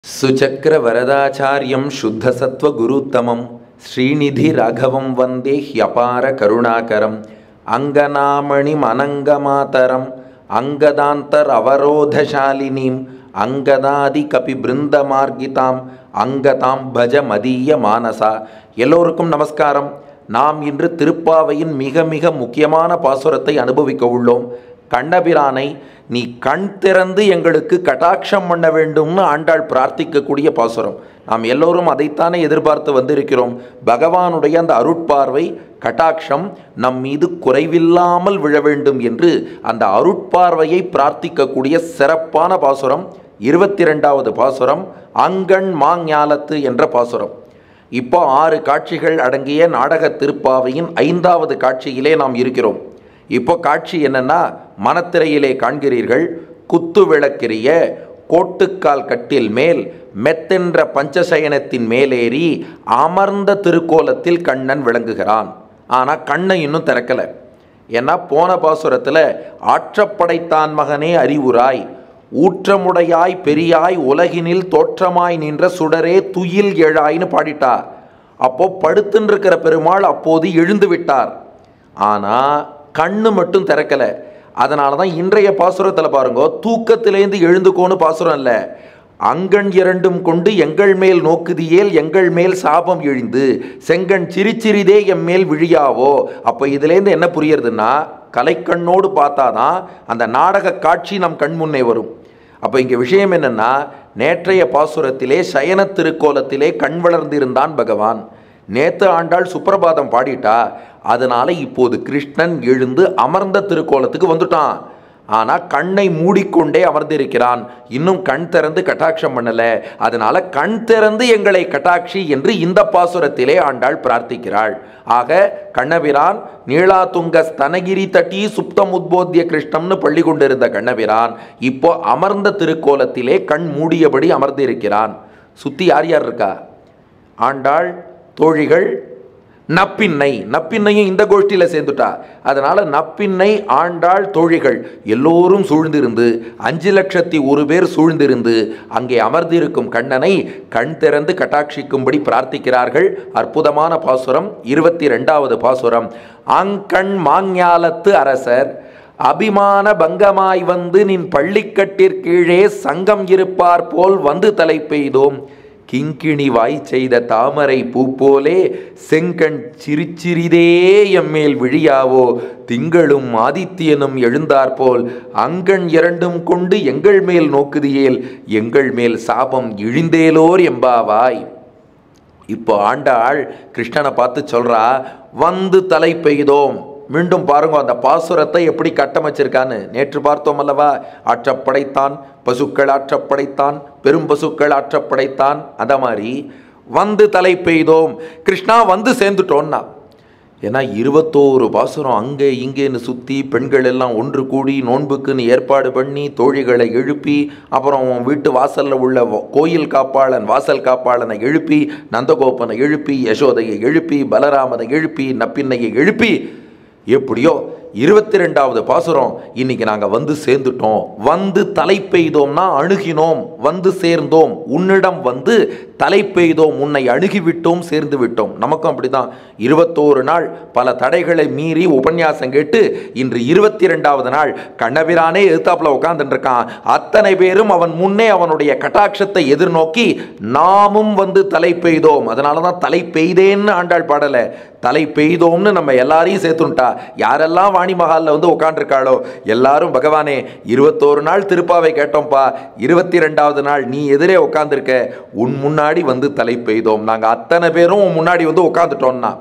सुचक्र वरदाचार्यं शुद्धसत्व गुरुत्तमं श्रीनिधि राघवं वंदे ह्यपार करुणाकरं अंगनामणिमनंगमातरं अंगदांतर अवरोधशालिनीं अंगदादि कपि बृंदमार्गितां अंगतां भज मदीय मानसा எல்லோருக்கும் நமஸ்காரம். நாம் இன்று திருப்பாவையின் மிக மிக முக்கியமான பாசுரத்தை அனுபவிக்க உள்ளோம். கண்ணபிரானை நீ கண் திறந்து எங்களுக்கு கட்டாட்சம் பண்ண வேண்டும்னு ஆண்டாள் பிரார்த்திக்கக்கூடிய பாசுரம். நாம் எல்லோரும் அதைத்தானே எதிர்பார்த்து வந்திருக்கிறோம். பகவானுடைய அந்த அருட்பார்வை கட்டாட்சம் நம் மீது குறைவில்லாமல் விழ வேண்டும் என்று அந்த அருட்பார்வையை பிரார்த்திக்கக்கூடிய சிறப்பான பாசுரம் 22வது பாசுரம் அங்கண் மாஞாலத்து என்ற பாசுரம். இப்போ 6 காட்சிகள் அடங்கிய நாடக திருப்பாவையின் 5வது காட்சியிலே நாம் இருக்கிறோம். இப்போ காட்சி என்னன்னா, மனத்திரையிலே காண்கிறீர்கள், குத்து விளக்கிரிய கோட்டுக்கால் கட்டில் மேல் மெத்தென்ற பஞ்சசயனத்தின் மேலேறி அமர்ந்த திருக்கோலத்தில் கண்ணன் விளங்குகிறான். ஆனால் கண்ணை இன்னும் திறக்கலை. ஏன்னா போன பாசுரத்தில் ஆற்றப்படைத்தான் மகனே அறிவுராய் ஊற்றமுடையாய் பெரியாய் உலகினில் தோற்றமாய் நின்ற சுடரே துயில் எழாய்னு பாடிட்டா. அப்போ படுத்துன்னு இருக்கிற பெருமாள் அப்போது எழுந்து விட்டார். ஆனால் கண்ணு மட்டும் திறக்கலை. அதனால தான் இன்றைய பாசுரத்தில் பாருங்க, தூக்கத்திலேருந்து எழுந்துக்கோன்னு பாசுரம் இல்லை. அங்கண் இரண்டும் கொண்டு எங்கள் மேல் நோக்குதியேல் எங்கள் மேல் சாபம் எழுந்து செங்கண் சிரிச்சிறிதே எம் மேல் விழியாவோ. அப்போ இதுலேருந்து என்ன புரியறதுன்னா, கலைக்கண்ணோடு பார்த்தாதான் அந்த நாடக காட்சி நம் கண் முன்னே வரும். அப்போ இங்கே விஷயம் என்னென்னா, நேற்றைய பாசுரத்திலே சயன திருக்கோலத்திலே கண் வளர்ந்திருந்தான் பகவான். நேற்று ஆண்டாள் சுப்பிரபாதம் பாடிட்டா. அதனால இப்போது கிருஷ்ணன் எழுந்து அமர்ந்த திருக்கோலத்துக்கு வந்துட்டான். ஆனால் கண்ணை மூடிக்கொண்டே அமர்ந்திருக்கிறான். இன்னும் கண் திறந்து கட்டாட்சம் பண்ணலை. அதனால கண் திறந்து எங்களை கட்டாட்சி என்று இந்த பாசுரத்திலே ஆண்டாள் பிரார்த்திக்கிறாள். ஆக கண்ணபிரான் நீளாதுங்க ஸ்தனகிரி தட்டி சுப்தம் உத்போத்திய கிருஷ்ணம்னு பள்ளி கொண்டிருந்த கண்ணபிரான் இப்போ அமர்ந்த திருக்கோலத்திலே கண் மூடியபடி அமர்ந்திருக்கிறான். சுற்றி யார் யார் இருக்கா? ஆண்டாள், தோழிகள், நப்பின்னையும் இந்த கோஷ்டியில் சேர்ந்துட்டா. அதனால நப்பின்னை, ஆண்டாள், தோழிகள் எல்லோரும் சூழ்ந்திருந்து 5,01,000 பேர் சூழ்ந்திருந்து அங்கே அமர்ந்திருக்கும் கண்ணனை கண் திறந்து கட்டாட்சிக்கும்படி பிரார்த்திக்கிறார்கள். அற்புதமான பாசுரம் 22வது பாசுரம். அங்கண் மாஞாலத்து அரசர் அபிமான பங்கமாய் வந்து நின் பள்ளிக்கட்டிற்கீழே சங்கம் இருப்பார் போல் வந்து தலை பெய்தோம் கிங்கிணி வாய் செய்த தாமரை பூ போலே செங்கண் சிரிச்சிறிதே எம்மேல் விழியாவோ திங்களும் ஆதித்யனும் எழுந்தாற்போல் அங்கண் இரண்டும் கொண்டு எங்கள் மேல் நோக்குதியேல் எங்கள் மேல் சாபம் இழிந்தேலோர் எம்பாவாய். இப்போ ஆண்டாள் கிருஷ்ணனை பார்த்து சொல்றா, வந்து தலை பெய்தோம். மீண்டும் பாருங்க அந்த பாசுரத்தை எப்படி கட்டமைச்சிருக்கான்னு. நேற்று பார்த்தோம் அல்லவா, ஆற்றப்படைத்தான், பசுக்கள் ஆற்றப்படைத்தான், பெரும் பசுக்கள் ஆற்றப்படைத்தான். அந்த மாதிரி வந்து தலை பெய்தோம், கிருஷ்ணா வந்து சேர்ந்துட்டோன்னா. ஏன்னா 21 பாசுரம் அங்கே இங்கேன்னு சுற்றி பெண்கள் எல்லாம் ஒன்று கூடி நோன்புக்குன்னு ஏற்பாடு பண்ணி தோழிகளை எழுப்பி, அப்புறம் வீட்டு வாசலில் உள்ள கோயில் காப்பாளன் வாசல் காப்பாளனை எழுப்பி, நந்தகோபனை எழுப்பி, யசோதையை எழுப்பி, பலராமனை எழுப்பி, நப்பின்னையை எழுப்பி, எப்படியோ 22வது பாசுரம் இன்னைக்கு நாங்கள் வந்து சேர்ந்துட்டோம். வந்து தலை பெய்தோம்னா அணுகினோம், வந்து சேர்ந்தோம், உன்னிடம் வந்து தலை பெய்தோம், உன்னை அணுகிவிட்டோம், சேர்ந்து விட்டோம். நமக்கும் அப்படிதான் 21 நாள் பல தடைகளை மீறி உபன்யாசம் கேட்டு இன்று 22வது நாள் கண்ணபிரானே எதிர்த்தாப்புல உட்கார்ந்துட்டு இருக்கான். அத்தனை பேரும் அவன் முன்னே அவனுடைய கட்டாட்சத்தை எதிர்நோக்கி நாமும் வந்து தலை பெய்தோம். அதனால தான் தலை பெய்தேன்னு ஆண்டாள் பாடலை, தலை பெய்தோம்னு நம்ம எல்லாரையும் சேர்த்துட்டா. யாரெல்லாம் வாணி மகாலில் வந்து உட்காந்துருக்காளோ எல்லாரும் பகவானே 21 நாள் திருப்பாவை கேட்டோம்ப்பா, 22வது நாள் நீ எதிரே உட்காந்துருக்க, உன் முன்னாடி வந்து தலை பெய்தோம், நாங்கள் அத்தனை பேரும் உன் முன்னாடி வந்து உட்காந்துட்டோம்னா.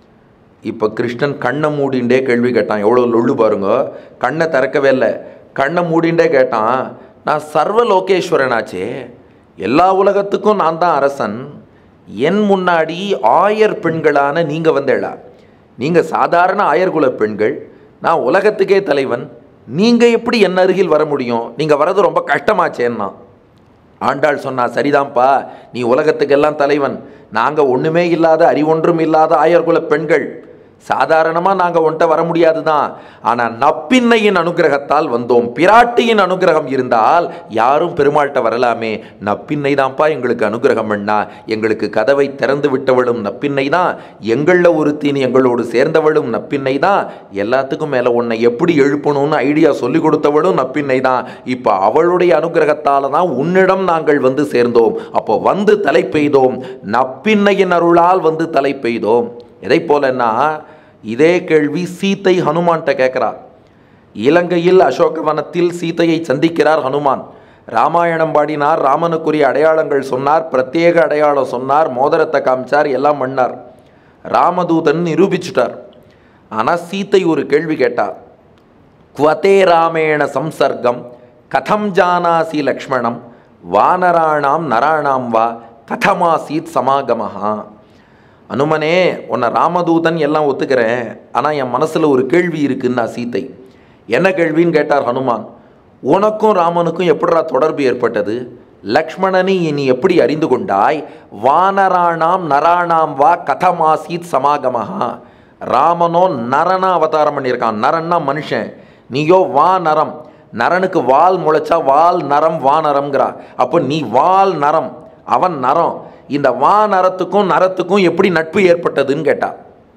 இப்போ கிருஷ்ணன் கண்ணை மூடிண்டே கேள்வி கேட்டான். எவ்வளோ லொள்ளு பாருங்க. கண்ணை திறக்கவே இல்லை, கண்ணை மூடிண்டே கேட்டான். நான் சர்வ லோகேஸ்வரனாச்சே, எல்லா உலகத்துக்கும் நான் தான் அரசன், என் முன்னாடி ஆயர் பெண்களான நீங்கள் வந்தேளா? நீங்கள் சாதாரண ஆயர்குல பெண்கள், நான் உலகத்துக்கே தலைவன், நீங்கள் எப்படி என் அருகில் வர முடியும்? நீங்கள் வர்றது ரொம்ப கஷ்டமாச்சேன்னா. ஆண்டாள் சொன்னா, சரிதான்ப்பா, நீ உலகத்துக்கெல்லாம் தலைவன், நாங்கள் ஒன்றுமே இல்லாத அறிவொன்றும் இல்லாத ஆயர்குல பெண்கள், சாதாரணமாக நாங்கள் உன்ட்ட வர முடியாது தான், ஆனால் நப்பின்னையின் அனுகிரகத்தால் வந்தோம். பிராட்டியின் அனுகிரகம் இருந்தால் யாரும் பெருமாள்கிட்ட வரலாமே. நப்பின்னை தான்ப்பா எங்களுக்கு அனுகிரகம் பண்ணா, எங்களுக்கு கதவை திறந்து விட்டவளும் நப்பின்னை தான், எங்களில் ஒருத்தின் எங்களோடு சேர்ந்தவளும் நப்பின்னை தான், எல்லாத்துக்கும் மேலே உன்னை எப்படி எழுப்பணும்னு ஐடியா சொல்லி கொடுத்தவளும் நப்பின்னை தான். இப்போ அவளுடைய அனுகிரகத்தால் தான் உன்னிடம் நாங்கள் வந்து சேர்ந்தோம். அப்போ வந்து தலை பெய்தோம், நப்பின்னையின் அருளால் வந்து தலை பெய்தோம். எதை போலன்னா, இதே கேள்வி சீத்தை ஹனுமான்கிட்ட கேட்கிறார். இலங்கையில் அசோகவனத்தில் சீத்தையை சந்திக்கிறார் ஹனுமான். ராமாயணம் பாடினார், ராமனுக்குரிய அடையாளங்கள் சொன்னார், பிரத்யேக அடையாளம் சொன்னார், மோதிரத்தை காமிச்சார், எல்லாம் பண்ணார், ராமதூதன் நிரூபிச்சுட்டார். ஆனால் சீத்தை ஒரு கேள்வி கேட்டார். குவதே ராமேண சம்சர்க்கம் கதம் ஜானாசி லக்ஷ்மணம் வானராணாம் நராணாம் வா கதமாசீத் சமாகமஹா. அனுமனே, உன்னை ராமதூதன் எல்லாம் ஒத்துக்கிறேன், ஆனால் என் மனசில் ஒரு கேள்வி இருக்குன்னா சீத்தை. என்ன கேள்வின்னு கேட்டார் ஹனுமான். உனக்கும் ராமனுக்கும் எப்படா தொடர்பு ஏற்பட்டது? லக்ஷ்மணனை நீ எப்படி அறிந்து கொண்டாய்? வானராணாம் நராணாம் வா கதமாசீத் சமாகமஹா. ராமனோ நரனா அவதாரம் பண்ணியிருக்கான், நரன்னா மனுஷன், நீயோ வா நரம், நரனுக்கு வால் முளைச்சா வால் நரம் வானரம்ங்கிறா. அப்போ நீ வால் நரம், அவன் நரம், இந்த வானரத்துக்கும் நரத்துக்கும் எப்படி நட்பு ஏற்பட்டதுன்னு கேட்டா.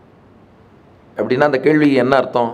அப்படின்னா அந்த கேள்வி என்ன அர்த்தம்?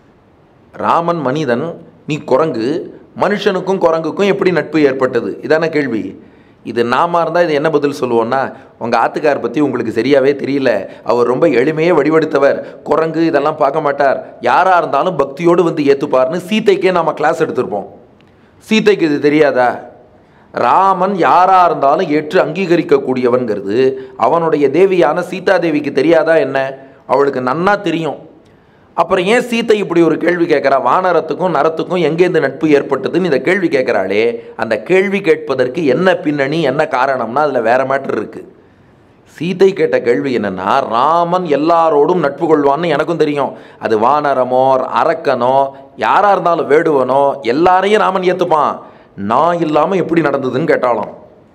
ராமன் மனிதன், நீ குரங்கு, மனுஷனுக்கும் குரங்குக்கும் எப்படி நட்பு ஏற்பட்டது? இதான கேள்வி. இது நாம இருந்தால் இது என்ன பதில் சொல்லுவோன்னா, உங்கள் ஆத்துக்கார் பற்றி உங்களுக்கு சரியாகவே தெரியல, அவர் ரொம்ப எளிமையே வடிவெடுத்தவர், குரங்கு இதெல்லாம் பார்க்க மாட்டார், யாராக இருந்தாலும் பக்தியோடு வந்து ஏற்றுப்பார்னு சீத்தைக்கே நாம் கிளாஸ் எடுத்திருப்போம். சீத்தைக்கு இது தெரியாதா? ராமன் யாராக இருந்தாலும் ஏற்று அங்கீகரிக்கக்கூடியவன்கிறது அவனுடைய தேவியான சீதா தேவிக்கு தெரியாதா என்ன? அவளுக்கு நன்னா தெரியும். அப்புறம் ஏன் சீத்தை இப்படி ஒரு கேள்வி கேட்குறா? வானரத்துக்கும் நரத்துக்கும் எங்கேருந்து நட்பு ஏற்பட்டதுன்னு இந்த கேள்வி கேட்குறாளே, அந்த கேள்வி கேட்பதற்கு என்ன பின்னணி, என்ன காரணம்னா அதில் வேற மேட்டர் இருக்குது. சீத்தை கேட்ட கேள்வி என்னென்னா, ராமன் எல்லாரோடும் நட்பு கொள்வான்னு எனக்கும் தெரியும், அது வானரமோ அரக்கனோ யாராக இருந்தாலும் வேடுவனோ எல்லாரையும் ராமன் ஏற்றுப்பான், நான் இல்லாமல் எப்படி நடந்ததுன்னு கேட்டாலும்.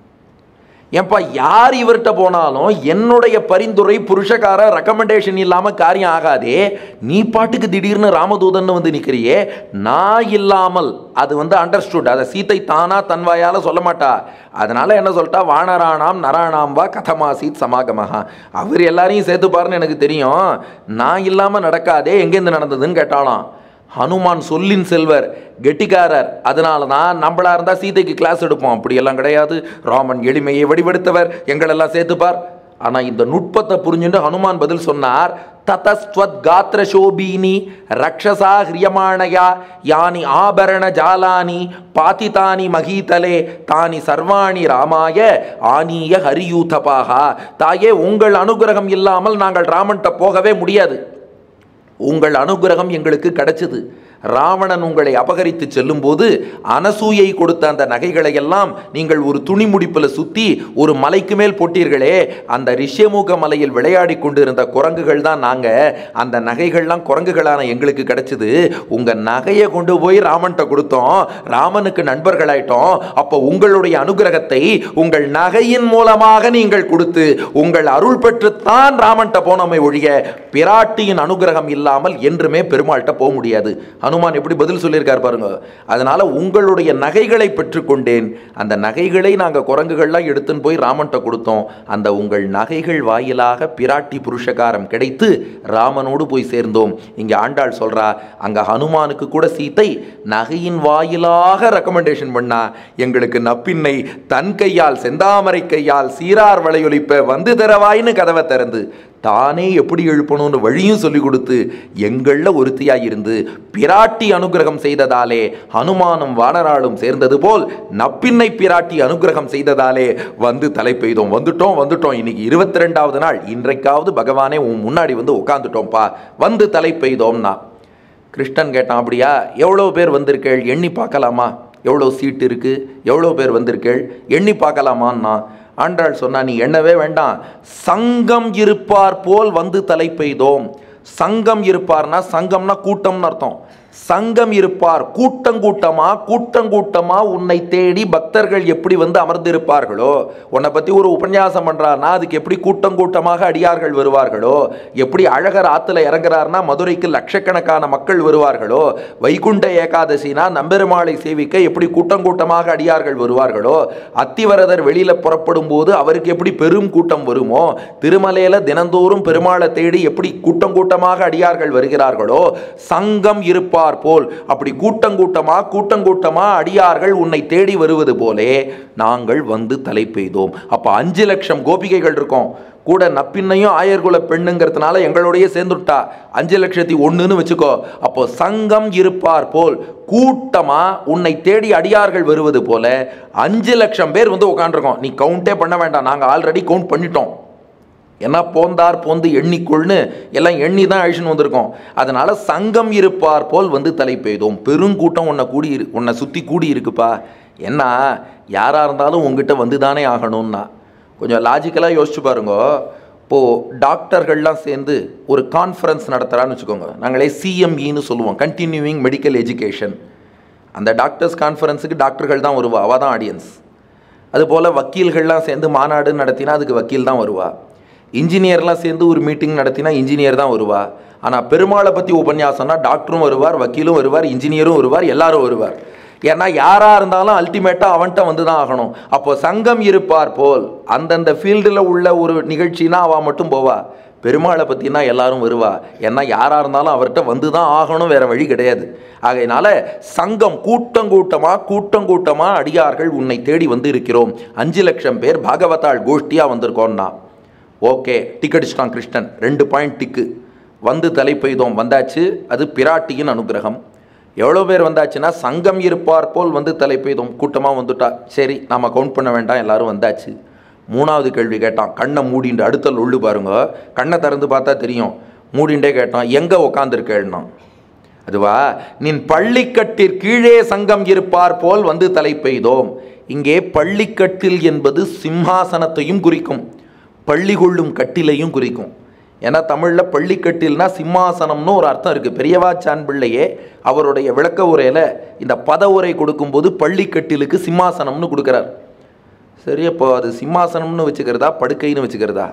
ஏன்பா, யார் இவர்கிட்ட போனாலும் என்னுடைய பரிந்துரை புருஷகார ரெக்கமெண்டேஷன் இல்லாமல் காரியம் ஆகாதே, நீ பாட்டுக்கு திடீர்னு ராமதூதன் வந்து நிற்கிறியே, நான் இல்லாமல். அது அண்டர்ஸ்டுட், அதை சீத்தை தானா தன்வாயால் சொல்ல மாட்டா. அதனால என்ன சொல்லிட்டா, வானராணாம் நராணாம் வா கதமாசீத் சமாகமஹா. அவர் எல்லாரையும் சேர்த்துப்பாருன்னு எனக்கு தெரியும், நான் இல்லாமல் நடக்காதே, எங்கேருந்து நடந்ததுன்னு கேட்டாலாம். ஹனுமான் சொல்லின் செல்வர், கெட்டிக்காரர். அதனால தான் நம்மளா இருந்தால் சீதைக்கு கிளாஸ் எடுப்போம். அப்படியெல்லாம் கிடையாது, ராமன் எளிமையை வடிவெடுத்தவர், எங்களெல்லாம் சேர்த்துப்பார். ஆனால் இந்த நுட்பத்தை புரிஞ்சுட்டு ஹனுமான் பதில் சொன்னார். ததஸ்வத் காத்திர சோபீனி ரக்ஷசா ஹிரியமானயா யானி ஆபரண ஜாலானி பாதிதானி மகீதலே தானி சர்வாணி ராமாய ஆனிய ஹரியூதபாகா. தாயே, உங்கள் அனுகிரகம் இல்லாமல் நாங்கள் ராமன்கிட்ட போகவே முடியாது. உங்கள் அனுகிரகம் எங்களுக்கு கிடைச்சது. ராவணன் உங்களை அபகரித்து செல்லும் போது அனசூயை கொடுத்த அந்த நகைகளை எல்லாம் நீங்கள் ஒரு துணி முடிப்பில் சுற்றி ஒரு மலைக்கு மேல் போட்டீர்களே, அந்த ரிஷியமுக மலையில் விளையாடி கொண்டு இருந்த குரங்குகள் தான் நாங்கள். அந்த நகைகள்லாம் குரங்குகளான எங்களுக்கு கிடைச்சது. உங்கள் நகையை கொண்டு போய் ராமன்கிட்ட கொடுத்தோம், ராமனுக்கு நண்பர்களாயிட்டோம். அப்போ உங்களுடைய அனுகிரகத்தை உங்கள் நகையின் மூலமாக நீங்கள் கொடுத்து உங்கள் அருள் பெற்றுத்தான் ராமன்கிட்ட போனோமே ஒழிய பிராட்டியின் அனுகிரகம் இல்லாமல் என்றுமே பெருமாள்கிட்ட போக முடியாது. ஹனுமான் எப்படி பதில் சொல்லியிருக்கார் பாருங்க. அதனால உங்களுடைய நகைகளை பெற்றுக்கொண்டேன், அந்த நகைகளை நாங்கள் குரங்குகள்லாம் எடுத்துன்னு போய் ராமன்கிட்ட கொடுத்தோம். அந்த உங்கள் நகைகள் வாயிலாக பிராட்டி புருஷகாரம் கிடைத்து ராமனோடு போய் சேர்ந்தோம். இங்கே ஆண்டாள் சொல்றா, அங்கே ஹனுமானுக்கு கூட சீத்தை நகையின் வாயிலாக ரெக்கமெண்டேஷன் பண்ணா, எங்களுக்கு நப்பின்னை தன் கையால் செந்தாமரை கையால் சீரார் வளையொலிப்ப வந்து தரவாயின்னு கதவை திறந்து தானே எப்படி எழுப்பணும்னு வழியும் சொல்லிக் கொடுத்து எங்களில் ஒருத்தியாக இருந்து பிராட்டி அனுகிரகம் செய்ததாலே ஹனுமானும் வானராளும் சேர்ந்தது போல் நப்பின்னை பிராட்டி அனுகிரகம் செய்ததாலே வந்து தலை பெய்தோம். வந்துட்டோம். இன்னைக்கு 22வது நாள், இன்றைக்காவது பகவானே உன் முன்னாடி வந்து உட்காந்துட்டோம்ப்பா, வந்து தலை பெய்தோம்னா. கிருஷ்ணன் கேட்டான், அப்படியா, எவ்வளோ பேர் வந்திருக்கேள், எண்ணி பார்க்கலாமா? எவ்வளோ சீட்டு இருக்குது, எவ்வளோ பேர் வந்திருக்கேள், எண்ணி பார்க்கலாமான்னா. ஆண்டாள் சொன்னா, நீ எண்ணவே வேண்டாம், சங்கம் இருப்பார் போல் வந்து தலை பெய்தோம். சங்கம் இருப்பார்னா, சங்கம்னா கூட்டம்னு அர்த்தம். சங்கம் இருப்பார், கூட்டங்கூட்டமா கூட்டங்கூட்டமா உன்னை தேடி பக்தர்கள் எப்படி வந்து அமர்ந்திருப்பார்களோ, உன்னை பற்றி ஒரு உபன்யாசம் பண்ணுறாருனா அதுக்கு எப்படி கூட்டங்கூட்டமாக அடியார்கள் வருவார்களோ, எப்படி அழகர் ஆற்றுல இறங்குறாருனா மதுரைக்கு லட்சக்கணக்கான மக்கள் வருவார்களோ, வைகுண்ட ஏகாதசினா நம்பெருமாளை சேவிக்க எப்படி கூட்டங்கூட்டமாக அடியார்கள் வருவார்களோ, அத்திவரதர் வெளியில் புறப்படும் போது அவருக்கு எப்படி பெரும் கூட்டம் வருமோ, திருமலையில் தினந்தோறும் பெருமாளை தேடி எப்படி கூட்டங்கூட்டமாக அடியார்கள் வருகிறார்களோ, சங்கம் இருப்பார் போல் அப்படி கூட்டங்கூட்டமா கூட்டங்கூட்டமா அடியார்கள் உன்னை தேடி வருவது போலே நாங்கள் வந்து தலை பெய்தோம். அப்ப 5 லட்சம் கோபிகைகள் இருக்கோம், கூட நப்பின்னையும் ஆயர்குல பெண்ணுங்கிறதுனால எங்களோடய சேர்ந்துட்டா 5,01,000ன்னு வச்சுக்கோ. அப்போ சங்கம் இருப்பார் போல் கூட்டமா உன்னை தேடி அடியார்கள் வருவது போல 5 லட்சம் பேர் வந்து உட்காந்துருக்கோம். நீ கவுண்டே பண்ண வேண்டாம், நாங்கள் ஆல்ரெடி கவுண்ட் பண்ணிட்டோம். ஏன்னா போந்தார் போந்து எண்ணிக்கொள்னு எல்லாம் எண்ணி தான் அழிச்சுன்னு வந்திருக்கோம். அதனால் சங்கம் இருப்பார் போல் வந்து தலை பெய்தோம். பெருங்கூட்டம் உன்னை சுற்றி கூடி இருக்குப்பா. என்ன யாராக இருந்தாலும் உங்ககிட்ட வந்து தானே ஆகணும்னா கொஞ்சம் லாஜிக்கலாக யோசிச்சு பாருங்க. இப்போது டாக்டர்கள்லாம் சேர்ந்து ஒரு கான்ஃபரன்ஸ் நடத்துகிறான்னு வச்சுக்கோங்க. நாங்களே CMEன்னு சொல்லுவோம், கண்டினியூவிங் மெடிக்கல் எஜுகேஷன். அந்த டாக்டர்ஸ் கான்ஃபரன்ஸுக்கு டாக்டர்கள் தான் வருவா, அவள் தான் ஆடியன்ஸ். அதுபோல் வக்கீல்கள்லாம் சேர்ந்து மாநாடு நடத்தினா அதுக்கு வக்கீல் தான் வருவா. இன்ஜினியர்லாம் சேர்ந்து ஒரு மீட்டிங் நடத்தினா இன்ஜினியர் தான் வருவா. ஆனால் பெருமாளை பற்றி உபன்யாசம்னா டாக்டரும் வருவார், வக்கீலும் வருவார், இன்ஜினியரும் வருவார், எல்லாரும் வருவார். ஏன்னா யாராக இருந்தாலும் அல்டிமேட்டாக அவன்கிட்ட வந்து தான் ஆகணும். அப்போ சங்கம் இருப்பார் போல் அந்தந்த ஃபீல்டில் உள்ள ஒரு நிகழ்ச்சினா அவள் மட்டும் போவா, பெருமாளை பற்றினா எல்லாரும் வருவா. ஏன்னா யாராக இருந்தாலும் அவர்கிட்ட வந்து தான் ஆகணும், வேறு வழி கிடையாது. ஆகையினால சங்கம் கூட்டங்கூட்டமாக கூட்டங்கூட்டமாக அடியார்கள் உன்னை தேடி வந்து இருக்கிறோம். 5 லட்சம் பேர் பாகவதாள் கோஷ்டியாக வந்திருக்கோம்னா ஓகே, டிக்கெடிச்சிட்டான் கிருஷ்ணன். 2 point tick. வந்து தலை பெய்தோம் வந்தாச்சு, அது பிராட்டியின் அனுகிரகம். எவ்வளோ பேர் வந்தாச்சுன்னா சங்கம் இருப்பார் போல் வந்து தலை பெய்தோம், கூட்டமாக வந்துட்டா. சரி, நாம் கவுண்ட் பண்ண வேண்டாம், எல்லாரும் வந்தாச்சு. 3வது கேள்வி கேட்டான், கண்ணை மூடிண்டு. அடுத்தல் உள்ளு பாருங்க, கண்ணை திறந்து பார்த்தா தெரியும். மூடிண்டே கேட்டான், எங்கே உக்காந்துருக்கேன்னா. அதுவா, நின் பள்ளிக்கட்டிற் கீழே சங்கம் இருப்பார் போல் வந்து தலை பெய்தோம். இங்கே பள்ளிக்கட்டில் என்பது சிம்ஹாசனத்தையும் குறிக்கும், பள்ளி கொள்ளும் கட்டிலையும் குறிக்கும். ஏன்னா தமிழில் பள்ளிக்கட்டில்னா சிம்மாசனம்னு ஒரு அர்த்தம் இருக்குது. பெரியவாச்சான் பிள்ளையே அவருடைய விளக்க உரையில் இந்த பத உரை கொடுக்கும்போது பள்ளிக்கட்டிலுக்கு சிம்மாசனம்னு கொடுக்குறார். சரி, அப்போ அது சிம்மாசனம்னு வச்சுக்கிறதா படுக்கைன்னு வச்சுக்கிறதா?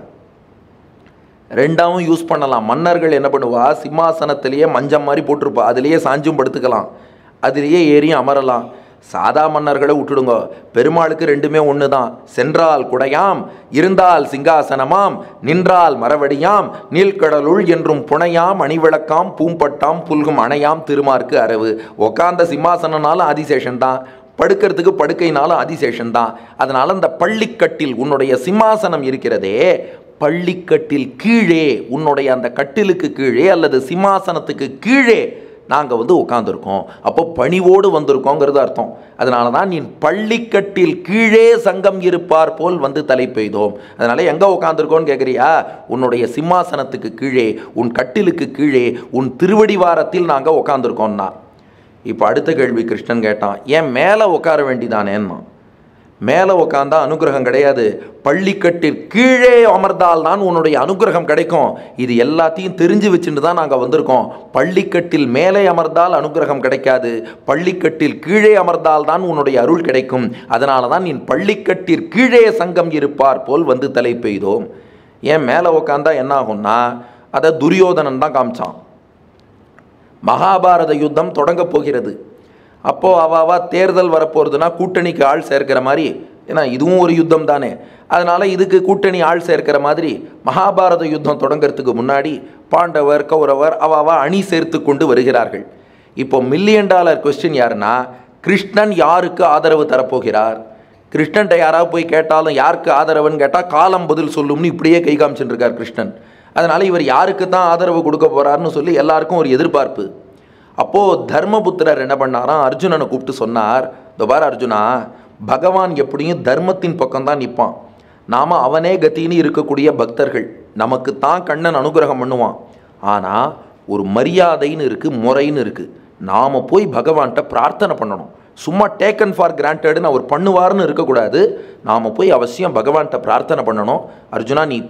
ரெண்டாவும் யூஸ் பண்ணலாம். மன்னர்கள் என்ன பண்ணுவா, சிம்மாசனத்திலேயே மஞ்சம் மாதிரி போட்டிருப்பா, அதுலேயே சாஞ்சும் படுத்துக்கலாம், அதுலேயே ஏறியும் அமரலாம். சாதா மன்னர்களை விட்டுடுங்க, பெருமாளுக்கு ரெண்டுமே ஒன்று தான். சென்றால் குடையாம், இருந்தால் சிங்காசனமாம், நின்றால் மரவடியாம், நீழ்கடலுள் என்றும் புனையாம், அணிவிளக்காம், பூம்பட்டாம், புல்கும் அணையாம், திருமார்க்கு அரவு. உக்காந்த சிம்மாசனனாலும் ஆதிசேஷன் தான், படுக்கிறதுக்கு படுக்கைனாலும் ஆதிசேஷன் தான். அதனால் அந்த பள்ளிக்கட்டில் உன்னுடைய சிம்மாசனம் இருக்கிறதே, பள்ளிக்கட்டில் கீழே உன்னுடைய அந்த கட்டிலுக்கு கீழே அல்லது சிம்மாசனத்துக்கு கீழே நாங்கள் வந்து உட்காந்துருக்கோம். அப்போ பணிவோடு வந்திருக்கோங்கிறது அர்த்தம். அதனால தான் நீ பள்ளிக்கட்டில் கீழே சங்கம் இருப்பார் போல் வந்து தலை பெய்தோம். அதனால் எங்கே உட்காந்துருக்கோன்னு கேட்குறியா? உன்னுடைய சிம்மாசனத்துக்கு கீழே, உன் கட்டிலுக்கு கீழே, உன் திருவடிவாரத்தில் நாங்கள் உட்காந்துருக்கோம்னா. இப்போ அடுத்த கேள்வி கிருஷ்ணன் கேட்டான், ஏன் மேலே உட்கார வேண்டிதானேன்னா. மேலே உட்காந்தா அனுகிரகம் கிடையாது, பள்ளிக்கட்டில் கீழே அமர்ந்தால் தான் உன்னுடைய அனுகிரகம் கிடைக்கும். இது எல்லாத்தையும் தெரிஞ்சு வச்சுட்டு தான் நாங்கள் வந்திருக்கோம். பள்ளிக்கட்டில் மேலே அமர்ந்தால் அனுகிரகம் கிடைக்காது, பள்ளிக்கட்டில் கீழே அமர்ந்தால் தான் உன்னுடைய அருள் கிடைக்கும். அதனால தான் நீ பள்ளிக்கட்டில் கீழே சங்கம் இருப்பார் போல் வந்து தலை பெய்தோம். ஏன் மேலே உட்காந்தா என்ன ஆகும்னா, அதை துரியோதனன் தான் காமிச்சான். மகாபாரத யுத்தம் தொடங்க போகிறது. அப்போது அவாவா தேர்தல் வரப்போகிறதுனா கூட்டணிக்கு ஆள் சேர்க்கிற மாதிரி, ஏன்னா இதுவும் ஒரு யுத்தம் தானே, அதனால் இதுக்கு கூட்டணி ஆள் சேர்க்கிற மாதிரி மகாபாரத யுத்தம் தொடங்கிறதுக்கு முன்னாடி பாண்டவர் கௌரவர் அவாவா அணி சேர்த்து கொண்டு வருகிறார்கள். இப்போ $1,000,000 கொஸ்டின் யாருன்னா, கிருஷ்ணன் யாருக்கு ஆதரவு தரப்போகிறார்? கிருஷ்ணன்ட்ட யாராவது போய் கேட்டாலும் யாருக்கு ஆதரவுன்னு கேட்டால் காலம் பதில் சொல்லும்னு இப்படியே கை காமிச்சுட்டு இருக்கார் கிருஷ்ணன். அதனால் இவர் யாருக்கு தான் ஆதரவு கொடுக்க போகிறாருன்னு சொல்லி எல்லாருக்கும் ஒரு எதிர்பார்ப்பு. அப்போது தர்மபுத்திரர் என்ன பண்ணாராம், அர்ஜுனனை கூப்பிட்டு சொன்னார், இதோ பார் அர்ஜுனா, பகவான் எப்படியும் தர்மத்தின் பக்கம்தான் நிற்பான். நாம் அவனே கத்தின்னு இருக்கக்கூடிய பக்தர்கள், நமக்கு தான் கண்ணன் அனுகிரகம் பண்ணுவான். ஆனால் ஒரு மரியாதைன்னு இருக்குது, முறைன்னு இருக்குது. நாம் போய் பகவான்கிட்ட பிரார்த்தனை பண்ணணும். சும்மா டேக்கன் ஃபார் கிராண்டட்னு அவர் பண்ணுவார்னு இருக்கக்கூடாது. நாம் போய் அவசியம் பகவான்கிட்ட பிரார்த்தனை பண்ணணும். அர்ஜுனா, நீ இப்போ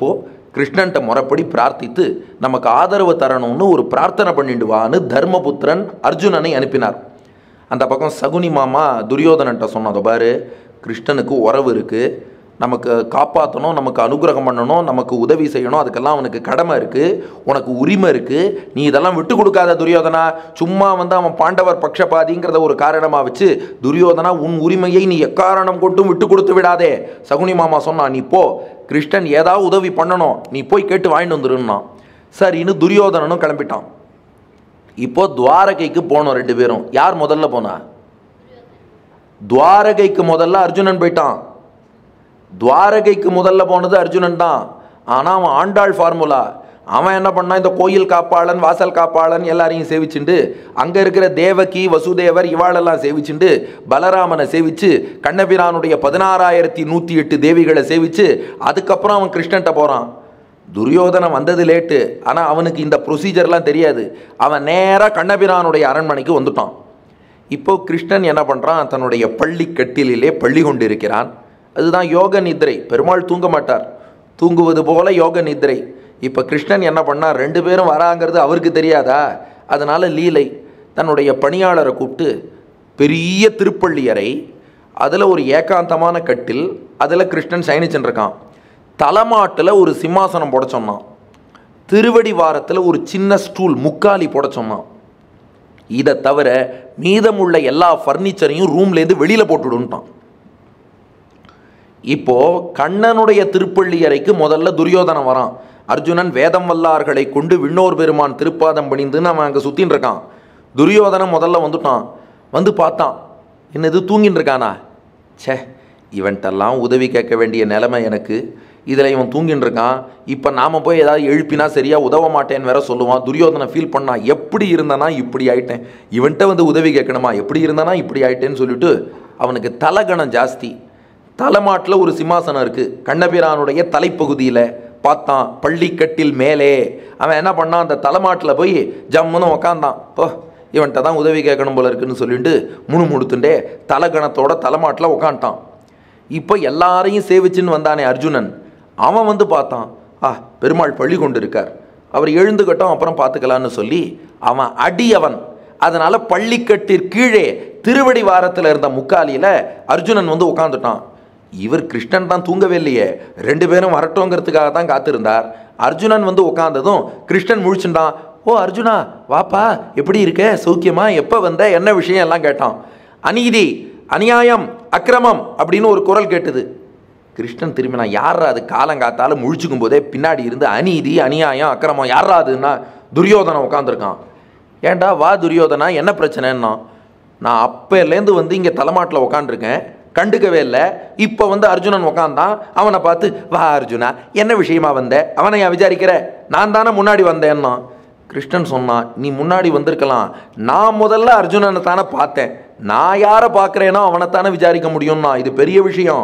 கிருஷ்ணன்ட்ட முறைப்படி பிரார்த்தித்து நமக்கு ஆதரவு தரணும்னு ஒரு பிரார்த்தனை பண்ணிடுவான்னு தர்மபுத்திரன் அர்ஜுனனை அனுப்பினார். அந்த பக்கம் சகுனி மாமா துரியோதனன்ட்ட சொன்னதோ பாரு, கிருஷ்ணனுக்கு உறவு இருக்குது, நமக்கு காப்பாற்றணும், நமக்கு அனுகிரகம் பண்ணணும், நமக்கு உதவி செய்யணும், அதுக்கெல்லாம் அவனுக்கு கடமை இருக்குது, உனக்கு உரிமை இருக்குது, நீ இதெல்லாம் விட்டு கொடுக்காத துரியோதனா. சும்மா அவன் பாண்டவர் பட்சபாதிங்கிறத ஒரு காரணமாக வச்சு துரியோதனா உன் உரிமையை நீ எக்காரணம் கொண்டும் விட்டு கொடுத்து விடாதே. சகுனி மாமா சொன்னான், நீ போ, கிருஷ்ணன் ஏதாவது உதவி பண்ணணும், நீ போய் கேட்டு வாங்கிட்டு வந்துருன்னான். சரின்னு துரியோதனனும் கிளம்பிட்டான். இப்போ துவாரகைக்கு போனோம் ரெண்டு பேரும். யார் முதல்ல போனா? துவாரகைக்கு முதல்ல அர்ஜுனன் போயிட்டான். துவாரகைக்கு முதல்ல போனது அர்ஜுனன் தான். ஆனால் அவன் ஆண்டாள் ஃபார்முலா. அவன் என்ன பண்ணான், இந்த கோயில் காப்பாளன், வாசல் காப்பாளன் எல்லாரையும் சேவிச்சுண்டு, அங்கே இருக்கிற தேவகி வசுதேவர் இவாளெல்லாம் சேவிச்சுண்டு, பலராமனை சேவிச்சு, கண்ணபிரானுடைய 16,108 தேவிகளை சேவிச்சு, அதுக்கப்புறம் அவன் கிருஷ்ணன்ட்ட போகிறான். துரியோதனன் வந்தது லேட்டு, ஆனால் அவனுக்கு இந்த ப்ரொசீஜர்லாம் தெரியாது. அவன் நேராக கண்ணபிரானுடைய அரண்மனைக்கு வந்துட்டான். இப்போ கிருஷ்ணன் என்ன பண்ணுறான், தன்னுடைய பள்ளி கட்டிலே பள்ளி கொண்டு இருக்கிறான். அதுதான் யோக நித்ரை. பெருமாள் தூங்க மாட்டார், தூங்குவது போல யோக நித்ரை. இப்போ கிருஷ்ணன் என்ன பண்ணார், ரெண்டு பேரும் வராங்கிறது அவருக்கு தெரியாதா, அதனால் லீலை. தன்னுடைய பணியாளரை கூப்பிட்டு பெரிய திருப்பள்ளி அறை, அதில் ஒரு ஏகாந்தமான கட்டில், அதில் கிருஷ்ணன் சயனிச்சுருக்கான். தலைமாட்டில் ஒரு சிம்மாசனம் போட சொன்னான். திருவடி வாரத்தில் ஒரு சின்ன ஸ்டூல் முக்காலி போட சொன்னான். இதை தவிர மீதமுள்ள எல்லா ஃபர்னிச்சரையும் ரூம்லேருந்து வெளியில் போட்டுடுன்ட்டான். இப்போது கண்ணனுடைய திருப்பள்ளி அறைக்கு முதல்ல துரியோதனன் வரான். அர்ஜுனன் வேதம் வல்லார்களை கொண்டு விண்ணோர் பெருமான் திருப்பாதம் பணிந்துன்னு அவன் அங்கே சுற்றின்னு இருக்கான். துரியோதனன் முதல்ல வந்துட்டான். வந்து பார்த்தான், என்னது தூங்கின்னு இருக்கானா, சே இவன்ட்டெல்லாம் உதவி கேட்க வேண்டிய நிலைமை எனக்கு, இதில் இவன் தூங்கின்னு இருக்கான், இப்போ நாம் போய் ஏதாவது எழுப்பினா சரியாக உதவ மாட்டேன்னு வேற சொல்லுவான். துரியோதனை ஃபீல் பண்ணான், எப்படி இருந்தானா இப்படி ஆயிட்டேன், இவன்ட்ட வந்து உதவி கேட்கணுமா, எப்படி இருந்தானா இப்படி ஆயிட்டேன்னு சொல்லிட்டு அவனுக்கு தலகணம் ஜாஸ்தி. தலைமாட்டில் ஒரு சிம்மாசனம் இருக்குது, கண்ணபிரானுடைய தலைப்பகுதியில் பார்த்தான், பள்ளிக்கட்டில் மேலே. அவன் என்ன பண்ணான், அந்த தலைமாட்டில் போய் ஜம்முன்னு உக்காந்தான். ஓ இவன்கிட்ட தான் உதவி கேட்கணும் போல இருக்குன்னு சொல்லிட்டு முணுமுணுத்துண்டே தலகணத்தோட தலைமாட்டில் உக்காண்டான். இப்போ எல்லாரையும் சேவிச்சுன்னு வந்தானே அர்ஜுனன், அவன் வந்து பார்த்தான், பெருமாள் பள்ளி கொண்டு இருக்கார், அவர் எழுந்துக்கட்டும் அப்புறம் பார்த்துக்கலான்னு சொல்லி அவன் அடியவன். அதனால் பள்ளிக்கட்டிற்கீழே திருவடி வாரத்தில் இருந்த முக்காலியில் அர்ஜுனன் வந்து உட்காந்துட்டான். இவர் கிருஷ்ணன் தான் தூங்கவே இல்லையே, ரெண்டு பேரும் வரட்டோங்கிறதுக்காக தான் காத்திருந்தார். அர்ஜுனன் வந்து உட்காந்ததும் கிருஷ்ணன் முழிச்சுட்டான். ஓ அர்ஜுனா வாப்பா, எப்படி இருக்க, சௌக்கியமா, எப்போ வந்த, என்ன விஷயம் எல்லாம் கேட்டான். அநீதி, அநியாயம், அக்கிரமம் அப்படின்னு ஒரு குரல் கேட்டுது. கிருஷ்ணன் திரும்பினா, யாரா அது, காலங்காத்தால முழிச்சுக்கும் போதே பின்னாடி இருந்து அநீதி அநியாயம் அக்கிரமம் யாரா அதுன்னா துரியோதனன் உட்காந்துருக்கான். ஏண்டா வா துரியோதனா, என்ன பிரச்சனைன்னா, நான் அப்போலேருந்து வந்து இங்கே தலைமாட்டில் உட்காந்துருக்கேன், கண்டுக்கவே இல்லை, இப்போ வந்து அர்ஜுனன் உட்காந்தான், அவனை பார்த்து வா அர்ஜுனா என்ன விஷயமா வந்த, அவனை விசாரிக்கிற, நான் தானே முன்னாடி வந்தேன்னா. கிருஷ்ணன் சொன்னான், நீ முன்னாடி வந்திருக்கலாம், நான் முதல்ல அர்ஜுனனை தானே பார்த்தேன், நான் யாரை பார்க்குறேனோ அவனைத்தானே விசாரிக்க முடியும்னா, இது பெரிய விஷயம்.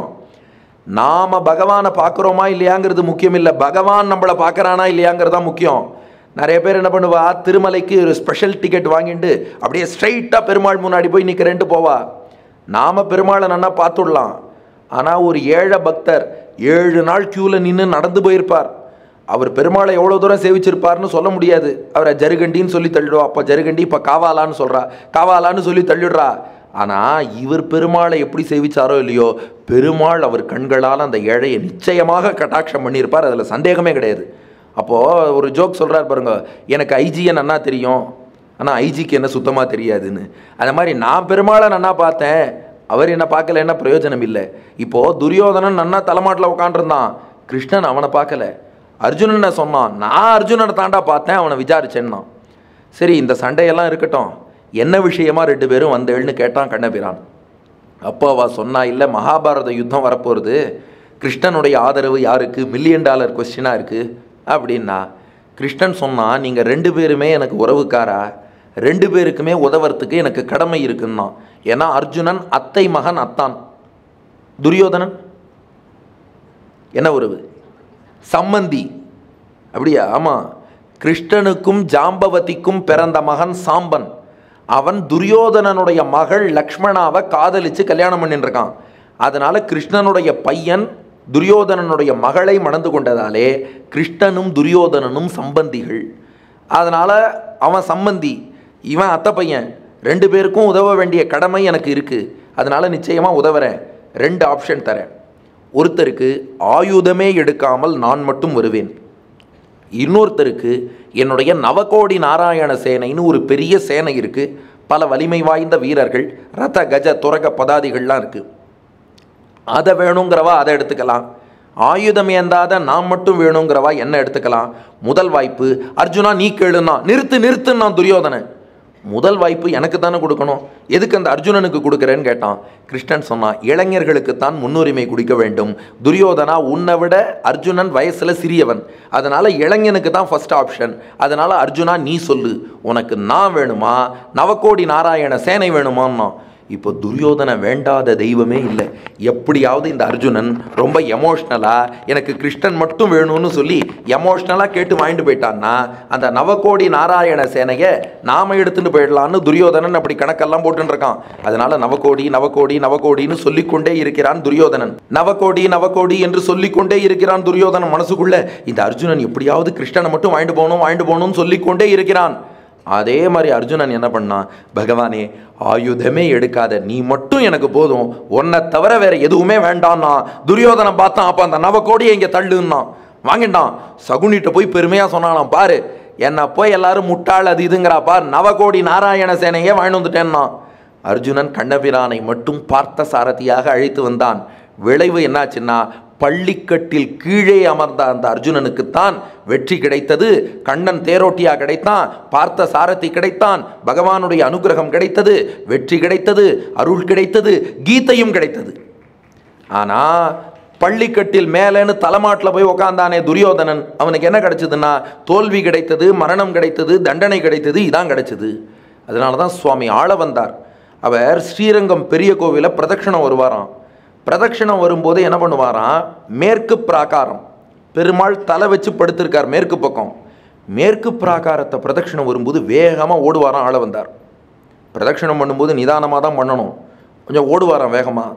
நாம் பகவானை பார்க்குறோமா இல்லையாங்கிறது முக்கியம் இல்லை, பகவான் நம்மளை பார்க்குறானா இல்லையாங்கிறது தான் முக்கியம். நிறைய பேர் என்ன பண்ணுவா, திருமலைக்கு ஒரு ஸ்பெஷல் டிக்கெட் வாங்கிட்டு அப்படியே ஸ்ட்ரைட்டாக பெருமாள் முன்னாடி போய் நிற்கிறேன்ட்டு போவா. நாம் பெருமாளை நன்னா பார்த்துடலாம். ஆனால் ஒரு ஏழை பக்தர் 7 நாள் க்யூவில் நின்று நடந்து போயிருப்பார், அவர் பெருமாளை எவ்வளோ தூரம் சேவிச்சிருப்பார்னு சொல்ல முடியாது. அவரை ஜருகண்டின்னு சொல்லி தள்ளிடுவா, அப்போ ஜருகண்டி இப்போ காவாலான்னு சொல்கிறா, காவாலான்னு சொல்லி தள்ளிடுறா. ஆனால் இவர் பெருமாளை எப்படி சேவிச்சாரோ இல்லையோ, பெருமாள் அவர் கண்களால் அந்த ஏழையை நிச்சயமாக கட்டாட்சம் பண்ணியிருப்பார், அதில் சந்தேகமே கிடையாது. அப்போது ஒரு ஜோக் சொல்கிறார் பாருங்க, எனக்கு ஐஜியை நன்னா தெரியும், ஆனால் ஐஜிக்கு என்ன சுத்தமாக தெரியாதுன்னு. அந்த மாதிரி நான் பெருமாளை நன்னா பார்த்தேன், அவர் என்ன பார்க்கல, என்ன பிரயோஜனம் இல்லை. இப்போது துரியோதனன் நன்னா தலைமாட்டில் உட்காண்டிருந்தான், கிருஷ்ணன் அவனை பார்க்கல. அர்ஜுனனை சொன்னான், நான் அர்ஜுனனை தாண்டா பார்த்தேன், அவனை விசாரிச்சேன்னா. சரி இந்த சண்டையெல்லாம் இருக்கட்டும், என்ன விஷயமா 2 பேரும் வந்தேள்னு கேட்டான் கண்ணபிரான். அப்போ அவ சொன்னா, இல்லை மகாபாரத யுத்தம் வரப்போகிறது, கிருஷ்ணனுடைய ஆதரவு யாருக்கு, $1 மில்லியன் கொஸ்டினாக இருக்குது அப்படின்னா. கிருஷ்ணன் சொன்னான், நீங்கள் 2 பேருமே எனக்கு உறவுக்காரா, 2 பேருக்குமே உதவுறதுக்கு எனக்கு கடமை இருக்குன்னா. ஏன்னா அர்ஜுனன் அத்தை மகன் அத்தான், துரியோதனன் என்ன உறவு, சம்மந்தி. அப்படியா? ஆமாம், கிருஷ்ணனுக்கும் ஜாம்பவதிக்கும் பிறந்த மகன் சாம்பன், அவன் துரியோதனனுடைய மகள் லக்ஷ்மணாவை காதலித்து கல்யாணம் பண்ணிட்டு இருக்கான். அதனால் கிருஷ்ணனுடைய பையன் துரியோதனனுடைய மகளை மணந்து கொண்டதாலே கிருஷ்ணனும் துரியோதனனும் சம்பந்திகள். அதனால் அவன் சம்பந்தி, இவன் அத்தை பையன், 2 பேருக்கும் உதவ வேண்டிய கடமை எனக்கு இருக்குது. அதனால் நிச்சயமாக உதவுறேன். 2 ஆப்ஷன் தரேன். ஒருத்தருக்கு ஆயுதமே எடுக்காமல் நான் மட்டும் வருவேன். இன்னொருத்தருக்கு என்னுடைய நவகோடி நாராயண சேனைன்னு ஒரு பெரிய சேனை இருக்குது, பல வலிமை வாய்ந்த வீரர்கள், ரத கஜ துரக பதாதிகள்லாம் இருக்குது. அதை வேணுங்கிறவா அதை எடுத்துக்கலாம். ஆயுதம் ஏந்தாத நான் மட்டும் வேணுங்கிறவா என்ன எடுத்துக்கலாம். முதல் வாய்ப்பு அர்ஜுனா நீ கேளுன்னா, நிறுத்துன்னா துரியோதனன். முதல் வாய்ப்பு எனக்கு தானே கொடுக்கணும், எதுக்கு அந்த அர்ஜுனனுக்கு கொடுக்குறேன்னு கேட்டான். கிருஷ்ணன் சொன்னான், இளைஞர்களுக்குத்தான் முன்னுரிமை கொடுக்க வேண்டும். துரியோதனா உன்னை விட அர்ஜுனன் வயசில் சிறியவன், அதனால் இளைஞனுக்கு தான் ஃபர்ஸ்ட் ஆப்ஷன். அதனால் அர்ஜுனா நீ சொல்லு, உனக்கு நான் வேணுமா நவகோடி நாராயண சேனை வேணுமான்னா. இப்போ துரியோதனை வேண்டாத தெய்வமே இல்லை. எப்படியாவது இந்த அர்ஜுனன் ரொம்ப எமோஷ்னலாக எனக்கு கிருஷ்ணன் மட்டும் வேணும்னு சொல்லி எமோஷ்னலாக கேட்டு வாங்கிட்டு போயிட்டான்னா அந்த நவகோடி நாராயண சேனையை நாம் எடுத்துகிட்டு போயிடலான்னு துரியோதனன் அப்படி கணக்கெல்லாம் போட்டுருக்கான். அதனால் நவகோடி நவகோடி நவகோடின்னு சொல்லிக்கொண்டே இருக்கிறான் துரியோதனன். நவகோடி நவகோடி என்று சொல்லிக்கொண்டே இருக்கிறான் துரியோதனன் மனசுக்குள்ள. இந்த அர்ஜுனன் எப்படியாவது கிருஷ்ணனை மட்டும் வாங்கிட்டு போகணும்னு சொல்லிக்கொண்டே இருக்கிறான். அதே மாதிரி அர்ஜுனன் என்ன பண்ணான், பகவானே ஆயுதமே எடுக்காத நீ மட்டும் எனக்கு போதும், உன்னை தவிர வேற எதுவுமே வேண்டான்னா. துரியோதனை பார்த்தான், அப்போ அந்த நவகோடியை இங்கே தள்ளுன்னா வாங்கிட்டான். சகுனிட்ட போய் பெருமையாக சொன்னாலாம், பாரு என்னை போய் எல்லாரும் முட்டாள் அது இதுங்கிறா, பார் நவகோடி நாராயண சேனையே வாங்கிட்டு வந்துட்டேன்னா. அர்ஜுனன் கண்ணபிரானை மட்டும் பார்த்த சாரதியாக அழைத்து வந்தான். விளைவு என்னாச்சுன்னா, பள்ளிக்கட்டில் கீழே அமர்ந்த அந்த அர்ஜுனனுக்குத்தான் வெற்றி கிடைத்தது. கண்ணன் தேரோட்டியா கிடைத்தான், பார்த்த சாரதி கிடைத்தான், பகவானுடைய அனுகிரகம் கிடைத்தது, வெற்றி கிடைத்தது, அருள் கிடைத்தது, கீதையும் கிடைத்தது. ஆனால் பள்ளிக்கட்டில் மேலேன்னு தலைமாட்டில் போய் உக்காந்தானே துரியோதனன், அவனுக்கு என்ன கிடைச்சதுன்னா தோல்வி கிடைத்தது, மரணம் கிடைத்தது, தண்டனை கிடைத்தது, இதான் கிடைச்சது. அதனால தான் சுவாமி ஆள வந்தார். அவர் ஸ்ரீரங்கம் பெரிய கோவிலில் பிரதட்சணம் வருவாராம். பிரதட்சணம் வரும்போது என்ன பண்ணுவாராம், மேற்கு பிராகாரம், பெருமாள் தலை வச்சு படுத்திருக்கார் மேற்கு பக்கம். மேற்கு பிராகாரத்தை பிரதட்சணம் வரும்போது வேகமாக ஓடுவாராம் ஆள வந்தார். பிரதட்சணம் பண்ணும்போது நிதானமாக தான் பண்ணணும், கொஞ்சம் ஓடுவாராம் வேகமாக.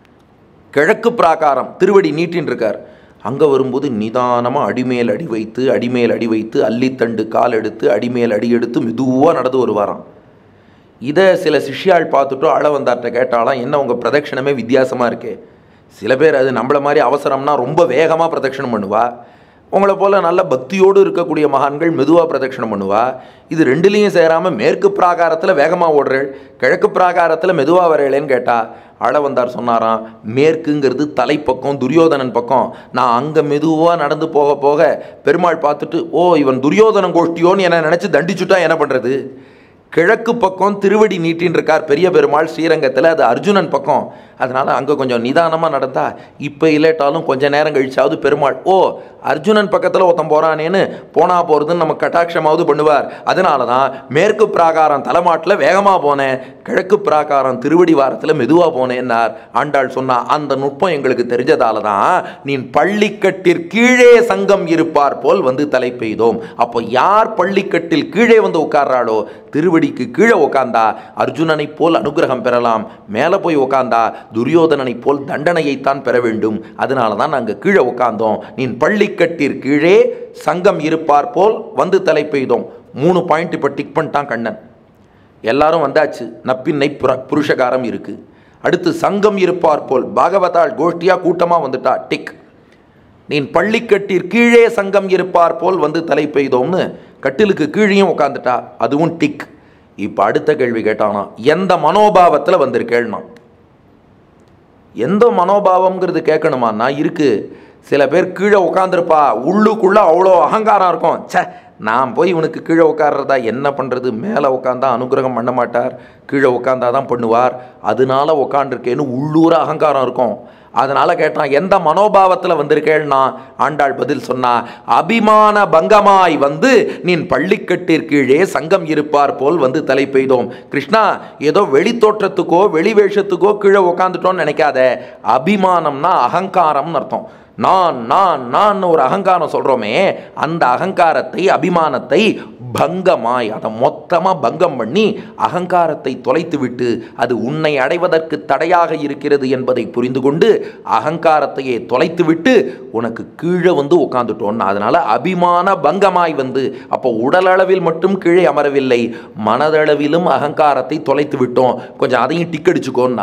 கிழக்கு பிராகாரம் திருவடி நீட்டின்னு இருக்கார், அங்கே வரும்போது நிதானமாக அடிமேல் அடி வைத்து அடிமேல் அடி வைத்து அள்ளித்தண்டு கால் எடுத்து அடிமேல் அடி எடுத்து மெதுவாக நடந்து வருவாராம். இதை சில சிஷ்யாள் பார்த்துட்டு ஆள வந்தார்கிட்ட கேட்டாலாம், என்ன உங்கள் பிரதட்சணமே வித்தியாசமாக இருக்கே. சில பேர் அது நம்மளை மாதிரி அவசரம்னா ரொம்ப வேகமாக பிரதட்சணம் பண்ணுவா, உங்களை போல் நல்ல பக்தியோடு இருக்கக்கூடிய மகான்கள் மெதுவாக பிரதட்சணம் பண்ணுவா. இது ரெண்டுலேயும் சேராமல் மேற்கு பிராகாரத்தில் வேகமாக ஓடுறேள், கிழக்கு பிராகாரத்தில் மெதுவாக வரையலேன்னு கேட்டா. ஆள வந்தார் சொன்னாராம், மேற்குங்கிறது தலைப்பக்கம் துரியோதனன் பக்கம், நான் அங்கே மெதுவாக நடந்து போக போக பெருமாள் பார்த்துட்டு ஓ இவன் துரியோதனன் கோஷ்டியோன்னு என்ன நினச்சி தண்டிச்சுட்டா என்ன பண்ணுறது. கிழக்கு பக்கம் திருவடி நீட்டின்னு இருக்கார் பெரிய பெருமாள் ஸ்ரீரங்கத்தில், அது அர்ஜுனன் பக்கம். அதனால் அங்கே கொஞ்சம் நிதானமாக நடந்தா இப்போ இல்லட்டாலும் கொஞ்சம் நேரம் கழிச்சாவது பெருமாள் ஓ அர்ஜுனன் பக்கத்தில் ஒருத்தன் போகிறானேன்னு போனால் போகிறதுன்னு நம்ம கட்டாட்சமாவது பண்ணுவார். அதனால தான் மேற்கு பிராகாரம் தலைமாட்டில் வேகமாக போனேன், கிழக்கு பிராகாரம் திருவடி வாரத்தில் மெதுவாக போனேன்னார். ஆண்டாள் சொன்னா, அந்த நுட்பம் எங்களுக்கு தெரிஞ்சதால தான் நீ பள்ளிக்கட்டில் கீழே சங்கம் இருப்பார் போல் வந்து தலை பெய்தோம். அப்போ யார் பள்ளிக்கட்டில் கீழே வந்து உட்கார்றாளோ, திருவடிக்கு கீழே உட்கார்ந்தா அர்ஜுனனை போல் அனுகிரகம் பெறலாம், மேலே போய் உட்கார்ந்தா துரியோதனனை போல் தண்டனையைத்தான் பெற வேண்டும். அதனால தான் நாங்கள் கீழே உட்கார்ந்தோம். நீ பள்ளிக்கட்டிற் கீழே சங்கம் இருப்பார் போல் வந்து தலை பெய்தோம். 3 பாயிண்ட் இப்போ டிக் பண்ணிட்டான் கண்ணன். எல்லாரும் வந்தாச்சு, நப்பின்னை புருஷகாரம் இருக்கு. அடுத்து சங்கம் இருப்பார் போல் பாகவதாள் கோஷ்டியா கூட்டமாக வந்துட்டா, டிக். நீ பள்ளிக்கட்டிற் கீழே சங்கம் இருப்பார் போல் வந்து தலை பெய்தோம்னு கட்டிலுக்கு கீழேயும் உட்காந்துட்டா, அதுவும் டிக். இப்போ அடுத்த கேள்வி கேட்டானா, எந்த மனோபாவத்தில் வந்திருக்கேன்னா. எந்த மனோபாவம்ங்கிறது கேட்கணுமாண்ணா இருக்கு. சில பேர் கீழே உட்காந்துருப்பா, உள்ளுக்குள்ளே அவ்வளோ அகங்காரம் இருக்கும். சே நான் போய் இவனுக்கு கீழே உட்கார்றதா என்ன பண்ணுறது, மேலே உட்காந்தா அனுகிரகம் பண்ண மாட்டார், கீழே உட்காந்தா தான் பண்ணுவார், அதனால உட்காண்டிருக்கேன்னு உள்ளூர அகங்காரம் இருக்கும். அதனால் கேட்டான், எந்த மனோபாவத்தில் வந்திருக்கேன்னா. ஆண்டாள் பதில் சொன்னா, அபிமான பங்கமாய் வந்து நீ பள்ளிக்கட்டிற் கீழே சங்கம் இருப்பார் போல் வந்து தலை பெய்தோம். கிருஷ்ணா ஏதோ வெளி தோற்றத்துக்கோ வெளி வேஷத்துக்கோ கீழே உட்காந்துட்டோன்னு நினைக்காத. அபிமானம்னா அகங்காரம்னு அர்த்தம். நான் ஒரு அகங்காரம் சொல்கிறோமே, அந்த அகங்காரத்தை, அபிமானத்தை பங்கமாய், அதை மொத்தமாக பங்கம் பண்ணி அகங்காரத்தை தொலைத்து விட்டு அது உன்னை அடைவதற்கு தடையாக இருக்கிறது என்பதை புரிந்து கொண்டு அகங்காரத்தையே தொலைத்து விட்டு உனக்கு கீழே வந்து உட்காந்துட்டோன்னு. அதனால் அபிமான பங்கமாய் வந்து, அப்போ உடலளவில் மட்டும் கீழே அமரவில்லை, மனதளவிலும் அகங்காரத்தை தொலைத்து விட்டோம். கொஞ்சம் அதையும் டிக்கடிச்சுக்கோன்னா.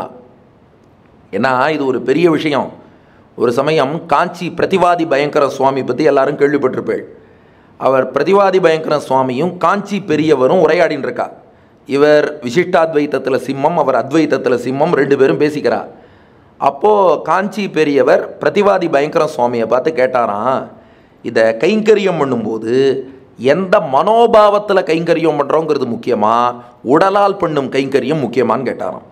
ஏன்னா இது ஒரு பெரிய விஷயம். ஒரு சமயம் காஞ்சி பிரதிவாதி பயங்கர சுவாமி பற்றி எல்லாரும் கேள்விப்பட்டிருப்பேள். அவர் பிரதிவாதி பயங்கர சுவாமியும் காஞ்சி பெரியவரும் உரையாடின்னு இருக்கா. இவர் விசிஷ்டாத்வைத்தத்தில் சிம்மம், அவர் அத்வைத்தத்தில் சிம்மம், ரெண்டு பேரும் பேசிக்கிறா. அப்போது காஞ்சி பெரியவர் பிரதிவாதி பயங்கர சுவாமியை பார்த்து கேட்டாராம், இதை கைங்கரியம் பண்ணும்போது எந்த மனோபாவத்தில் கைங்கரியம் பண்ணுறோங்கிறது முக்கியமா, உடலால் பண்ணும் கைங்கரியம் முக்கியமானு கேட்டாராம்.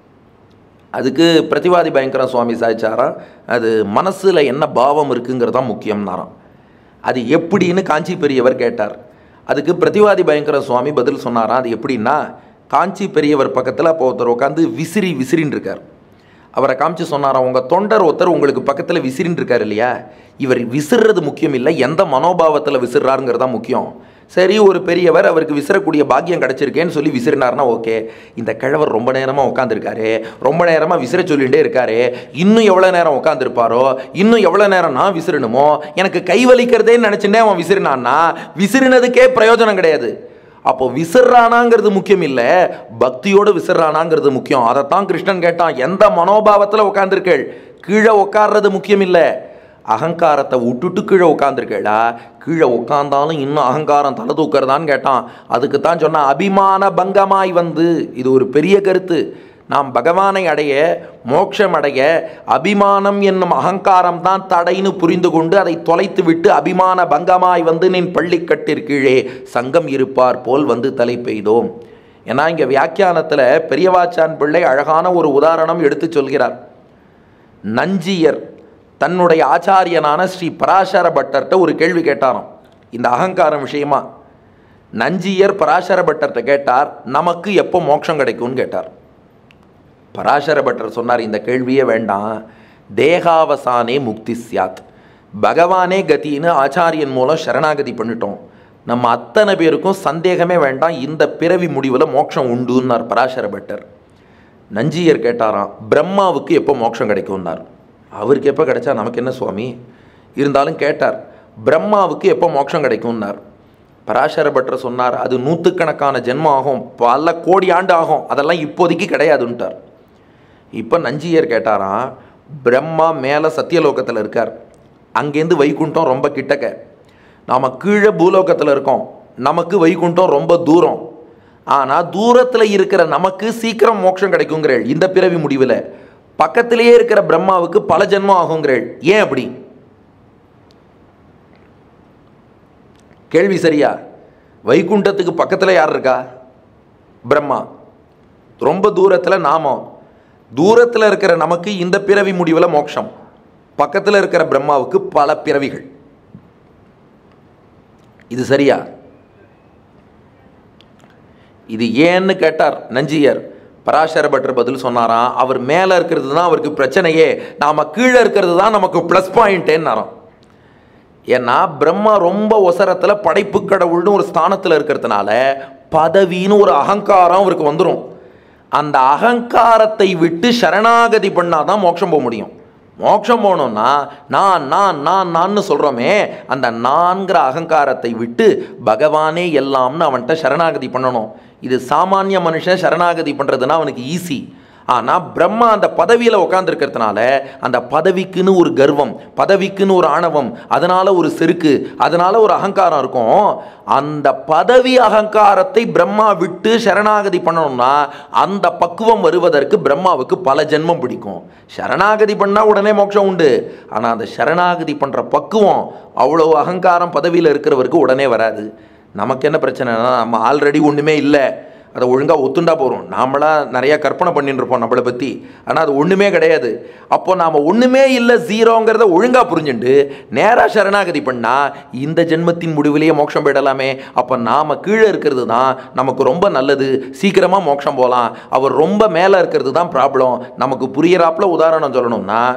அதுக்கு பிரதிவாதி பயங்கர சுவாமி சாய்ச்சாராம், அது மனசில் என்ன பாவம் இருக்குங்கிறதான் முக்கியம்னாராம். அது எப்படின்னு காஞ்சி பெரியவர் கேட்டார். அதுக்கு பிரதிவாதி பயங்கர சுவாமி பதில் சொன்னாராம், அது எப்படின்னா, காஞ்சி பெரியவர் பக்கத்தில் அப்போ ஒருத்தர் உட்காந்து விசிறின்னு இருக்கார். அவரை காமிச்சு சொன்னாராம், உங்கள் தொண்டர் ஒருத்தர் உங்களுக்கு பக்கத்தில் விசிறின்னு இருக்கார் இல்லையா, இவர் விசிறது முக்கியம் இல்லை, எந்த மனோபாவத்தில் விசிறாருங்கிறது தான் முக்கியம். சரி, ஒரு பெரியவர் அவருக்கு விசிறக்கூடிய பாக்கியம் கிடச்சிருக்கேன்னு சொல்லி விசிறினார்னா ஓகே. இந்த கிழவர் ரொம்ப நேரமாக உட்காந்துருக்காரு, ரொம்ப நேரமாக விசிற சொல்லிகிட்டே இருக்காரு, இன்னும் எவ்வளோ நேரம் உட்காந்துருப்பாரோ, இன்னும் எவ்வளோ நேரம் நான் விசிறணுமோ, எனக்கு கை வலிக்கிறதேன்னு நினச்சிட்டே அவன் விசிறினான்னா விசிறினதுக்கே பிரயோஜனம் கிடையாது. அப்போ விசிறானாங்கிறது முக்கியம் இல்லை, பக்தியோடு விசிறானாங்கிறது முக்கியம். அதைத்தான் கிருஷ்ணன் கேட்டான், எந்த மனோபாவத்தில் உட்காந்துருக்கள், கீழே உட்கார்றது முக்கியம் இல்லை, அகங்காரத்தை விட்டுட்டு கீழே உட்காந்துருக்கேடா, கீழே உட்காந்தாலும் இன்னும் அகங்காரம் தலை தூக்கிறதான்னு கேட்டான். அதுக்கு தான் சொன்னால் அபிமான பங்கமாய் வந்து. இது ஒரு பெரிய கருத்து. நாம் பகவானை அடைய, மோட்சம் அடைய அபிமானம் என்னும் அகங்காரம் தான் தடைன்னு புரிந்து கொண்டு அதை தொலைத்து விட்டு அபிமான பங்கமாய் வந்து நின் பள்ளிக்கட்டிற்கீழே சங்கம் இருப்பார் போல் வந்து தலை பெய்தோம். ஏன்னா இங்கே வியாக்கியானத்தில் பெரியவாச்சான் பிள்ளை அழகான ஒரு உதாரணம் எடுத்து சொல்கிறார். நஞ்சியர் தன்னுடைய ஆச்சாரியனான ஸ்ரீ பராசர பட்டர்கிட்ட ஒரு கேள்வி கேட்டாராம் இந்த அகங்காரம் விஷயமா. நஞ்சியர் பராசர பட்டர்கிட்ட கேட்டார், நமக்கு எப்போ மோட்சம் கிடைக்கும்னு கேட்டார். பராசர பட்டர் சொன்னார், இந்த கேள்வியே வேண்டாம், தேகாவசானே முக்தி சியாத், பகவானே கத்தின்னு ஆச்சாரியன் மூலம் சரணாகதி பண்ணிட்டோம், நம்ம அத்தனை பேருக்கும் சந்தேகமே வேண்டாம், இந்த பிறவி முடிவில் மோட்சம் உண்டுன்னார் பராசர பட்டர். நஞ்சியர் கேட்டாராம், பிரம்மாவுக்கு எப்போ மோட்சம் கிடைக்கும்னார். அவருக்கு எப்போ கிடைச்சா நமக்கு என்ன சுவாமி, இருந்தாலும் கேட்டார், பிரம்மாவுக்கு எப்போ மோட்சம் கிடைக்கும்னார். பராசர பட்டர் சொன்னார், அது நூற்றுக்கணக்கான ஜென்மம் ஆகும், பல கோடி ஆண்டு ஆகும், அதெல்லாம் இப்போதைக்கு கிடையாதுன்ட்டார். இப்போ நஞ்சியர் கேட்டாராம், பிரம்மா மேலே சத்தியலோகத்தில் இருக்கார், அங்கேருந்து வைகுண்டம் ரொம்ப கிட்டக்க, நாம் கீழே பூலோகத்தில் இருக்கோம், நமக்கு வைகுண்டம் ரொம்ப தூரம், ஆனால் தூரத்தில் இருக்கிற நமக்கு சீக்கிரம் மோட்சம் கிடைக்குங்கிறேள் இந்த பிறவி முடிவில், பக்கத்திலேயே இருக்கிற பிரம்மாவுக்கு பல ஜென்மம் ஆகுங்கிறேள், ஏன் அப்படி? கேள்வி சரியா? வைகுண்டத்துக்கு பக்கத்தில் யார் இருக்கா? பிரம்மா. ரொம்ப தூரத்தில் நாம, தூரத்தில் இருக்கிற நமக்கு இந்த பிறவி முடிவில் மோட்சம், பக்கத்தில் இருக்கிற பிரம்மாவுக்கு பல பிறவிகள். இது சரியா? இது ஏன்னு கேட்டார் நஞ்சியர். பராசர பட்டர் பதில் சொன்னாராம், அவர் மேலே இருக்கிறது தான் அவருக்கு பிரச்சனையே, நாம் கீழே இருக்கிறது தான் நமக்கு ப்ளஸ் பாயிண்ட்டேன்னாராம். ஏன்னா பிரம்மா ரொம்ப ஒசரத்தில் படைப்பு கடவுள்னு ஒரு ஸ்தானத்தில் இருக்கிறதுனால பதவின்னு ஒரு அகங்காரம் அவருக்கு வந்துடும். அந்த அகங்காரத்தை விட்டு சரணாகதி பண்ணாதான் மோட்சம் போக முடியும். மோட்சம் போகணும்னா நான் சொல்கிறோமே, அந்த நான்கிற அகங்காரத்தை விட்டு பகவானே எல்லாம்னு அவன்கிட்ட சரணாகதி பண்ணணும். இது சாமானிய மனுஷன் சரணாகதி பண்ணுறதுனா அவனுக்கு ஈஸி. ஆனால் பிரம்மா அந்த பதவியில் உட்காந்துருக்கிறதுனால அந்த பதவிக்குன்னு ஒரு கர்வம், பதவிக்குன்னு ஒரு ஆணவம், அதனால் ஒரு செருக்கு, அதனால் ஒரு அகங்காரம் இருக்கும். அந்த பதவி அகங்காரத்தை பிரம்மா விட்டு சரணாகதி பண்ணணும்னா அந்த பக்குவம் வருவதற்கு பிரம்மாவுக்கு பல ஜென்மம் பிடிக்கும். சரணாகதி பண்ணால் உடனே மோட்சம் உண்டு. ஆனால் அந்த சரணாகதி பண்ணுற பக்குவம் அவ்வளோ அகங்காரம் பதவியில் இருக்கிறவருக்கு உடனே வராது. நமக்கு என்ன பிரச்சனைனா, நம்ம ஆல்ரெடி ஒன்றுமே இல்லை, அதை ஒழுங்காக ஒத்துண்டா போகிறோம். நாமளாக நிறையா கற்பனை பண்ணிட்டு இருப்போம் நம்மளை பற்றி, ஆனால் அது ஒன்றுமே கிடையாது. அப்போ நாம் ஒன்றுமே இல்லை, ஜீரோங்கிறத ஒழுங்காக புரிஞ்சுட்டு நேராக சரணாகதி பண்ணால் இந்த ஜென்மத்தின் முடிவிலேயே மோட்சம் போயிடலாமே. அப்போ நாம் கீழே இருக்கிறது தான் நமக்கு ரொம்ப நல்லது, சீக்கிரமாக மோட்சம் போகலாம். அவர் ரொம்ப மேலே இருக்கிறது தான் ப்ராப்ளம். நமக்கு புரியிறாப்புல உதாரணம் சொல்லணும்னா,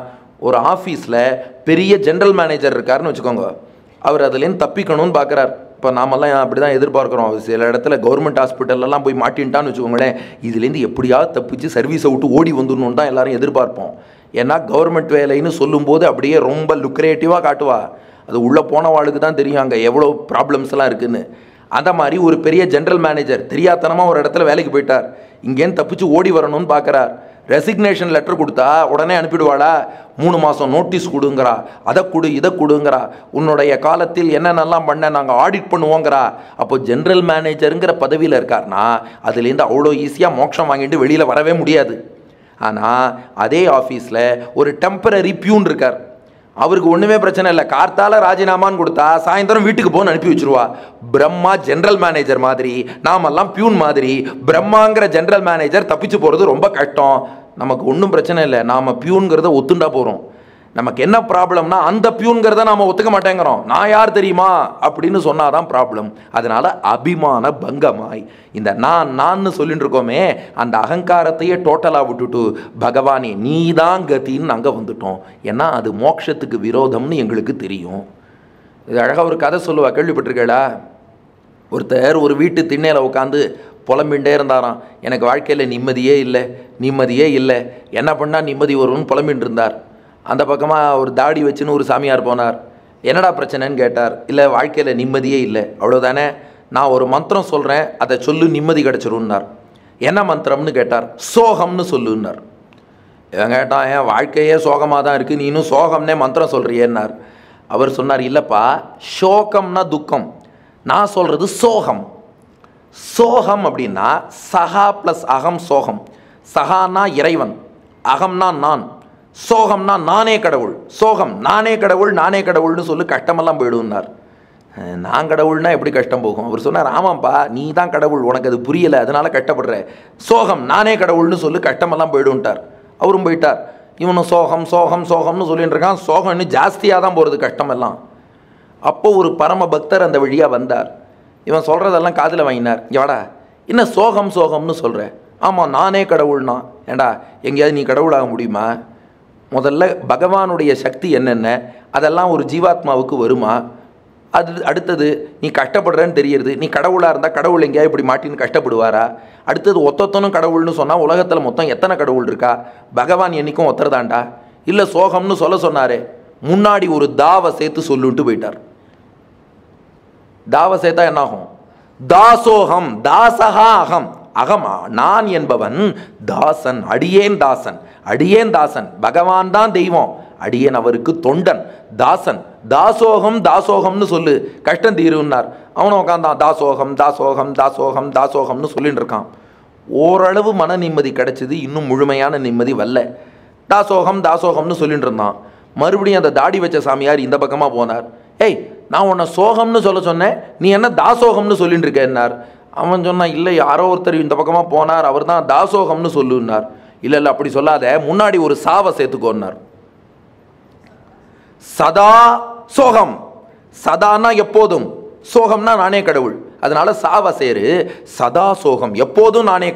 ஒரு ஆஃபீஸில் பெரிய ஜென்ரல் மேனேஜர் இருக்காருன்னு வச்சுக்கோங்க. அவர் அதுலேருந்து தப்பிக்கணும்னு பார்க்குறார். இப்போ நாமெல்லாம் அப்படி தான் எதிர்பார்க்குறோம். சில இடத்துல கவர்மெண்ட் ஹாஸ்பிட்டல்லாம் போய் மாட்டின்ட்டான்னு வச்சுக்கோங்களேன், இதுலேருந்து எப்படியாவது தப்பிச்சு சர்வீஸை விட்டு ஓடி வந்துடணுன்னு தான் எல்லாரும் எதிர்பார்ப்போம். ஏன்னா கவர்மெண்ட் வேலைன்னு சொல்லும்போது அப்படியே ரொம்ப லுக்ரேட்டிவாக காட்டுவா. அது உள்ளே போனவாளுக்கு தான் தெரியும் அங்கே எவ்வளோ ப்ராப்ளம்ஸ்லாம் இருக்குதுன்னு. அந்த மாதிரி ஒரு பெரிய ஜென்ரல் மேனேஜர் தெரியாதனமாக ஒரு இடத்துல வேலைக்கு போயிட்டார். இங்கேருந்து தப்பிச்சு ஓடி வரணும்னு பார்க்குறார். ரெசிக்னேஷன் லெட்டர் கொடுத்தா உடனே அனுப்பிடுவாளா? 3 மாதம் நோட்டீஸ் கொடுங்கிறா, அதை கொடு இதை கொடுங்கிறா, உன்னுடைய காலத்தில் என்னென்னலாம் பண்ண நாங்கள் ஆடிட் பண்ணுவோங்கிறா. அப்போ ஜென்ரல் மேனேஜருங்கிற பதவியில் இருக்கார்னா அதுலேருந்து அவ்வளோ ஈஸியாக மோட்சம் வாங்கிட்டு வெளியில் வரவே முடியாது. ஆனால் அதே ஆஃபீஸில் ஒரு டெம்பரரி பியூன் இருக்கார். அவருக்கு ஒன்றுமே பிரச்சனை இல்லை. கார்த்தால ராஜினாமான்னு கொடுத்தா சாயந்தரம் வீட்டுக்கு போன்னு அனுப்பி வச்சுருவா. பிரம்மா ஜென்ரல் மேனேஜர் மாதிரி, நாமெல்லாம் பியூன் மாதிரி. பிரம்மாங்கிற ஜென்ரல் மேனேஜர் தப்பிச்சு போகிறது ரொம்ப கஷ்டம். நமக்கு ஒன்றும் பிரச்சனை இல்லை, நாம் பியூனுங்கிறத ஒத்துண்டா போகிறோம். நமக்கு என்ன ப்ராப்ளம்னா அந்த பியூனுங்கிறத நாம் ஒத்துக்க மாட்டேங்கிறோம். நான் யார் தெரியுமா அப்படின்னு சொன்னாதான் ப்ராப்ளம். அதனால் அபிமான பங்கமாய் இந்த நான் சொல்லிட்டு இருக்கோமே, அந்த அகங்காரத்தையே டோட்டலாக விட்டுட்டு பகவானே நீ தான் கத்தின்னு நாங்கள் வந்துட்டோம். ஏன்னா அது மோட்சத்துக்கு விரோதம்னு எங்களுக்கு தெரியும். இது அழகாக ஒரு கதை சொல்லுவா, கேள்விப்பட்டிருக்கேளா? ஒருத்தர் ஒரு வீட்டு திண்ணையில் உட்காந்து புலம்பின்ண்டே இருந்தாராம். எனக்கு வாழ்க்கையில் நிம்மதியே இல்லை, என்ன பண்ணால் நிம்மதி வரும்னு புலம்பின்னு இருந்தார். அந்த பக்கமாக ஒரு தாடி வச்சுன்னு ஒரு சாமியார் போனார். என்னடா பிரச்சனைன்னு கேட்டார். இல்லை வாழ்க்கையில் நிம்மதியே இல்லை, அவ்வளோதானே, நான் ஒரு மந்திரம் சொல்கிறேன், அதை சொல்லு நிம்மதி கிடச்சிருன்னார். என்ன மந்திரம்னு கேட்டார். சோகம்னு சொல்லுன்னார். இவன் கேட்டான், என் வாழ்க்கையே சோகமாக தான் இருக்குது, நீனும் சோகம்னே மந்திரம் சொல்கிறியேன்னார். அவர் சொன்னார், இல்லைப்பா சோகம்னா துக்கம், நான் சொல்கிறது சோகம். சோகம் அப்படின்னா சஹா ப்ளஸ் அகம் சோகம். சஹானா இறைவன், அகம்னா நான், சோகம்னா நானே கடவுள். சோகம் நானே கடவுள்னு சொல்லு, கஷ்டமெல்லாம் போயிடுன்னார். நான் கடவுள்னா எப்படி கஷ்டம் போகும்? அவர் சொன்னார், ஆமாப்பா நீ தான் கடவுள், உனக்கு அது புரியலை, அதனால கஷ்டப்படுற. சோகம் நானே கடவுள்னு சொல்லு, கஷ்டமெல்லாம் போயிடுன்ட்டார். அவரும் போயிட்டார். இவனும் சோகம்னு சொல்லிட்டு இருக்கான். சோகம் இன்னும் ஜாஸ்தியாக தான் போகிறது கஷ்டமெல்லாம். அப்போ ஒரு பரம பக்தர் அந்த வழியாக வந்தார். இவன் சொல்கிறதெல்லாம் காதில் வாங்கினார். எவாடா என்ன சோகம்னு சொல்கிற? ஆமாம் நானே கடவுள்னா. ஏண்டா எங்கேயாவது நீ கடவுளாக முடியுமா? முதல்ல பகவானுடைய சக்தி என்னென்ன அதெல்லாம் ஒரு ஜீவாத்மாவுக்கு வருமா? அடுத்தது நீ கஷ்டப்படுறேன்னு தெரியுது, நீ கடவுளாக இருந்தால் கடவுள் எங்கேயா இப்படி மாட்டின்னு கஷ்டப்படுவாரா? அடுத்தது ஒத்தொத்தனும் கடவுள்னு சொன்னால் உலகத்தில் மொத்தம் எத்தனை கடவுள் இருக்கா? பகவான் என்றைக்கும் ஒத்தரதாண்டா. இல்லை சோகம்னு சொன்னாரே, முன்னாடி ஒரு தாவை சேர்த்து சொல்லுன்ட்டு போயிட்டார். தாவை சேர்த்தா என்னாகும்? தாசோகம் தாசகா அகம். அகம் நான் என்பவன் தாசன், அடியேன் தாசன். பகவான் தான் தெய்வம், அடியேன் அவருக்கு தொண்டன். தாசன் தாசோகம்னு சொல்லு, கஷ்டம் தீருன்னார். அவனும் உட்காந்தான் தாசோகம்னு சொல்லிட்டு இருக்கான். ஓரளவு மன நிம்மதி கிடைச்சிது, இன்னும் முழுமையான நிம்மதி வரல. தாசோகம்னு சொல்லிட்டு இருந்தான். மறுபடியும் அந்த தாடி வச்ச சாமியார் இந்த பக்கமாக போனார். ஏய் நான் உன்னை சோகம்னு சொன்னேன், நீ என்ன தாசோகம்னு சொல்லிட்டு இருக்கேன்னார். அவன் சொன்னான், இல்லை யாரோ ஒருத்தர் இந்த பக்கமாக போனார், அவர் தான் தாசோகம்னு சொல்லுன்னார். இல்லை அப்படி சொல்லாத, முன்னாடி ஒரு சாவை சேர்த்துக்கோன்னார். சதா சோகம், சதானா எப்போதும், சோகம்னா நானே கடவுள், அதனால சாவ சேரு. சதா சோகம், எப்போதும் நானே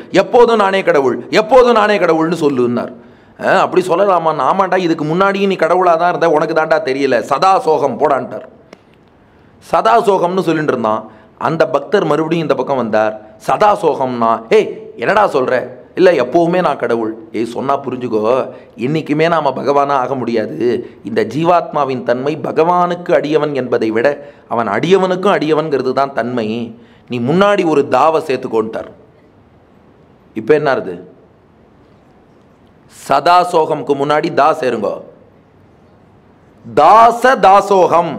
கடவுள்னு சொல்லுன்னார். அப்படி சொல்லலாமா? ஆமாண்டா, இதுக்கு முன்னாடி நீ கடவுளாக தான் இருந்த, உனக்கு தாண்டா தெரியல, சதா சோகம் போடான்ட்டார். சதா சோகம்னு சொல்லிட்டு இருந்தான். அந்த பக்தர் மறுபடியும் இந்த பக்கம் வந்தார். சதா சோகம்னா, ஏய் என்னடா சொல்கிற? இல்லை எப்போவுமே நான் கடவுள். சொன்னால் புரிஞ்சுக்கோ, இன்றைக்குமே நாம் பகவானாக ஆக முடியாது. இந்த ஜீவாத்மாவின் தன்மை பகவானுக்கு அடியவன் என்பதை விட அவன் அடியவனுக்கும் அடியவன்கிறது தான் தன்மை. நீ முன்னாடி ஒரு தாவை சேர்த்துக்கோன்ட்டார். இப்போ என்ன ஆகுது? சதா சோகம்க்கு முன்னாடி தா சேருங்கோ. தாசோகம்,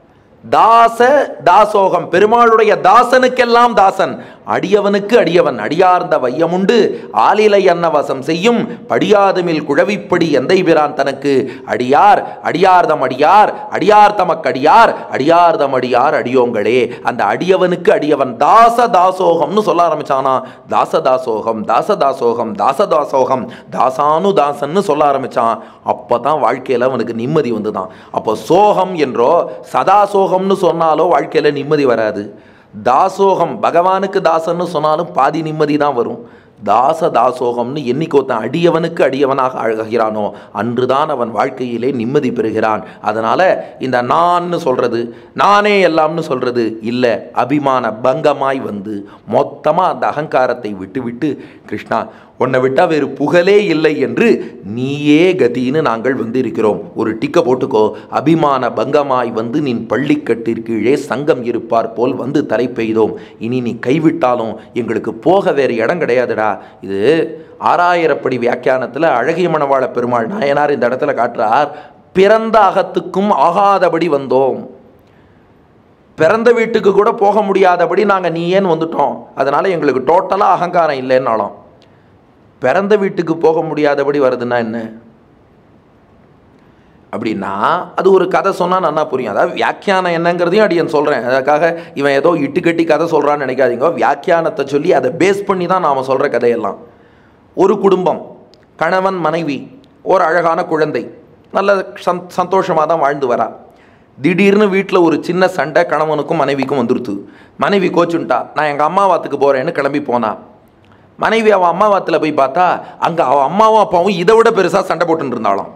பெருமாளுடைய தாசனுக்கெல்லாம் தாசன், அடியவனுக்கு அடியவன். அடியார்ந்த வையமுண்டு ஆலிலை அன்னவசம் செய்யும் படியாதுமில் குழவிப்படி எந்தை பிரான் தனக்கு அடியார் அடியார்தம் அடியார் அடியோங்களே. அந்த அடியவனுக்கு அடியவன் தாசோகம்னு சொல்ல ஆரம்பிச்சானா. தாசோகம் தாசானு சொல்ல ஆரம்பிச்சான். அப்பதான் வாழ்க்கையில அவனுக்கு நிம்மதி வந்துதான். அப்போ சோகம் என்றோ சதாசோகம்னு சொன்னாலோ வாழ்க்கையில நிம்மதி வராது. தாசோகம் பகவானுக்கு தாசன்னு சொன்னாலும் பாதி நிம்மதி தான் வரும். தாச தாசோகம்னு என்னைக்கு ஒருத்தன் அடியவனுக்கு அடியவனாக ஆகிறானோ அன்றுதான் அவன் வாழ்க்கையிலே நிம்மதி பெறுகிறான். அதனால் இந்த நான்னு சொல்கிறது, நானே எல்லாம்னு சொல்கிறது இல்லை, அபிமான பங்கமாய் வந்து மொத்தமாக அந்த அகங்காரத்தை விட்டு விட்டு கிருஷ்ணா உன்னை விட்டால் வேறு புகழே இல்லை என்று நீயே கதின்னு நாங்கள் வந்து இருக்கிறோம். ஒரு டிக்கை போட்டுக்கோ, அபிமான பங்கமாய் வந்து நின் பள்ளிக்கட்டிற்கீழே சங்கம் இருப்பார் போல் வந்து தலை பெய்தோம். இனி நீ கைவிட்டாலும் எங்களுக்கு போக வேறு இடம் கிடையாதுடா. இது 6000 படி வியாக்கியானத்தில் அழகிய மணவாள பெருமாள் நாயனார் இந்த இடத்துல காட்டுறார். பிறந்த அகத்துக்கும் ஆகாதபடி வந்தோம், பிறந்த வீட்டுக்கு கூட போக முடியாதபடி நாங்கள் நீ ஏன் வந்துட்டோம், அதனால் எங்களுக்கு டோட்டலாக அகங்காரம் இல்லைன்னாலும். பிறந்த வீட்டுக்கு போக முடியாதபடி வருதுன்னா என்ன அப்படின்னா, அது ஒரு கதை சொன்னால் நல்லா புரியும். அதாவது வியாக்கியானம் என்னங்கிறதையும் அடியன் சொல்கிறேன். அதுக்காக இவன் ஏதோ இட்டுக்கட்டி கதை சொல்கிறான்னு நினைக்காதீங்க. வியாக்கியானத்தை சொல்லி அதை பேஸ் பண்ணி தான் நாம் சொல்கிற கதையெல்லாம். ஒரு குடும்பம், கணவன் மனைவி, ஒரு அழகான குழந்தை, நல்ல சந்தோஷமாக தான் வாழ்ந்து வரா. திடீர்னு வீட்டில் ஒரு சின்ன சண்டை கணவனுக்கும் மனைவிக்கும் வந்துருத்து. மனைவி கோச்சுன்ட்டா, நான் எங்கள் அம்மாவாத்துக்கு போகிறேன்னு கிளம்பி போனான். மனைவி அவன் அம்மாவாத்தில் போய் பார்த்தா அங்கே அவன் அம்மாவும் அப்பாவும் இதை விட பெருசாக சண்டை போட்டுன்னு இருந்தாலும்.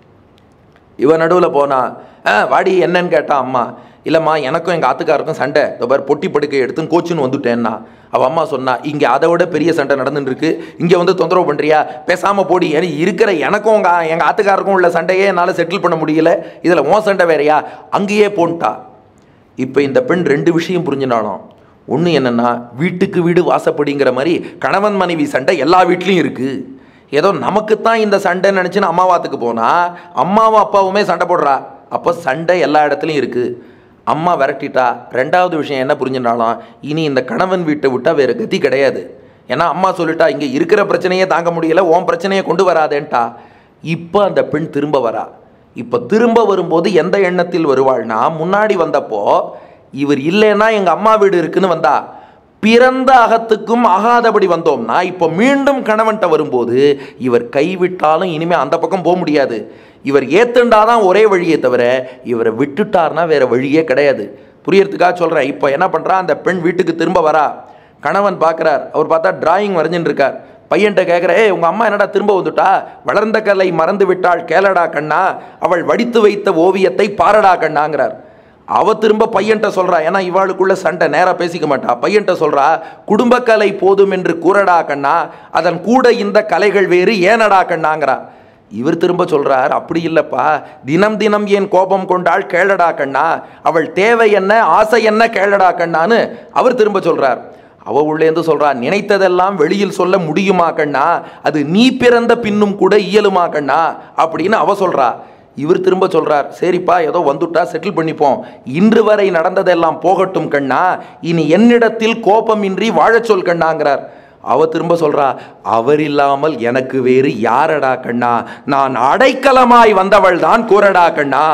இவன் நடுவில் போனா, வாடி என்னன்னு கேட்டான் அம்மா. இல்லைம்மா எனக்கும் எங்கள் ஆத்துக்காருக்கும் சண்டை, பார் பொட்டி படுக்கை எடுத்துன்னு கோச்சுன்னு வந்துட்டேன்னா. அவள் அம்மா சொன்னா, இங்கே அதை விட பெரிய சண்டை நடந்துட்டுருக்கு, இங்கே வந்து தொந்தரவு பண்ணுறியா, பேசாமல் போடி, ஏன்னா இருக்கிற எனக்கும் எங்கள் ஆத்துக்காருக்கும் உள்ள சண்டையே என்னால் செட்டில் பண்ண முடியல, இதில் உன் சண்டை வேறையா, அங்கேயே போன்ட்டா. இப்போ இந்த பெண் 2 விஷயம் புரிஞ்சினாலும். ஒன்று என்னென்னா, வீட்டுக்கு வீடு வாசப்படிங்கிற மாதிரி கணவன் மனைவி சண்டை எல்லா வீட்லேயும் இருக்குது. ஏதோ நமக்குத்தான் இந்த சண்டைன்னு நினச்சின்னு அம்மாவாத்துக்கு போனால் அம்மாவும் அப்பாவுமே சண்டை போடுறா. அப்போ சண்டை எல்லா இடத்துலையும் இருக்குது. அம்மா விரட்டிட்டா. 2வது விஷயம் என்ன புரிஞ்சுனாலும், இனி இந்த கணவன் வீட்டை விட்டால் வேறு கதி கிடையாது. ஏன்னா அம்மா சொல்லிட்டா, இங்கே இருக்கிற பிரச்சனையே தாங்க முடியலை, உன் பிரச்சனையை கொண்டு வராதேன்ட்டா. இப்போ அந்த பெண் திரும்ப வரா. இப்போ திரும்ப வரும்போது எந்த எண்ணத்தில் வருவாள்னா, முன்னாடி வந்தப்போ இவர் இல்லைன்னா எங்கள் அம்மா வீடு இருக்குன்னு வந்தா. பிறந்த அகத்துக்கும் ஆகாதபடி வந்தோம்னா இப்போ மீண்டும் கணவன்கிட்ட வரும்போது இவர் கைவிட்டாலும் இனிமேல் அந்த பக்கம் போக முடியாது. இவர் ஏத்துண்டாதான் ஒரே வழியே தவிர இவரை விட்டுட்டார்னா வேற வழியே கிடையாது. புரியறதுக்காக சொல்கிறேன். இப்போ என்ன பண்ணுறா, அந்த பெண் வீட்டுக்கு திரும்ப வரா. கணவன் பார்க்குறார். அவர் பார்த்தா டிராயிங் வரைஞ்சின்னு இருக்கார். பையன்கிட்ட கேட்குற, உங்கள் அம்மா என்னடா திரும்ப வந்துட்டா, வளர்ந்த கலை மறந்து விட்டாள் கேளடா கண்ணா, அவள் வடித்து வைத்த ஓவியத்தை பாரடா கண்ணாங்கிறார். அவ திரும்ப பையன்கிட்ட சொல்கிறா, ஏன்னா இவாளுக்குள்ள சண்டை, நேராக பேசிக்க மாட்டா. பையன்கிட்ட சொல்கிறா, குடும்பக்கலை போதும் என்று கூறடா கண்ணா, அதன் கூட இந்த கலைகள் வேறு ஏனடா கண்ணாங்கிறா. இவர் திரும்ப சொல்கிறார், அப்படி இல்லைப்பா, தினம் தினம் ஏன் கோபம் கொண்டாள் கேளடா கண்ணா, அவள் தேவை என்ன ஆசை என்ன கேளடா கண்ணான்னு அவர் திரும்ப சொல்கிறார். அவள் உள்ளேந்து சொல்கிறா, நினைத்ததெல்லாம் வெளியில் சொல்ல முடியுமா கண்ணா, அது நீ பிறந்த பின்னும் கூட இயலுமா கண்ணா அப்படின்னு அவ சொல்கிறா. இவர் திரும்ப சொல்கிறார், சரிப்பா ஏதோ வந்துட்டா செட்டில் பண்ணிப்போம், இன்று வரை நடந்ததெல்லாம் போகட்டும் கண்ணா, இனி என்னிடத்தில் கோபமின்றி வாழச் சொல் கண்ணாங்கிறார். அவ திரும்ப சொல்கிறா, அவர் இல்லாமல் எனக்கு வேறு யாரடா கண்ணா, நான் அடைக்கலமாய் வந்தவள் தான் கூறடா கண்ணா.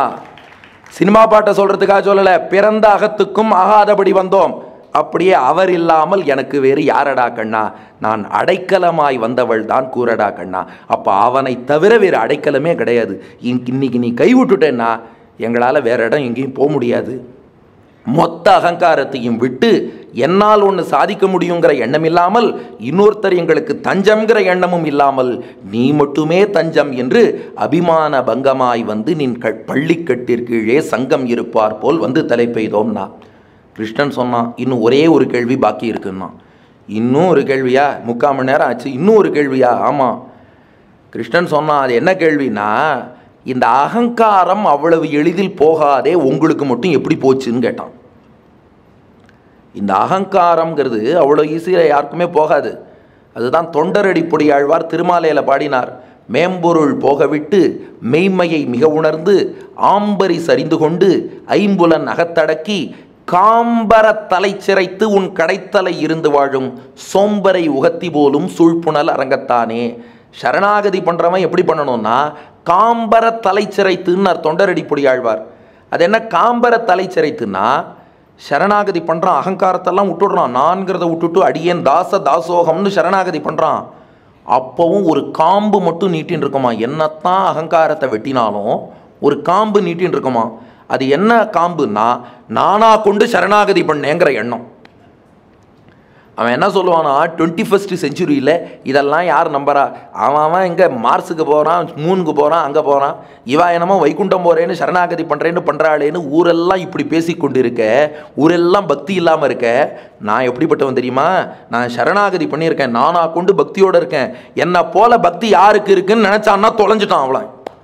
சினிமா பாட்டை சொல்கிறதுக்காக சொல்லலை, பிறந்த அகத்துக்கும் ஆகாதபடி வந்தோம், அப்படியே அவர் இல்லாமல் எனக்கு வேறு யாரடா கண்ணா, நான் அடைக்கலமாய் வந்தவள் தான் கூறடா கண்ணா. அப்போ அவனை தவிர வேறு அடைக்கலமே கிடையாது. இன்னைக்கு நீ கைவிட்டுட்டேன்னா எங்களால் வேற இடம் எங்கேயும் போக முடியாது. மொத்த அகங்காரத்தையும் விட்டு என்னால் ஒன்று சாதிக்க முடியுங்கிற எண்ணம் இல்லாமல், இன்னொருத்தர் எங்களுக்கு தஞ்சம்ங்கிற எண்ணமும் இல்லாமல், நீ மட்டுமே தஞ்சம் என்று அபிமான பங்கமாய் வந்து நின் பள்ளிக்கட்டிற்கீழே சங்கம் இருப்பார் போல் வந்து தலை பெய்தோம்னா. கிருஷ்ணன் சொன்னான், இன்னும் ஒரே ஒரு கேள்வி பாக்கி இருக்குன்னா. இன்னும் ஒரு கேள்வியா, 3/4 மணி நேரம் ஆச்சு, இன்னும் ஒரு கேள்வியா? ஆமாம். கிருஷ்ணன் சொன்னான், அது என்ன கேள்வினா, இந்த அகங்காரம் அவ்வளவு எளிதில் போகாதே, உங்களுக்கு மட்டும் எப்படி போச்சுன்னு கேட்டான். இந்த அகங்காரம்ங்கிறது அவ்வளோ ஈஸியாக யாருக்குமே போகாது. அதுதான் தொண்டரடிப்பொடி ஆழ்வார் திருமாலையில் பாடினார். மேம்பொருள் போகவிட்டு மெய்மையை மிக உணர்ந்து ஆம்பரி சரிந்து கொண்டு ஐம்புலன் அகத்தடக்கி காம்பர தலை சிறைத்து உன் கடைத்தலை இருந்து வாழும் சோம்பரை உகத்தி போலும் சூழ்ப்புணல் அரங்கத்தானே. சரணாகதி பண்ணுறவன் எப்படி பண்ணணும்னா, காம்பர தலை சிறைத்துன்னு தொண்டரடிப்பொடி ஆழ்வார். அது என்ன காம்பர தலை சிறைத்துன்னா, சரணாகதி பண்ணுறான், அகங்காரத்தெல்லாம் விட்டுடுறான், நான்கிறத விட்டுட்டு அடியேன் தாச தாசோகம்னு சரணாகதி பண்ணுறான். அப்போவும் ஒரு காம்பு மட்டும் நீட்டின்னு இருக்குமா. என்னத்தான் அகங்காரத்தை வெட்டினாலும் ஒரு காம்பு நீட்டின்னு இருக்குமா. அது என்ன காம்புன்னா, நானா கொண்டு சரணாகதி பண்ணேங்கிற எண்ணம். அவன் என்ன சொல்லுவானா, 21st செஞ்சுரியில் இதெல்லாம் யார் நம்புறா? அவன் எங்கே மார்ஸுக்கு போகிறான், மூனுக்கு போகிறான், அங்கே போகிறான். இவன் என்னமோ வைகுண்டம் போகிறேன்னு சரணாகதி பண்ணுறேன்னு பண்ணுறாளேன்னு ஊரெல்லாம் இப்படி பேசி கொண்டு இருக்க, ஊரெல்லாம் பக்தி இல்லாமல் இருக்க. நான் எப்படிப்பட்டவன் தெரியுமா? நான் சரணாகதி பண்ணியிருக்கேன், நானாக கொண்டு பக்தியோடு இருக்கேன். என்னை போல பக்தி யாருக்கு இருக்குன்னு நினச்சான்னா தொலைஞ்சிட்டான் அவளை.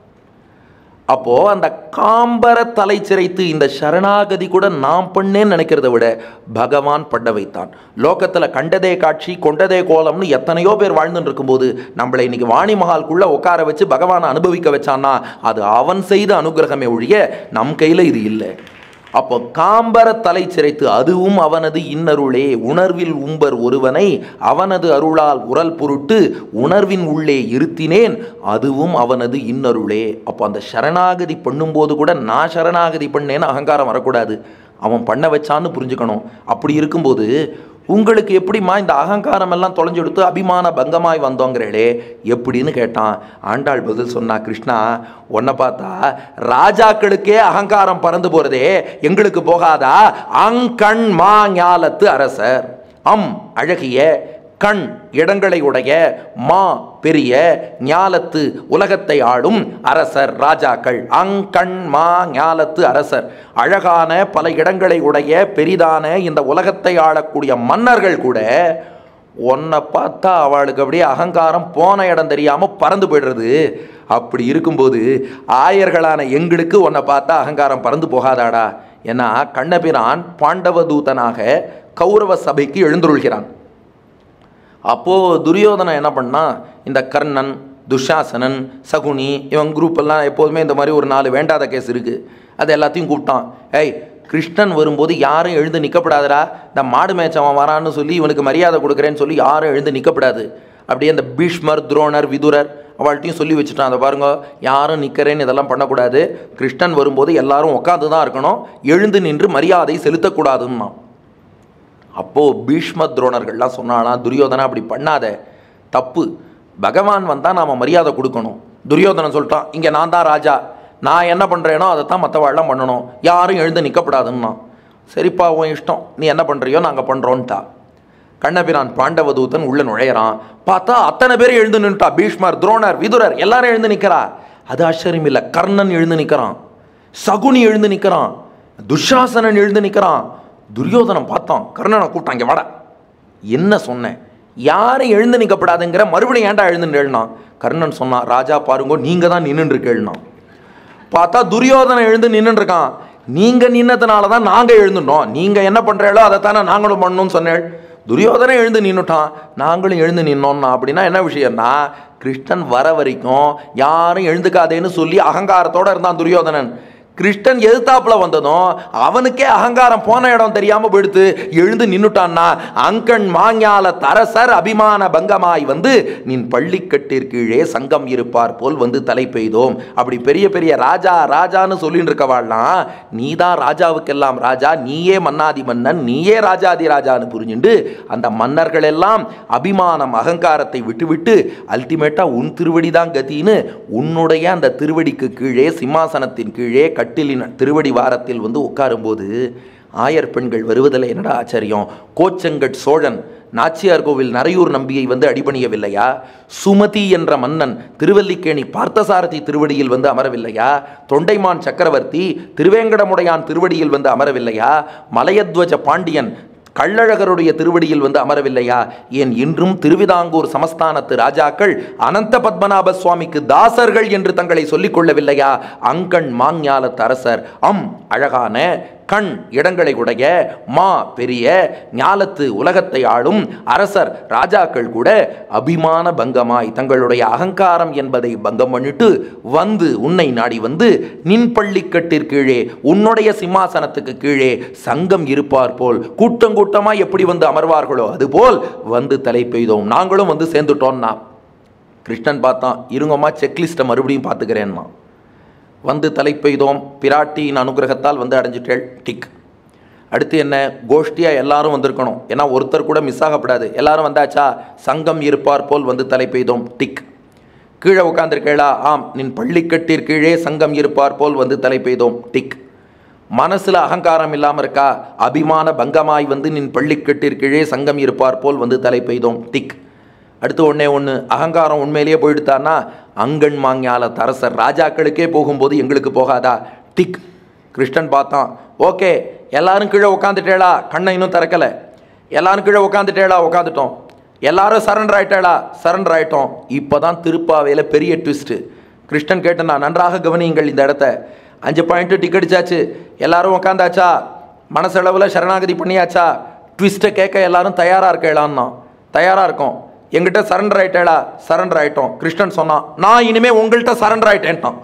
அப்போது அந்த காம்பர தலை சிரைத்து இந்த சரணாகதி கூட நாம் பண்ணேன்னு நினைக்கிறத விட பகவான் பண்ண வைத்தான். லோகத்தில் கண்டதே காட்சி கொண்டதே கோலம்னு எத்தனையோ பேர் வாழ்ந்துட்டு இருக்கும்போது நம்மளை இன்னைக்கு வாணி மகால்குள்ளே உட்கார வச்சு பகவானை அனுபவிக்க வச்சான்னா அது அவன் செய்த அனுகிரகமே ஒழிய நம் கையில் இது இல்லை. அப்போ காம்பர தலை சிரைத்து அதுவும் அவனது இன்னருளே, உணர்வில் உம்பர் ஒருவனை அவனது அருளால் உரல் பொருட்டு உணர்வின் உள்ளே இருத்தினேன் அதுவும் அவனது இன்னருளே. அப்போ அந்த சரணாகதி பண்ணும்போது கூட நான் சரணாகதி பண்ணேன்னு அகங்காரம் வரக்கூடாது, அவன் பண்ண வச்சான்னு புரிஞ்சுக்கணும். அப்படி இருக்கும்போது உங்களுக்கு எப்படிம்மா இந்த அகங்காரம் எல்லாம் தொலைஞ்செடுத்து அபிமான பங்கமாய் வந்தோங்கிறே எப்படின்னு கேட்டான். ஆண்டாள் பதில் சொன்னா, கிருஷ்ணா உன்னை பார்த்தா ராஜாக்களுக்கே அகங்காரம் பறந்து போறதே, எங்களுக்கு போகாதா? அங்கண் மா ஞாலத்து அரசர், அழகிய, கண் இடங்களை உடைய, மா பெரிய, ஞாலத்து உலகத்தை ஆளும் அரசர் ராஜாக்கள். அங்கண் மா ஞாலத்து அரசர், அழகான பல இடங்களை உடைய பெரிதான இந்த உலகத்தை ஆளக்கூடிய மன்னர்கள் கூட உன்னை பார்த்தா அவளுக்கு அப்படியே அகங்காரம் போன இடம் தெரியாமல் பறந்து போய்டுறது. அப்படி இருக்கும்போது ஆயர்களான எங்களுக்கு உன்னை பார்த்தா அகங்காரம் பறந்து போகாதாடா? ஏன்னா கண்ணபிரான் பாண்டவ தூதனாக கௌரவ சபைக்கு எழுந்துருள்கிறான். அப்போது துரியோதனன் என்ன பண்ணால், இந்த கர்ணன், துஷாசனன், சகுனி இவன் குரூப்பெல்லாம் எப்போதுமே இந்த மாதிரி ஒரு 4 வேண்டாத கேஸ் இருக்குது, அது எல்லாத்தையும் கூப்பிட்டான். ஏய், கிருஷ்ணன் வரும்போது யாரும் எழுந்து நிற்கப்படாதரா, இந்த மாடு மேய்ச்சவன் வரான்னு சொல்லி இவனுக்கு மரியாதை கொடுக்குறேன்னு சொல்லி யாரும் எழுந்து நிற்கப்படாது. அப்படியே அந்த பீஷ்மர், துரோணர், விதுரர் அவள்கிட்டையும் சொல்லி வச்சுட்டான், அதை பாருங்க யாரும் நிற்கிறேன்னு இதெல்லாம் பண்ணக்கூடாது, கிருஷ்ணன் வரும்போது எல்லாரும் உட்காந்து தான் இருக்கணும், எழுந்து நின்று மரியாதை செலுத்தக்கூடாதுன்னா. அப்போது பீஷ்ம துரோணர்கள்லாம் சொன்னாலாம், துரியோதனா அப்படி பண்ணாத, தப்பு, பகவான் வந்தால் நாம் மரியாதை கொடுக்கணும். துரியோதனன் சொல்லிட்டான், இங்கே நான் தான் ராஜா, நான் என்ன பண்ணுறேனோ அதை தான் மற்றவாழ்லாம் பண்ணணும், யாரும் எழுந்து நிற்கப்படாதுன்னா. சரிப்பா உன் இஷ்டம், நீ என்ன பண்ணுறியோ நாங்கள் பண்ணுறோன்ட்டா. கண்ணபிரான் பாண்டவதூதன் உள்ளே நுழையிறான், பார்த்தா அத்தனை பேர் எழுந்து நின்றுட்டா. பீஷ்மர், துரோணர், விதுரர் எல்லாரும் எழுந்து நிற்கிறா. அது ஆச்சரியம் இல்லை, கர்ணன் எழுந்து நிற்கிறான், சகுனி எழுந்து நிற்கிறான், துஷாசனன் எழுந்து நிற்கிறான். துரியோதனன் பார்த்தான், கர்ணனை கூப்பிட்டான், இங்கே வாடா, என்ன சொன்னேன், யாரும் எழுந்து நிற்கப்படாதுங்கிற, மறுபடியும் ஏன்டா எழுந்து எழுனான். கர்ணன் சொன்னான், ராஜா பாருங்கோ நீங்கள் தான் நின்றுட்டு கேள்னான். பார்த்தா துரியோதனன் எழுந்து நின்றுருக்கான். நீங்கள் நின்னதுனால தான் நாங்கள் எழுந்துட்டோம், நீங்கள் என்ன பண்ணுறீங்களோ அதைத்தானே நாங்களும் பண்ணணும்னு சொன்னேன். துரியோதனன் எழுந்து நின்றுட்டான், நாங்களும் எழுந்து நின்னோம்னா. அப்படின்னா என்ன விஷயம்னா, கிருஷ்ணன் வர வரைக்கும் யாரும் எழுந்துக்காதேன்னு சொல்லி அகங்காரத்தோடு இருந்தான் துரியோதனன். கிருஷ்ணன் எதிர்த்தாப்புல வந்ததும் அவனுக்கே அகங்காரம் போன இடம் தெரியாமல் போயிடுத்து, எழுந்து நின்னுட்டான்னா. அங்கண் மாஞால தரசர் அபிமான பங்கமாய் வந்து நின் பள்ளிக்கட்டிற்கீழே சங்கம் இருப்பார் போல் வந்து தலை பெய்தோம். அப்படி பெரிய பெரிய ராஜா ராஜான்னு சொல்லிட்டு இருக்கவாள்லாம், நீ தான் ராஜாவுக்கெல்லாம் ராஜா, நீயே மன்னாதி மன்னன், நீயே ராஜாதி ராஜான்னு புரிஞ்சுண்டு அந்த மன்னர்கள் எல்லாம் அபிமானம் அகங்காரத்தை விட்டுவிட்டு அல்டிமேட்டாக உன் திருவடி தான் கத்தின்னு உன்னுடைய அந்த திருவடிக்கு கீழே சிம்மாசனத்தின் கீழே கட்டிலின் திருவடி வாரத்தில் வந்து உட்காரும்போது ஆயர் பெண்கள் வருவதில் என்னடா ஆச்சரியம்? கோச்செங்கட் சோழன் நாச்சியார் கோவில் நரையூர் நம்பியை வந்து அடிபணியவில்லையா? சுமதி என்ற மன்னன் திருவல்லிக்கேணி பார்த்தசாரதி திருவடியில் வந்து அமரவில்லையா? தொண்டைமான் சக்கரவர்த்தி திருவேங்கடமுடையான் திருவடியில் வந்து அமரவில்லையா? மலையத்வஜ பாண்டியன் கள்ளழகருடைய திருவடியில் வந்து அமரவில்லையா? ஏன் இன்றும் திருவிதாங்கூர் சமஸ்தானத்து ராஜாக்கள் அனந்த பத்மநாப சுவாமிக்கு தாசர்கள் என்று தங்களை சொல்லிக் கொள்ளவில்லையா? அங்கண் மாஞாலத்து அரசர், அழகான, கண் இடங்களை உடைய, மா பெரிய, ஞாலத்து உலகத்தை ஆளும் அரசர் ராஜாக்கள் கூட அபிமான பங்கமாய் தங்களுடைய அகங்காரம் என்பதை பங்கம் பண்ணிட்டு வந்து உன்னை நாடி வந்து நின் பள்ளிக்கட்டிற்கீழே உன்னுடைய சிம்மாசனத்துக்கு கீழே சங்கம் இருப்பார் போல் கூட்டம் கூட்டமாய் எப்படி வந்து அமர்வார்களோ அதுபோல் வந்து தலை பெய்தோம், நாங்களும் வந்து சேர்ந்துட்டோம்னா. கிருஷ்ணன் பார்த்தான், இருங்கம்மா செக்லிஸ்ட்டை மறுபடியும் பார்த்துக்கிறேன்னா. வந்து தலை பெய்தோம், பிராட்டியின் அனுகிரகத்தால் வந்து அடைஞ்சிட்டேள், டிக். அடுத்து என்ன, கோஷ்டியாக எல்லாரும் வந்திருக்கணும், ஏன்னா ஒருத்தர் கூட மிஸ் ஆகப்படாது, எல்லாரும் வந்தாச்சா? சங்கம் இருப்பார் போல் வந்து தலை பெய்தோம், டிக். கீழே உட்காந்துருக்கேளா? ஆம், நின் பள்ளிக்கட்டிற்கீழே சங்கம் இருப்பார் போல் வந்து தலை பெய்தோம், டிக். மனசில் அகங்காரம் இல்லாமல் இருக்கா? அபிமான பங்கமாய் வந்து நின் பள்ளிக்கட்டிற்கீழே சங்கம் இருப்பார் போல் வந்து தலை பெய்தோம். டிக். அடுத்து ஒன்று அகங்காரம் உண்மையிலேயே போயிடுத்தான்னா அங்கண் மாங்ஞால தரசர் ராஜாக்களுக்கே போகும்போது எங்களுக்கு போகாதா? டிக். கிருஷ்ணன் பார்த்தான். ஓகே, எல்லாரும் கீழே உட்காந்துட்டேளா? கண்ணை இன்னும் திறக்கலை. எல்லாரும் கீழே உட்காந்துட்டேளா? உட்காந்துட்டோம். எல்லாரும் சரண்டர் ஆயிட்டேளா? சரண்டர் ஆயிட்டோம். இப்போ தான் திருப்பாவையில் பெரிய ட்விஸ்ட்டு. கிருஷ்ணன் கேட்டனா, நன்றாக கவனியுங்கள் இந்த இடத்த. 5 பாயிண்ட்டு டிக் அடிச்சாச்சு, எல்லாரும் உட்காந்தாச்சா, மனசளவில் சரணாகதி பண்ணியாச்சா, ட்விஸ்ட்டை கேட்க எல்லாரும் தயாராக இருக்கலான்னா. தயாராக இருக்கோம். எங்கிட்ட சரண்டர் ஆயிட்டேளா? சரண்டர் ஆயிட்டோம். கிருஷ்ணன் சொன்னான், நான் இனிமேல் உங்கள்கிட்ட சரண்டர் ஆயிட்டேன்ட்டான்.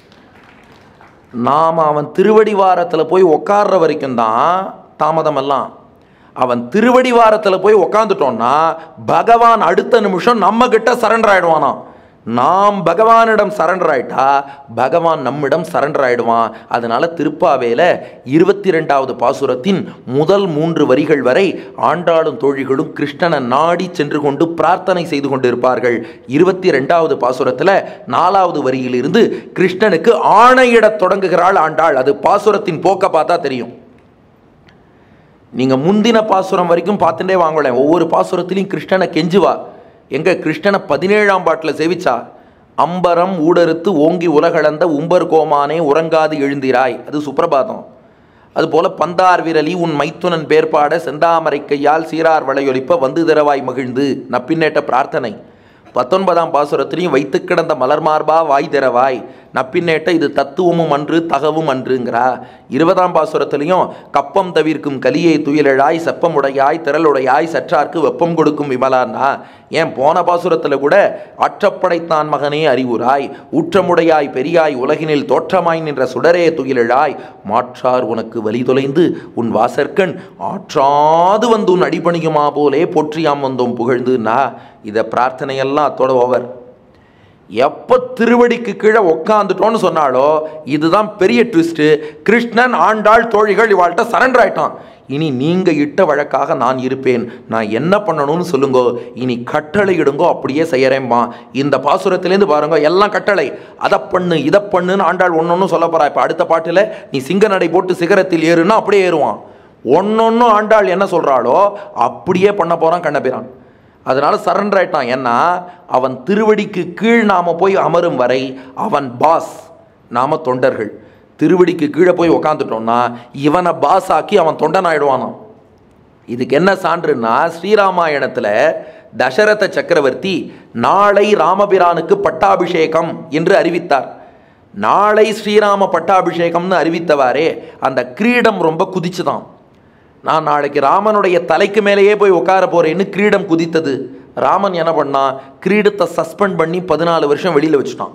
நாம் அவன் திருவடி வாரத்தில் போய் உட்கார்ற வரைக்கும் தான் தாமதமெல்லாம். அவன் திருவடி வாரத்தில் போய் உக்காந்துட்டோம்னா பகவான் அடுத்த நிமிஷம் நம்ம கிட்ட சரண்டர் ஆயிடுவானா. நாம் பகவானிடம் சரண்டர் ஆயிட்டா பகவான் நம்மிடம் சரண்டர் ஆயிடுவான். அதனால திருப்பாவேல 22வது பாசுரத்தின் முதல் 3 வரிகள் வரை ஆண்டாளும் தோழிகளும் கிருஷ்ணனை நாடி சென்று கொண்டு பிரார்த்தனை செய்து கொண்டு இருப்பார்கள். 22வது பாசுரத்தில் 4வது வரியிலிருந்து கிருஷ்ணனுக்கு ஆணையிடத் தொடங்குகிறாள் ஆண்டாள். அது பாசுரத்தின் போக்க பார்த்தா தெரியும். நீங்கள் முந்தின பாசுரம் வரைக்கும் பார்த்துட்டே வாங்கலேன். ஒவ்வொரு பாசுரத்திலையும் கிருஷ்ணனை கெஞ்சுவா. எங்க கிருஷ்ணனை 17ஆம் பாட்டில் சேவிச்சா. அம்பரம் ஊடறுத்து ஓங்கி உலகளந்த உம்பர் கோமானே உறங்காது எழுந்திராய், அது சுப்பிரபாதம். அதுபோல பந்தார் விரலி உன் மைத்துனன் பேர்பாட செந்தாமரை கையால் சீரார் வளையொலிப்ப வந்து திரவாய் மகிழ்ந்து நப்பின்னேட்ட பிரார்த்தனை. 19ஆம் பாசுரத்திலையும் வைத்து கிடந்த மலர் மார்பா வாய் திரவாய் நப்பின்னேட்ட இது தத்துவமும் அன்று தகவும் அன்றுங்கிறா. 20ஆம் பாசுரத்திலையும் கப்பம் தவிர்க்கும் கலியை துயிலழாய் செப்பமுடையாய் திரளுடையாய் சற்றார்க்கு வெப்பம் கொடுக்கும் விமலான்னா. ஏன் போன பாசுரத்தில் கூட அற்றப்படைத்தான் மகனே அறிவுராய் ஊற்றமுடையாய் பெரியாய் உலகினில் தோற்றமாய் நின்ற சுடரே துயிலழாய் மாற்றார் உனக்கு வலி தொலைந்து உன் வாசற்கண் ஆற்றாது வந்து உன் அடிபணியுமா போலே போற்றியாம் வந்தோம் புகழ்ந்துன்னா. இதை பிரார்த்தனையெல்லாம் அத்தோட ஓவர். எப்போ திருவடிக்கு கீழே உக்காந்துட்டோன்னு சொன்னாலோ இதுதான் பெரிய ட்விஸ்ட்டு. கிருஷ்ணன் ஆண்டாள் தோழிகள் இவாள்கிட்ட சரண்டர் ஆயிட்டான். இனி நீங்கள் இட்ட வழக்காக நான் இருப்பேன், நான் என்ன பண்ணணும்னு சொல்லுங்கோ, இனி கட்டளை இடுங்கோ, அப்படியே செய்யறேன்பா. இந்த பாசுரத்திலேருந்து பாருங்க எல்லாம் கட்டளை. அதை பண்ணு இதை பண்ணுன்னு ஆண்டாள் ஒன்னொன்னு சொல்ல போறா. இப்போ அடுத்த பாட்டில் நீ சிங்க நடை போட்டு சிகரத்தில் ஏறுன்னா அப்படியே ஏறுவான். ஒன்னொன்னும் ஆண்டாள் என்ன சொல்கிறாளோ அப்படியே பண்ண போகிறான் கண்ணபிரான். அதனால சரண்டர் ஆயிட்டான். ஏன்னா அவன் திருவடிக்கு கீழ் நாம போய் அமரும் வரை அவன் பாஸ், நாம தொண்டர்கள். திருவடிக்கு கீழே போய் உக்காந்துட்டோம்னா இவனை பாஸ் ஆக்கி அவன் தொண்டன் ஆயிடுவானான். இதுக்கு என்ன சான்றுன்னா ஸ்ரீராமாயணத்தில் தசரத சக்கரவர்த்தி நாளை ராமபிரானுக்கு பட்டாபிஷேகம் என்று அறிவித்தார். நாளை ஸ்ரீராம பட்டாபிஷேகம்னு அறிவித்தவாறே அந்த கிரீடம் ரொம்ப குதிச்சுதான். நான் நாளைக்கு ராமனுடைய தலைக்கு மேலேயே போய் உட்கார போறேன்னு கிரீடம் குதித்தது. ராமன் என்ன பண்ணான்? கிரீடத்தை சஸ்பெண்ட் பண்ணி 14 வருஷம் வெளியில் வச்சுட்டான்.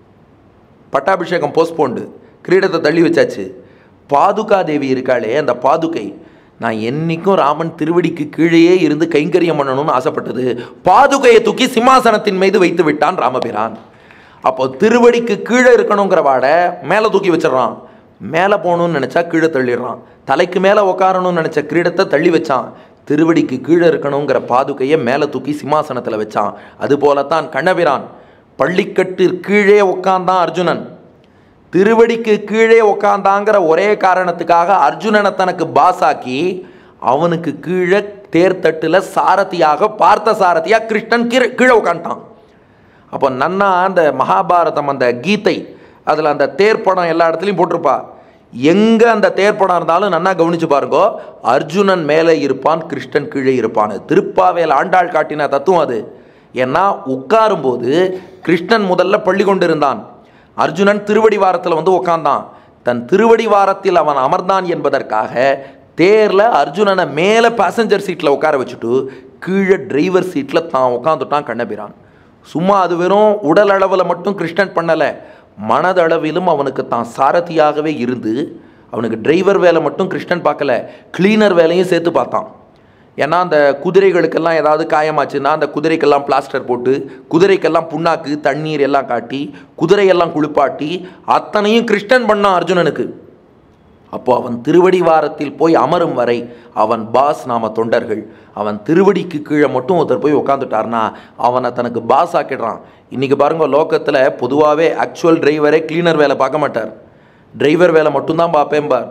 பட்டாபிஷேகம் போஸ்ட்போண்டு, கிரீடத்தை தள்ளி வச்சாச்சு. பாதுகா தேவி இருக்காளே அந்த பாதுகை, நான் என்னைக்கும் ராமன் திருவடிக்கு கீழேயே இருந்து கைங்கரியம் பண்ணணும்னு ஆசைப்பட்டது. பாதுகையை தூக்கி சிம்மாசனத்தின் மீது வைத்து விட்டான் ராமபிரான். அப்போ திருவடிக்கு கீழே இருக்கணுங்கிற வாடை மேலே தூக்கி வச்சிடறான். மேலே போகணும்னு நினச்சா கீழே தள்ளிடுறான். தலைக்கு மேலே உட்காரணும்னு நினச்ச கிரீடத்தை தள்ளி வச்சான். திருவடிக்கு கீழே இருக்கணுங்கிற பாதுகையை மேலே தூக்கி சிம்மாசனத்தில் வச்சான். அதுபோலத்தான் கண்ணபிரான் பள்ளிக்கட்டு கீழே உட்கார்ந்தான் அர்ஜுனன். திருவடிக்கு கீழே உட்கார்ந்தாங்கிற ஒரே காரணத்துக்காக அர்ஜுனனை தனக்கு பாசாக்கி அவனுக்கு கீழே தேர்தட்டில் சாரதியாக பார்த்த சாரதியாக கிருஷ்ணன் கீழே உட்காந்துட்டான். அப்போ நன்னா அந்த மகாபாரதம் அந்த கீதை அதில் அந்த தேர்ப்படம் எல்லா இடத்துலையும் போட்டிருப்பா. எங்கே அந்த தேர்ப்படம் இருந்தாலும் நன்னா கவனித்து பாருங்கோ, அர்ஜுனன் மேலே இருப்பான், கிருஷ்ணன் கீழே இருப்பான். திருப்பாவேல் ஆண்டாள் காட்டின தத்துவம் அது. ஏன்னா உட்காரும்போது கிருஷ்ணன் முதல்ல பள்ளி கொண்டு இருந்தான், அர்ஜுனன் திருவடி வாரத்தில் வந்து உட்கார்ந்தான். தன் திருவடி வாரத்தில் அவன் அமர்ந்தான் என்பதற்காக தேரில் அர்ஜுனனை மேலே பேசஞ்சர் சீட்டில் உட்கார வச்சுட்டு கீழே டிரைவர் சீட்டில் தான் உட்காந்துட்டான் கண்ணபிரான். சும்மா அது வெறும் உடல் அளவில் மட்டும் கிருஷ்ணன் பண்ணலை, மனதளவிலும் அவனுக்கு தான் சாரதியாகவே இருந்து அவனுக்கு டிரைவர் வேலை மட்டும் கிருஷ்ணன் பார்க்கல, கிளீனர் வேலையும் சேர்த்து பார்த்தான். ஏன்னா அந்த குதிரைகளுக்கெல்லாம் ஏதாவது காயமாச்சுன்னா அந்த குதிரைக்கெல்லாம் பிளாஸ்டர் போட்டு குதிரைக்கெல்லாம் புண்ணாக்கு தண்ணீர் எல்லாம் காட்டி குதிரையெல்லாம் குளிப்பாட்டி அத்தனையும் கிருஷ்ணன் பண்ணான் அர்ஜுனனுக்கு. அப்போ அவன் திருவடி வாரத்தில் போய் அமரும் வரை அவன் பாஸ், நாம தொண்டர்கள். அவன் திருவடிக்கு கீழே மட்டும் ஒருத்தர் போய் உட்காந்துட்டார்னா அவனை தனக்கு பாஸ் ஆக்கிடுறான். இன்றைக்கி பாருங்க, லோக்கத்தில் பொதுவாகவே ஆக்சுவல் டிரைவரே கிளீனர் வேலை பார்க்க மாட்டார், டிரைவர் வேலை மட்டும்தான் பார்ப்பேன்பார்.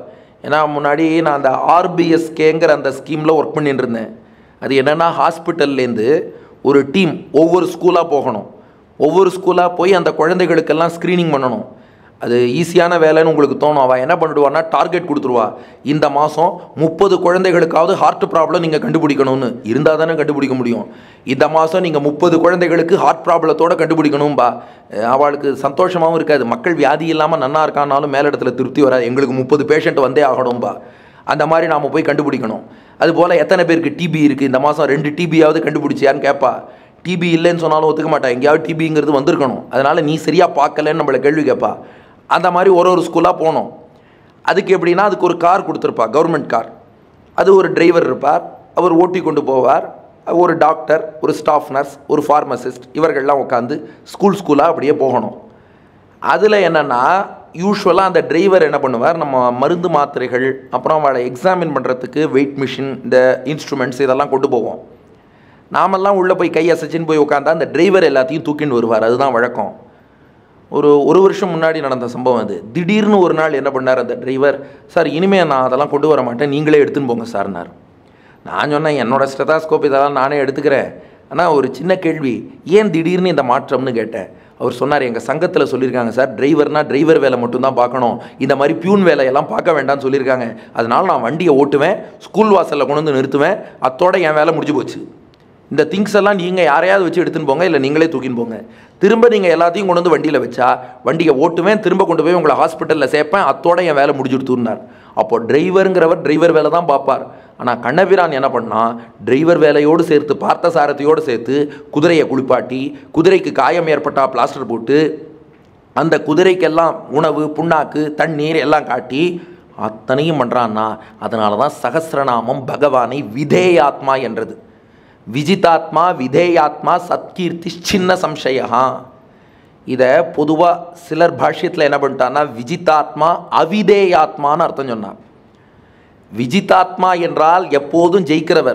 ஏன்னா முன்னாடி நான் அந்த ஆர்பிஎஸ்கேங்கிற அந்த ஸ்கீமில் ஒர்க் பண்ணிட்டு இருந்தேன். அது என்னென்னா ஹாஸ்பிட்டல்லேருந்து ஒரு டீம் ஒவ்வொரு ஸ்கூலாக போகணும். ஒவ்வொரு ஸ்கூலாக போய் அந்த குழந்தைகளுக்கெல்லாம் ஸ்க்ரீனிங் பண்ணணும். அது ஈஸியான வேலைன்னு உங்களுக்கு தோணும். அவள் என்ன பண்ணிடுவான்னா டார்கெட் கொடுத்துருவா, இந்த மாதம் 30 குழந்தைகளுக்காவது ஹார்ட் ப்ராப்ளம் நீங்கள் கண்டுபிடிக்கணும்னு. இருந்தால் தானே கண்டுபிடிக்க முடியும். இந்த மாதம் நீங்கள் 30 குழந்தைகளுக்கு ஹார்ட் ப்ராப்ளத்தோடு கண்டுபிடிக்கணும்பா. அவளுக்கு சந்தோஷமாகவும் இருக்காது. மக்கள் வியாதி இல்லாமல் நன்னா இருக்கானாலும் மேலிடத்தில் திருப்தி வராது. எங்களுக்கு 30 பேஷண்ட் வந்தே ஆகணும்பா. அந்த மாதிரி நாம் போய் கண்டுபிடிக்கணும். அதுபோல் எத்தனை பேருக்கு டிபி இருக்குது, இந்த மாதம் 2 டிபியாவது கண்டுபிடிச்சியான்னு கேட்பா. டிபி இல்லைன்னு சொன்னாலும் ஒத்துக்க மாட்டா. எங்கேயாவது டிபிங்கிறது வந்திருக்கணும். அதனால் நீ சரியாக பார்க்கலன்னு நம்மளை கேள்வி கேட்பா. அந்த மாதிரி ஒரு ஸ்கூலாக போனோம். அதுக்கு எப்படின்னா அதுக்கு ஒரு கார் கொடுத்துருப்பா, கவர்மெண்ட் கார். அது ஒரு டிரைவர் இருப்பார், அவர் ஓட்டி கொண்டு போவார். ஒரு டாக்டர், ஒரு ஸ்டாஃப் நர்ஸ், ஒரு ஃபார்மசிஸ்ட், இவர்கள்லாம் உட்காந்து ஸ்கூலாக அப்படியே போகணும். அதில் என்னென்னா யூஸ்வலாக அந்த டிரைவர் என்ன பண்ணுவார், நம்ம மருந்து மாத்திரைகள் அப்புறம் அவளை எக்ஸாமின் பண்ணுறதுக்கு வெயிட் மிஷின், இந்த இன்ஸ்ட்ருமெண்ட்ஸ் இதெல்லாம் கொண்டு போவோம். நாமெல்லாம் உள்ளே போய் கை அசைச்சின்னு போய் உட்காந்தா அந்த டிரைவர் எல்லாத்தையும் தூக்கின்னு வருவார். அதுதான் வழக்கம். ஒரு வருஷம் முன்னாடி நடந்த சம்பவம் அது. திடீர்னு ஒரு நாள் என்ன பண்ணார் அந்த டிரைவர், சார் இனிமேல் நான் அதெல்லாம் கொண்டு வர மாட்டேன், நீங்களே எடுத்துன்னு போங்க சார்னார். நான் சொன்னேன், என்னோடய ஸ்டெதாஸ்கோப் இதெல்லாம் நானே எடுத்துக்கிறேன், ஆனால் ஒரு சின்ன கேள்வி, ஏன் திடீர்னு இந்த மாற்றம்னு கேட்டேன். அவர் சொன்னார், எங்கள் சங்கத்தில் சொல்லியிருக்காங்க சார், டிரைவர்னால் டிரைவர் வேலை மட்டும்தான் பார்க்கணும், இந்த மாதிரி பியூன் வேலையெல்லாம் பார்க்க வேண்டாம்னு சொல்லியிருக்காங்க. அதனால் நான் வண்டியை ஓட்டுவேன், ஸ்கூல் வாசலில் கொண்டு வந்து நிறுத்துவேன், அத்தோட என் வேலை முடிஞ்சு போச்சு. இந்த திங்ஸ் எல்லாம் நீங்கள் யாரையாவது வச்சு எடுத்துன்னு போங்க, இல்லை நீங்களே தூக்கின்னு போங்க. திரும்ப நீங்கள் எல்லாத்தையும் கொண்டு வந்து வண்டியில் வச்சா வண்டியை ஓட்டுவேன், திரும்ப கொண்டு போய் உங்களை ஹாஸ்பிட்டலில் சேர்ப்பேன், அத்தோட என் வேலை முடிஞ்சுடுத்துனார். அப்போ டிரைவருங்கிறவர் டிரைவர் வேலை தான் பார்ப்பார். ஆனால் கண்ணபிரான் என்ன பண்ணால், டிரைவர் வேலையோடு சேர்த்து பார்த்த சாரதியோடு சேர்த்து குதிரையை குளிப்பாட்டி, குதிரைக்கு காயம் ஏற்பட்டால் பிளாஸ்டர் போட்டு, அந்த குதிரைக்கெல்லாம் உணவு, புண்ணாக்கு, தண்ணீர் எல்லாம் காட்டி அத்தனையும் பண்ணுறான்னா, அதனால தான் சகஸ்ரநாமம் பகவானை விதேயாத்மா என்றது. விஜிதாத்மா விதேயாத்மா சத்கீர்த்தி சின்ன சம்சயா. இதை பொதுவாக சிலர் பாஷ்யத்தில் என்ன பண்ணிட்டான்னா விஜிதாத்மா அவிதேயாத்மான்னு அர்த்தம் சொன்னார். விஜிதாத்மா என்றால் எப்போதும் ஜெயிக்கிறவர்,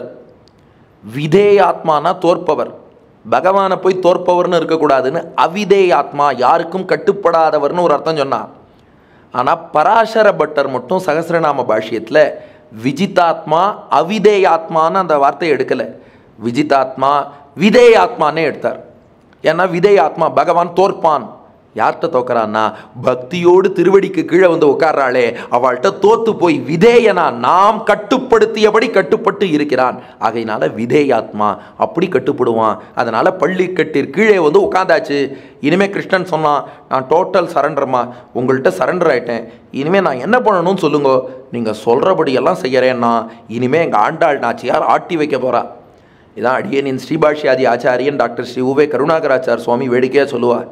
விதேயாத்மானா தோற்பவர். பகவானை போய் தோற்பவர்னு இருக்கக்கூடாதுன்னு அவிதேயாத்மா, யாருக்கும் கட்டுப்படாதவர்னு ஒரு அர்த்தம் சொன்னார். ஆனால் பராசர பட்டர் மட்டும் சகஸ்ரநாம பாஷ்யத்தில் விஜிதாத்மா அவிதேயாத்மான்னு அந்த வார்த்தையை எடுக்கலை, விஜிதாத்மா விதேயாத்மானே எடுத்தார். ஏன்னா விதேயாத்மா பகவான் தோற்பான். யார்கிட்ட தோக்கிறான்னா பக்தியோடு திருவடிக்கு கீழே வந்து உட்கார்றாளே அவள்கிட்ட தோத்து போய் விதேயனா, நாம் கட்டுப்படுத்தியபடி கட்டுப்பட்டு இருக்கிறான். ஆகையினால விதேயாத்மா அப்படி கட்டுப்படுவான். அதனால பள்ளிக்கட்டிற்கு கீழே வந்து உட்காந்தாச்சு. இனிமேல் கிருஷ்ணன் சொன்னான், நான் டோட்டல் சரண்டர்மா, உங்கள்கிட்ட சரண்டர் ஆகிட்டேன், இனிமேல் நான் என்ன பண்ணணும்னு சொல்லுங்க, நீங்கள் சொல்கிறபடியெல்லாம் செய்கிறேன்னா இனிமேல் எங்கள் ஆண்டாள் நாச்சியார் ஆட்டி வைக்க போகிறா. இதான் அடியேனின் ஸ்ரீபாஷ்யாதி ஆச்சாரியன் டாக்டர் ஸ்ரீ உவே கருணாகராச்சார் சுவாமி வேடிக்கையாக சொல்லுவார்.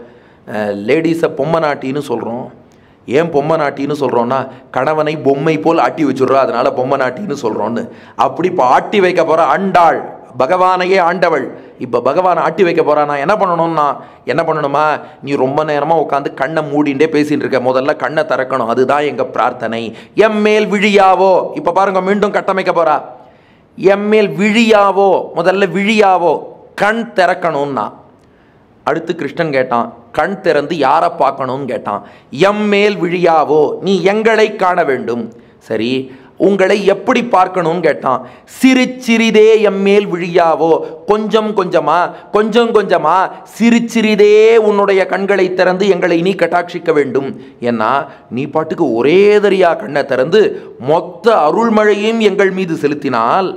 லேடிஸை பொம்மை நாட்டின்னு சொல்கிறோம். ஏன் பொம்மை நாட்டின்னு சொல்கிறோன்னா, கணவனை பொம்மை போல் ஆட்டி வச்சுட்றா, அதனால் பொம்மை நாட்டின்னு சொல்கிறோன்னு. அப்படி இப்போ ஆட்டி வைக்க போகிற ஆண்டாள், பகவானையே ஆண்டவள், இப்போ பகவானை ஆட்டி வைக்க போகிறான்னா என்ன பண்ணணும்னா, என்ன பண்ணணுமா, நீ ரொம்ப நேரமாக உட்காந்து கண்ணை மூடிண்டே பேசிகிட்டு இருக்க, முதல்ல கண்ணை திறக்கணும், அதுதான் எங்கள் பிரார்த்தனை. எம்மேல் விழியாவோ, இப்போ பாருங்க மீண்டும் கட்டமைக்க போகிறா, எம்மேல் விழியாவோ, முதல்ல விழியாவோ, கண் திறக்கணும்னா. அடுத்து கிருஷ்ணன் கேட்டான், கண் திறந்து யாரை பார்க்கணும்னு கேட்டான். எம்மேல் விழியாவோ, நீ எங்களை காண வேண்டும். சரி, உங்களை எப்படி பார்க்கணும்னு கேட்டான். சிறு சிறிதே எம்மேல் விழியாவோ, கொஞ்சம் கொஞ்சமா கொஞ்சம் கொஞ்சமா சிறு சிறிதே உன்னுடைய கண்களை திறந்து எங்களை நீ கட்டாட்சிக்க வேண்டும். ஏன்னா நீ பாட்டுக்கு ஒரே தரியா கண்ணை திறந்து மொத்த அருள்மழையும் எங்கள் மீது செலுத்தினால்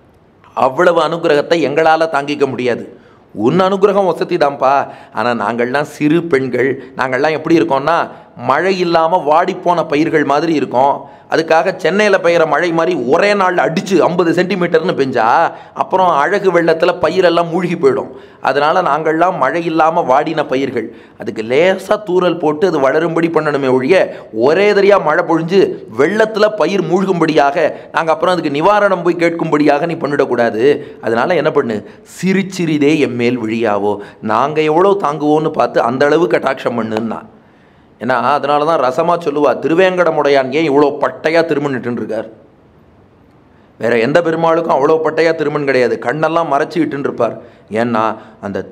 அவ்வளவு அனுகிரகத்தை எங்களால் தாங்கிக்க முடியாது. உன் அனுகிரகம் வசதி தான்ப்பா. ஆனால் நாங்கள்லாம் சிறு பெண்கள், நாங்கள்லாம் எப்படி இருக்கோம்னா மழை இல்லாமல் வாடிப்போன பயிர்கள் மாதிரி இருக்கோம். அதுக்காக சென்னையில் பெய்கிற மழை மாதிரி ஒரே நாளில் அடித்து 50 சென்டிமீட்டர்னு பெஞ்சா அப்புறம் அழகு வெள்ளத்தில் பயிரெல்லாம் மூழ்கி போயிடும். அதனால் நாங்கள்லாம் மழை இல்லாமல் வாடின பயிர்கள், அதுக்கு லேசாக தூறல் போட்டு அது வளரும்படி பண்ணணுமே ஒழிய ஒரே தரியாக மழை பொழிஞ்சு வெள்ளத்தில் பயிர் மூழ்கும்படியாக நாங்கள் அப்புறம் அதுக்கு நிவாரணம் போய் கேட்கும்படியாக நீ பண்ணிடக்கூடாது. அதனால் என்ன பண்ணு, சிறு சிறிதே எம்மேல் விழியாவோ, நாங்கள் எவ்வளோ தாங்குவோன்னு பார்த்து அந்த அளவு கட்டாட்சம் பண்ணுன்னா. ஏன்னா அதனால தான் ரசமாக சொல்லுவா, திருவேங்கடமுடையான் ஏன் இவ்வளோ பட்டையாக திருமணிட்டு இருக்கார். வேற எந்த பெருமாளுக்கும் அவ்வளோ பட்டையாக திருமண் கிடையாது, கண்ணெல்லாம் மறைச்சிக்கிட்டு இருப்பார். ஏன்னா அந்த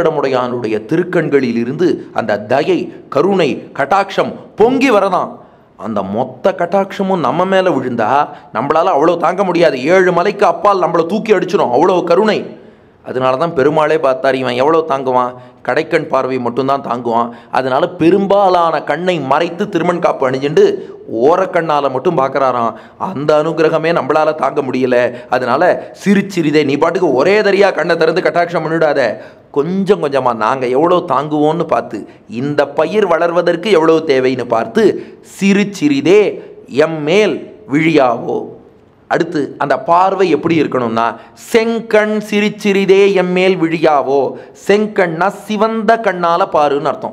திருவேங்கடமுடையானுடைய திருக்கண்களில் இருந்து அந்த தயை, கருணை, கட்டாட்சம் பொங்கி வரதான். அந்த மொத்த கட்டாட்சமும் நம்ம மேலே விழுந்தா நம்மளால் அவ்வளோ தாங்க முடியாது. 7 மலைக்கு அப்பால் நம்மளை தூக்கி அடிச்சிடும், அவ்வளோ கருணை. அதனால தான் பெருமாளே பார்த்தார், இவன் எவ்வளோ தாங்குவான், கடைக்கண் பார்வை மட்டும்தான் தாங்குவான். அதனால பெரும்பாலான கண்ணை மறைத்து திருமண் காப்பு அணிஞ்சுண்டு ஓரக்கண்ணால் மட்டும் பார்க்குறாராம். அந்த அனுகிரகமே நம்மளால் தாங்க முடியல. அதனால சிரிச்சிரிதே, நீ பாட்டுக்கு ஒரே தரியாக கண்ணை திறந்து கட்டாட்சம் பண்ணிவிடாத, கொஞ்சம் கொஞ்சமாக நாங்கள் எவ்வளோ தாங்குவோன்னு பார்த்து, இந்த பயிர் வளர்வதற்கு எவ்வளோ தேவைன்னு பார்த்து சிரிச்சிரிதே எம்மேல் விழியாவோ. அடுத்து அந்த பார்வை எப்படி இருக்கணும்னா, செங்கண் சிரிச்சிரிதே எம்மேல் விழியாவோ. செங்கண்ணா சிவந்த கண்ணால் பாருன்னு அர்த்தம்.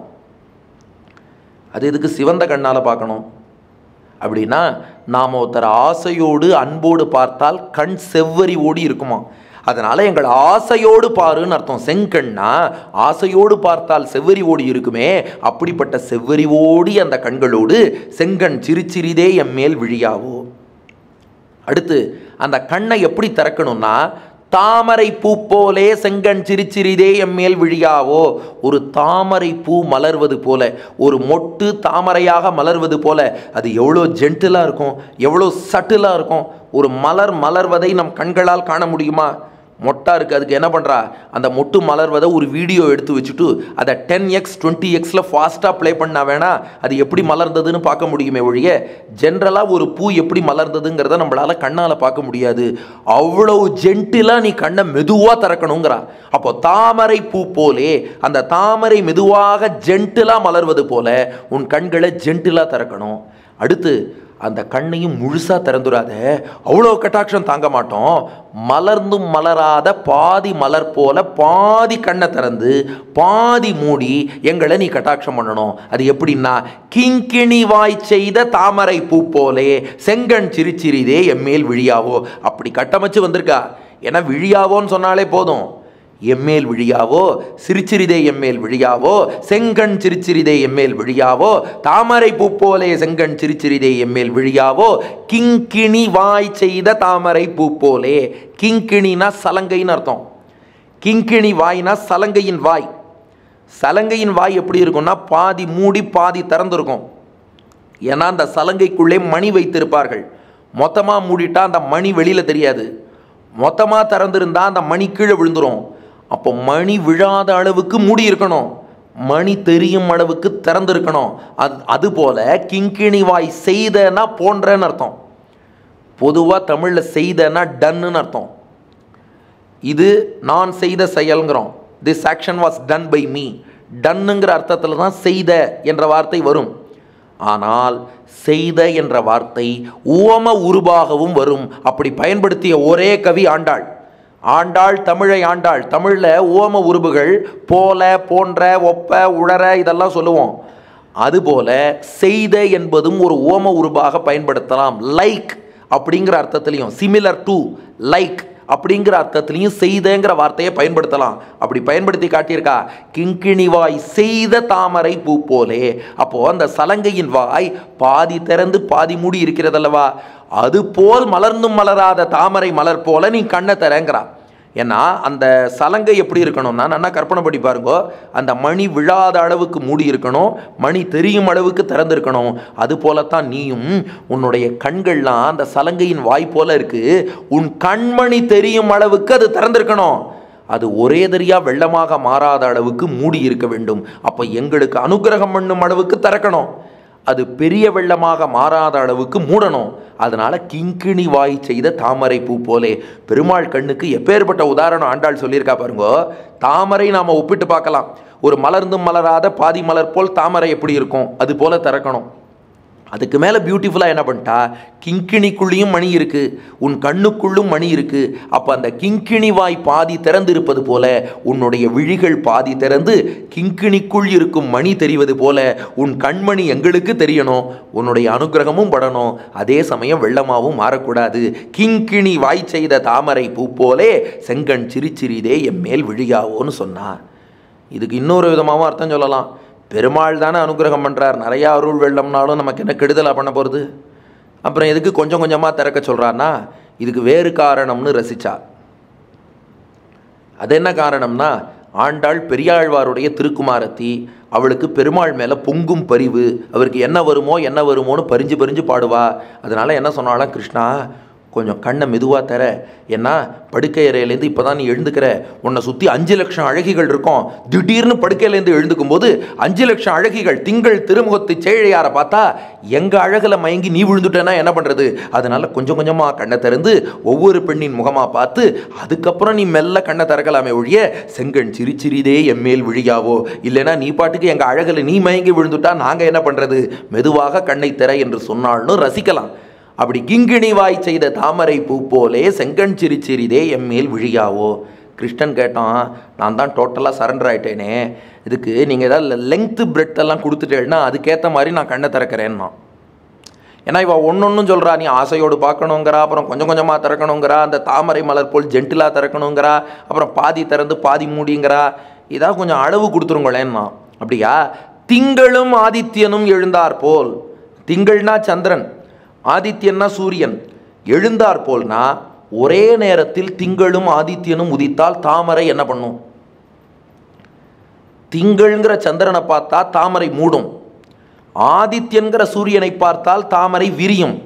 அது எதுக்கு சிவந்த கண்ணால் பார்க்கணும் அப்படின்னா, நாம் ஒருத்தர் ஆசையோடு அன்போடு பார்த்தால் கண் செவ்வரி ஓடி இருக்குமா, அதனால் எங்கள் ஆசையோடு பாருன்னு அர்த்தம். செங்கண்ணா ஆசையோடு பார்த்தால் செவ்வரி ஓடி இருக்குமே, அப்படிப்பட்ட செவ்வரி ஓடி அந்த கண்களோடு செங்கண் சிரிச்சிரிதே எம்மேல் விழியாவோ. அடுத்து அந்த கண்ணை எப்படி திறக்கணும்னா, தாமரை பூ போலே செங்கண் சிரிச்சிரிதே எம்மேல் விழியாவோ. ஒரு தாமரை பூ மலர்வது போல, ஒரு மொட்டு தாமரையாக மலர்வது போல, அது எவ்வளோ ஜென்டிலாக இருக்கும், எவ்வளோ சட்டிலாக இருக்கும். ஒரு மலர் மலர்வதை நம் கண்களால் காண முடியுமா? மொட்டா இருக்குது, அதுக்கு என்ன பண்ணுறா, அந்த மொட்டு மலர்வதை ஒரு வீடியோ எடுத்து வச்சுட்டு அதை 10x 20xல ஃபாஸ்ட்டாக ப்ளே பண்ணா வேணா அது எப்படி மலர்ந்ததுன்னு பார்க்க முடியுமே ஒழிய, ஜென்ரலாக ஒரு பூ எப்படி மலர்ந்ததுங்கிறத நம்மளால் கண்ணால் பார்க்க முடியாது. அவ்வளோ ஜென்டிலாக நீ கண்ணை மெதுவாக திறக்கணுங்கிறா. அப்போ தாமரை பூ போலே, அந்த தாமரை மெதுவாக ஜென்டிலாக மலர்வது போல உன் கண்களை ஜென்டிலாக திறக்கணும். அடுத்து அந்த கண்ணையும் முழுசாக திறந்துடாத, அவ்வளோ கட்டாட்சம் தாங்க மாட்டோம். மலர்ந்தும் மலராத பாதி மலர் போல பாதி கண்ணை திறந்து பாதி மூடி எங்களை நீ கட்டாட்சம் பண்ணணும். அது எப்படின்னா, கிங்கிணி வாய் செய்த தாமரை பூ போலே செங்கண் சிரிச்சிரிதே எம்மேல் விழியாவோ. அப்படி கட்டமைச்சு வந்திருக்கா. ஏன்னா விழியாவோன்னு சொன்னாலே போதும். எம்மேல் விழியாவோ, சிரிச்சிரிதே எம்மேல் விழியாவோ, செங்கண் சிரிச்சிரிதே எம்மேல் விழியாவோ, தாமரை பூ போலே செங்கண் சிரிச்சிரிதே எம்மேல் விழியாவோ, கிங்கிணி வாய் செய்த தாமரை பூ போலே. கிங்கிணினா சலங்கைன்னு அர்த்தம். கிங்கிணி வாய்னா சலங்கையின் வாய். சலங்கையின் வாய் எப்படி இருக்கும்னா, பாதி மூடி பாதி திறந்திருக்கும். ஏன்னா அந்த சலங்கைக்குள்ளே மணி வைத்திருப்பார்கள். மொத்தமாக மூடிட்டா அந்த மணி வெளியில் தெரியாது, மொத்தமாக திறந்திருந்தா அந்த மணி கீழே விழுந்துடும். அப்போ மணி விழாத அளவுக்கு மூடி இருக்கணும், மணி தெரியும் அளவுக்கு திறந்திருக்கணும். அதுபோல கிங்கிணி வாய் செய்தனா போன்றன்னு அர்த்தம். பொதுவாக தமிழில் செய்தனா டன்னு அர்த்தம். இது நான் செய்த செயல்ங்கிறோம். This action was done by me. டன்னுங்கிற அர்த்தத்தில் தான் செய்த என்ற வார்த்தை வரும். ஆனால் செய்த என்ற வார்த்தை உவம உருவாகவும் வரும். அப்படி பயன்படுத்திய ஒரே கவி ஆண்டாள். ஆண்டாள் தமிழை ஆண்டாள். தமிழில் உவம உருபுகள் போல, போன்ற, ஒப்ப, உளர இதெல்லாம் சொல்லுவோம். அதுபோல செய்த என்பதும் ஒரு உவம உருபாக பயன்படுத்தலாம். லைக் அப்படிங்கிற அர்த்தத்திலையும், சிமிலர் டு, லைக் அப்படிங்கிற அர்த்தத்திலையும் செய்தங்கிற வார்த்தையை பயன்படுத்தலாம். அப்படி பயன்படுத்தி காட்டியிருக்கா. கிங்கிணி வாய் செய்த தாமரை பூ போலே. அப்போது அந்த சலங்கையின் வாய் பாதி திறந்து பாதி மூடி இருக்கிறதல்லவா, அதுபோல் மலர்ந்தும் மலராத தாமரை மலர் போல நீ கண்ணை தரங்கிறா. ஏன்னா அந்த சலங்கை எப்படி இருக்கணும்னா, நல்லா கற்பனை பண்ணி பாருங்க, அந்த மணி விழாத அளவுக்கு மூடி இருக்கணும், மணி தெரியும் அளவுக்கு திறந்திருக்கணும். அது போலத்தான் நீயும், உன்னுடைய கண்கள்லாம் அந்த சலங்கையின் வாய் போல இருக்கு, உன் கண்மணி தெரியும் அளவுக்கு அது திறந்திருக்கணும். அது ஒரே தரியா வெள்ளமாக மாறாத அளவுக்கு மூடி இருக்க வேண்டும். அப்போ எங்களுக்கு அனுகிரகம் பண்ணும் அளவுக்கு திறக்கணும், அது பெரிய வெள்ளமாக மாறாத அளவுக்கு மூடணும். அதனால கிங்கிணி வாய் செய்த தாமரை பூ போலே. பெருமாள் கண்ணுக்கு எப்பேற்பட்ட உதாரணம் ஆண்டாள் சொல்லியிருக்கா பாருங்கோ. தாமரை நாம் ஒப்பிட்டு பார்க்கலாம். ஒரு மலர்ந்தும் மலராத பாதி மலர் போல் தாமரை எப்படி இருக்கும், அது போல திறக்கணும். அதுக்கு மேலே பியூட்டிஃபுல்லாக என்ன பண்ணிட்டா, கிங்கிணிக்குள்ளேயும் மணி இருக்குது, உன் கண்ணுக்குள்ளும் மணி இருக்குது. அப்போ அந்த கிங்கிணி வாய் பாதி திறந்து இருப்பது போல உன்னுடைய விழிகள் பாதி திறந்து கிங்கிணிக்குள் இருக்கும் மணி தெரிவது போல உன் கண்மணி எங்களுக்கு தெரியணும், உன்னுடைய அனுகிரகமும் படணும், அதே சமயம் வெள்ளமாகவும் மாறக்கூடாது. கிங்கிணி வாய் செய்த தாமரை பூ போலே செங்கண் சிரிச்சிரிதே எம்மேல் விழியாவோன்னு சொன்னார். இதுக்கு இன்னொரு விதமாகவும் அர்த்தம் சொல்லலாம். பெருமாள் தானே அனுகிரகம் பண்ணுறார், நிறையா அருள் வெள்ளம்னாலும் நமக்கு என்ன கெடுதலாக பண்ண போகிறது, அப்புறம் எதுக்கு கொஞ்சம் கொஞ்சமாக திறக்க சொல்கிறான்னா, இதுக்கு வேறு காரணம்னு ரசித்தா. அது என்ன காரணம்னா, ஆண்டாள் பெரியாழ்வாருடைய திருக்குமாரத்தி. அவளுக்கு பெருமாள் மேலே பொங்கும் பரிவு. அவருக்கு என்ன வருமோன்னு பறிஞ்சு பறிஞ்சு பாடுவா. அதனால் என்ன சொன்னாலும், கிருஷ்ணா கொஞ்சம் கண்ணை மெதுவாக தர, ஏன்னா படுக்கை அறையிலேருந்து இப்போ தான் நீ எழுந்துக்கிற, உன்னை சுற்றி 5 லட்சம் அழகிகள் இருக்கும். திடீர்னு படுக்கையிலேருந்து எழுந்துக்கும் போது 5 லட்சம் அழகிகள் திங்கள் திருமுகத்து சேழையாரை பார்த்தா எங்கள் அழகில் மயங்கி நீ விழுந்துட்டேன்னா என்ன பண்ணுறது? அதனால் கொஞ்சம் கொஞ்சமாக கண்ணை திறந்து ஒவ்வொரு பெண்ணின் முகமாக பார்த்து அதுக்கப்புறம் நீ மெல்ல கண்ணை திறக்கலாமே ஒழிய செங்கண் சிரிச்சிரிதே எம்மேல் விழியாவோ, இல்லைன்னா நீ பாட்டுக்கு எங்கள் அழகில் நீ மயங்கி விழுந்துட்டா நாங்கள் என்ன பண்ணுறது? மெதுவாக கண்ணை திற என்று சொன்னாலும் ரசிக்கலாம். அப்படி கிங்கிணி வாய் செய்த தாமரை பூ போலே செங்கண் சிரிச்சிரிதே எம்மேல் விழியாவோ. கிருஷ்ணன் கேட்டான், நான் தான் டோட்டலாக சரண்டர் ஆகிட்டேனே, இதுக்கு நீங்கள் ஏதாவது லெங்க்த்து பிரெட்டெல்லாம் கொடுத்துட்டேன்னா அதுக்கேற்ற மாதிரி நான் கண்ணை திறக்கிறேன்னா. ஏன்னா இவள் ஒன்று சொல்கிறா, நீ ஆசையோடு பார்க்கணுங்கிறா, அப்புறம் கொஞ்சம் கொஞ்சமாக திறக்கணுங்கிறா, அந்த தாமரை மலர் போல் ஜென்டிலாக திறக்கணுங்கிறா, அப்புறம் பாதி திறந்து பாதி மூடிங்கிறா. இதாக கொஞ்சம் அளவு கொடுத்துருங்களேன்னா. அப்படியா? திங்களும் ஆதித்யனும் எழுந்தார் போல். திங்கள்னா சந்திரன், ஆதித்யன்னா சூரியன். எழுந்தார் போல்னா ஒரே நேரத்தில் திங்களும் ஆதித்யனும் உதித்தால் தாமரை என்ன பண்ணும்? திங்கள்ங்கிற சந்திரனை பார்த்தா தாமரை மூடும், ஆதித்யன்கிற சூரியனை பார்த்தால் தாமரை விரியும்.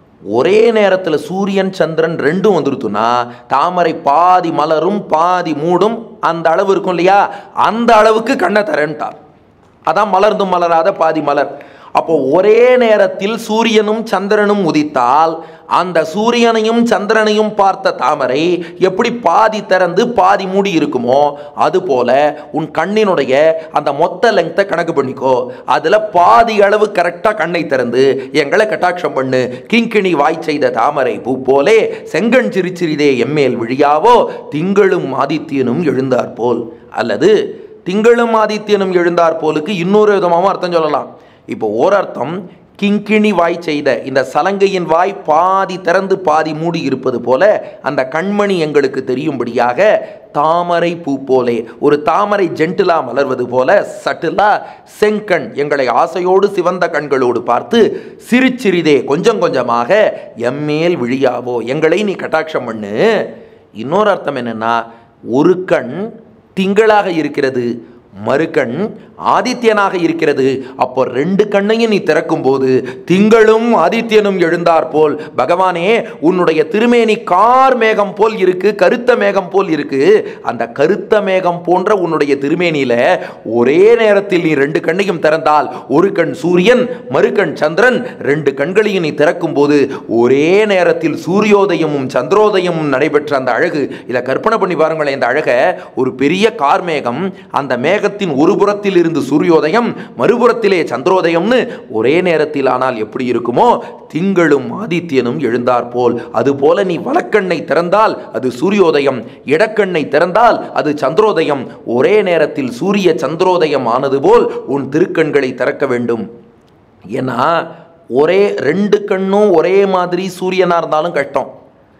ஒரே நேரத்தில் சூரியன் சந்திரன் ரெண்டும் வந்துருத்துனா தாமரை பாதி மலரும் பாதி மூடும். அந்த அளவு இருக்கும் இல்லையா, அந்த அளவுக்கு கண்ணை தரேன்ட்டார். அதான் மலர்ந்தும் மலராத பாதி மலர். அப்போ ஒரே நேரத்தில் சூரியனும் சந்திரனும் உதித்தால் அந்த சூரியனையும் சந்திரனையும் பார்த்த தாமரை எப்படி பாதி திறந்து பாதி மூடி இருக்குமோ அதுபோல உன் கண்ணினுடைய அந்த மொத்த லெங்க்த்தை கணக்கு பண்ணிக்கோ. அதில் பாதி அளவு கரெக்டாக கண்ணை திறந்து எங்களை கட்டாட்சம் பண்ணு. கிங்கிணி வாய் செய்த தாமரை பூ போலே செங்கண் சிரிச்சிரிதே எம்மேல் விழியாவோ, திங்களும் ஆதித்யனும் எழுந்தார் போல். அல்லது திங்களும் ஆதித்யனும் எழுந்தார் போலுக்கு இன்னொரு விதமாகவும் அர்த்தம் சொல்லலாம். இப்போ ஓர் அர்த்தம், கிங்கிணி வாய் செய்த இந்த சலங்கையின் வாய் பாதி திறந்து பாதி மூடி இருப்பது போல அந்த கண்மணி எங்களுக்கு தெரியும்படியாக தாமரை பூ போலே, ஒரு தாமரை ஜென்டிலா மலர்வது போல சட்டிலா செங்கண் எங்களை ஆசையோடு சிவந்த கண்களோடு பார்த்து சிரிச்சிரிதே கொஞ்சம் கொஞ்சமாக எம்மேல் விழியாவோ, எங்களை நீ கட்டாட்சம் பண்ணு. இன்னொரு அர்த்தம் என்னன்னா, ஒரு கண் திங்களாக இருக்கிறது, மறுகண் ஆதித்யனாக இருக்கிறது. அப்போ 2 கண்ணையும் நீ திறக்கும் போது திங்களும் ஆதித்யனும் எழுந்தார் போல். பகவானே, உன்னுடைய திருமேனி கார் மேகம் போல் இருக்கு, கருத்த மேகம் போல் இருக்கு. அந்த கருத்த மேகம் போன்ற உன்னுடைய திருமேனியில ஒரே நேரத்தில் நீ 2 கண்ணையும் திறந்தால், ஒரு கண் சூரியன் மறுகண் சந்திரன், 2 கண்களையும் நீ திறக்கும் போது ஒரே நேரத்தில் சூரியோதயமும் சந்திரோதயமும் நடைபெற்ற அந்த அழகு. இதை கற்பனை பண்ணி பாருங்களேன். இந்த அழகை ஒரு பெரிய கார் மேகம், அந்த மேகத்தின் ஒரு புறத்தில் இருந்து சூரியோதயம், மறுபுறத்திலே சந்திரோதயம்னு ஒரே நேரத்தில் ஆனால் எப்படி இருக்குமோ, திங்களும் ஆதித்யனும் எழுந்தார் போல். அதுபோல நீ வலக்கண்ணை திறந்தால் அது சூரியோதயம், இடக்கண்ணை திறந்தால் அது சந்திரோதயம். ஒரே நேரத்தில் சூரிய சந்திரோதயம் ஆனது போல் உன் திருக்கண்களை திறக்க வேண்டும். ஏன்னா ஒரே 2 கண்ணும் ஒரே மாதிரி சூரியனா இருந்தாலும் கஷ்டம்,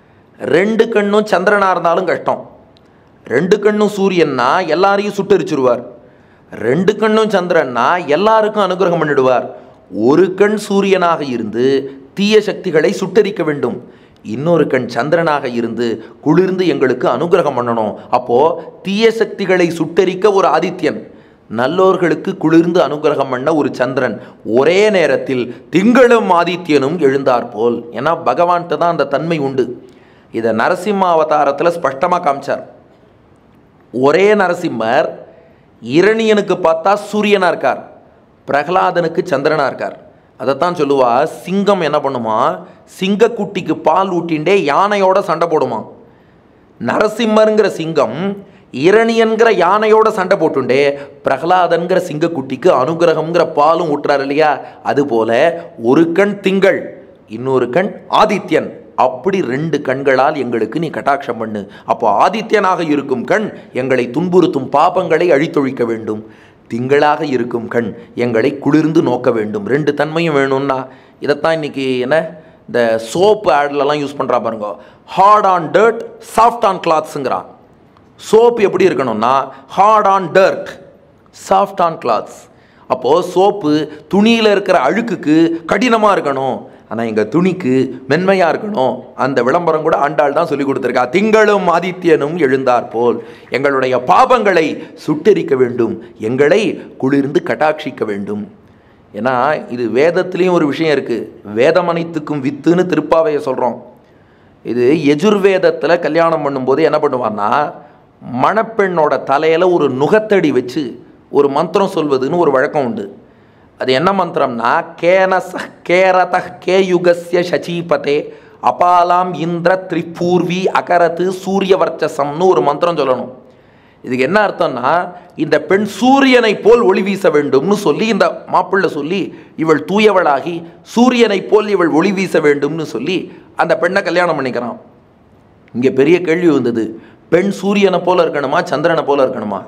2 கண்ணும் சந்திரனா இருந்தாலும் கஷ்டம். 2 கண்ணும் சூரியன்னா எல்லாரையும் சுட்டரிச்சிருவார், 2 கண்ணும் சந்திரன்னா எல்லாருக்கும் அனுகிரகம் பண்ணிடுவார். ஒரு கண் சூரியனாக இருந்து தீய சக்திகளை சுட்டரிக்க வேண்டும், இன்னொரு கண் சந்திரனாக இருந்து குளிர்ந்து எங்களுக்கு அனுகிரகம் பண்ணணும். அப்போ தீய சக்திகளை சுட்டரிக்க ஒரு ஆதித்யன், நல்லோர்களுக்கு குளிர்ந்து அனுகிரகம் பண்ண ஒரு சந்திரன். ஒரே நேரத்தில் திங்களும் ஆதித்யனும் எழுந்தார் போல். ஏன்னா பகவான்கிட்ட தான் அந்த தன்மை உண்டு. இதை நரசிம்ம அவதாரத்தில் ஸ்பஷ்டமாக காமிச்சார். ஒரே நரசிம்மர் இரணியனுக்கு பார்த்தா சூரியனாக இருக்கார், பிரகலாதனுக்கு சந்திரனாக இருக்கார். அதைத்தான் சொல்லுவா, சிங்கம் என்ன பண்ணுமா, சிங்கக்குட்டிக்கு பால் ஊட்டின்ண்டே யானையோட சண்டை போடுமா. நரசிம்மருங்கிற சிங்கம் இரணியன்கிற யானையோட சண்டை போட்டுண்டே பிரகலாதன்கிற சிங்கக்குட்டிக்கு அனுகிரகம்ங்கிற பாலும் ஊட்டுறார் இல்லையா. அதுபோல ஒரு கண் திங்கள், இன்னொரு கண் ஆதித்யன். அப்படி 2 கண்களால் எங்களுக்கு நீ கட்டாட்சம் பண்ணு. அப்போ ஆதித்யனாக இருக்கும் கண் எங்களை துன்புறுத்தும் பாபங்களை அழித்தொழிக்க வேண்டும், திங்களாக இருக்கும் கண் எங்களை குளிர்ந்து நோக்க வேண்டும். 2 தன்மையும் வேணும்னா இதைத்தான் இன்னைக்கு என்ன இந்த சோப்பு ஆட்லலாம் யூஸ் பண்ணுறா பாருங்க, hard on dirt soft on கிளாத்ஸுங்கிறான். சோப்பு எப்படி இருக்கணும்னா hard on dirt soft on clothes. அப்போது சோப்பு துணியில் இருக்கிற அழுக்குக்கு கடினமாக இருக்கணும், ஆனால் எங்கள் துணிக்கு மென்மையாக இருக்கணும். அந்த விளம்பரம் கூட ஆண்டாள் தான் சொல்லி கொடுத்துருக்கா. திங்களும் ஆதித்யனும் எழுந்தார் போல் எங்களுடைய பாபங்களை சுட்டெரிக்க வேண்டும், எங்களை குளிர்ந்து கட்டாட்சிக்க வேண்டும். ஏன்னா இது வேதத்துலேயும் ஒரு விஷயம் இருக்குது. வேதம் அனைத்துக்கும் வித்துன்னு திருப்பாவையை சொல்கிறோம். இது யஜுர்வேதத்தில் கல்யாணம் பண்ணும்போது என்ன பண்ணுவான்னா, மணப்பெண்ணோட தலையில் ஒரு நுகத்தடி வச்சு ஒரு மந்திரம் சொல்வதுன்னு ஒரு வழக்கம் உண்டு. அது என்ன மந்திரம்னா, கேனச கேரத கேயுகஸ்ய சச்சீபதே அபாலாம் இந்திர திரிபூர்வி அகரத்து சூரியவர்ச்சசம்னு ஒரு மந்திரம் சொல்லணும். இதுக்கு என்ன அர்த்தம்னா, இந்த பெண் சூரியனை போல் ஒளி வீச வேண்டும்னு சொல்லி இந்த மாப்பிள்ளை சொல்லி, இவள் தூயவளாகி சூரியனை போல் இவள் ஒளி வீச வேண்டும்னு சொல்லி அந்த பெண்ணை கல்யாணம் பண்ணிக்கிறான். இங்கே பெரிய கேள்வி வந்தது, பெண் சூரியனை போல இருக்கணுமா சந்திரனை போல இருக்கணுமா?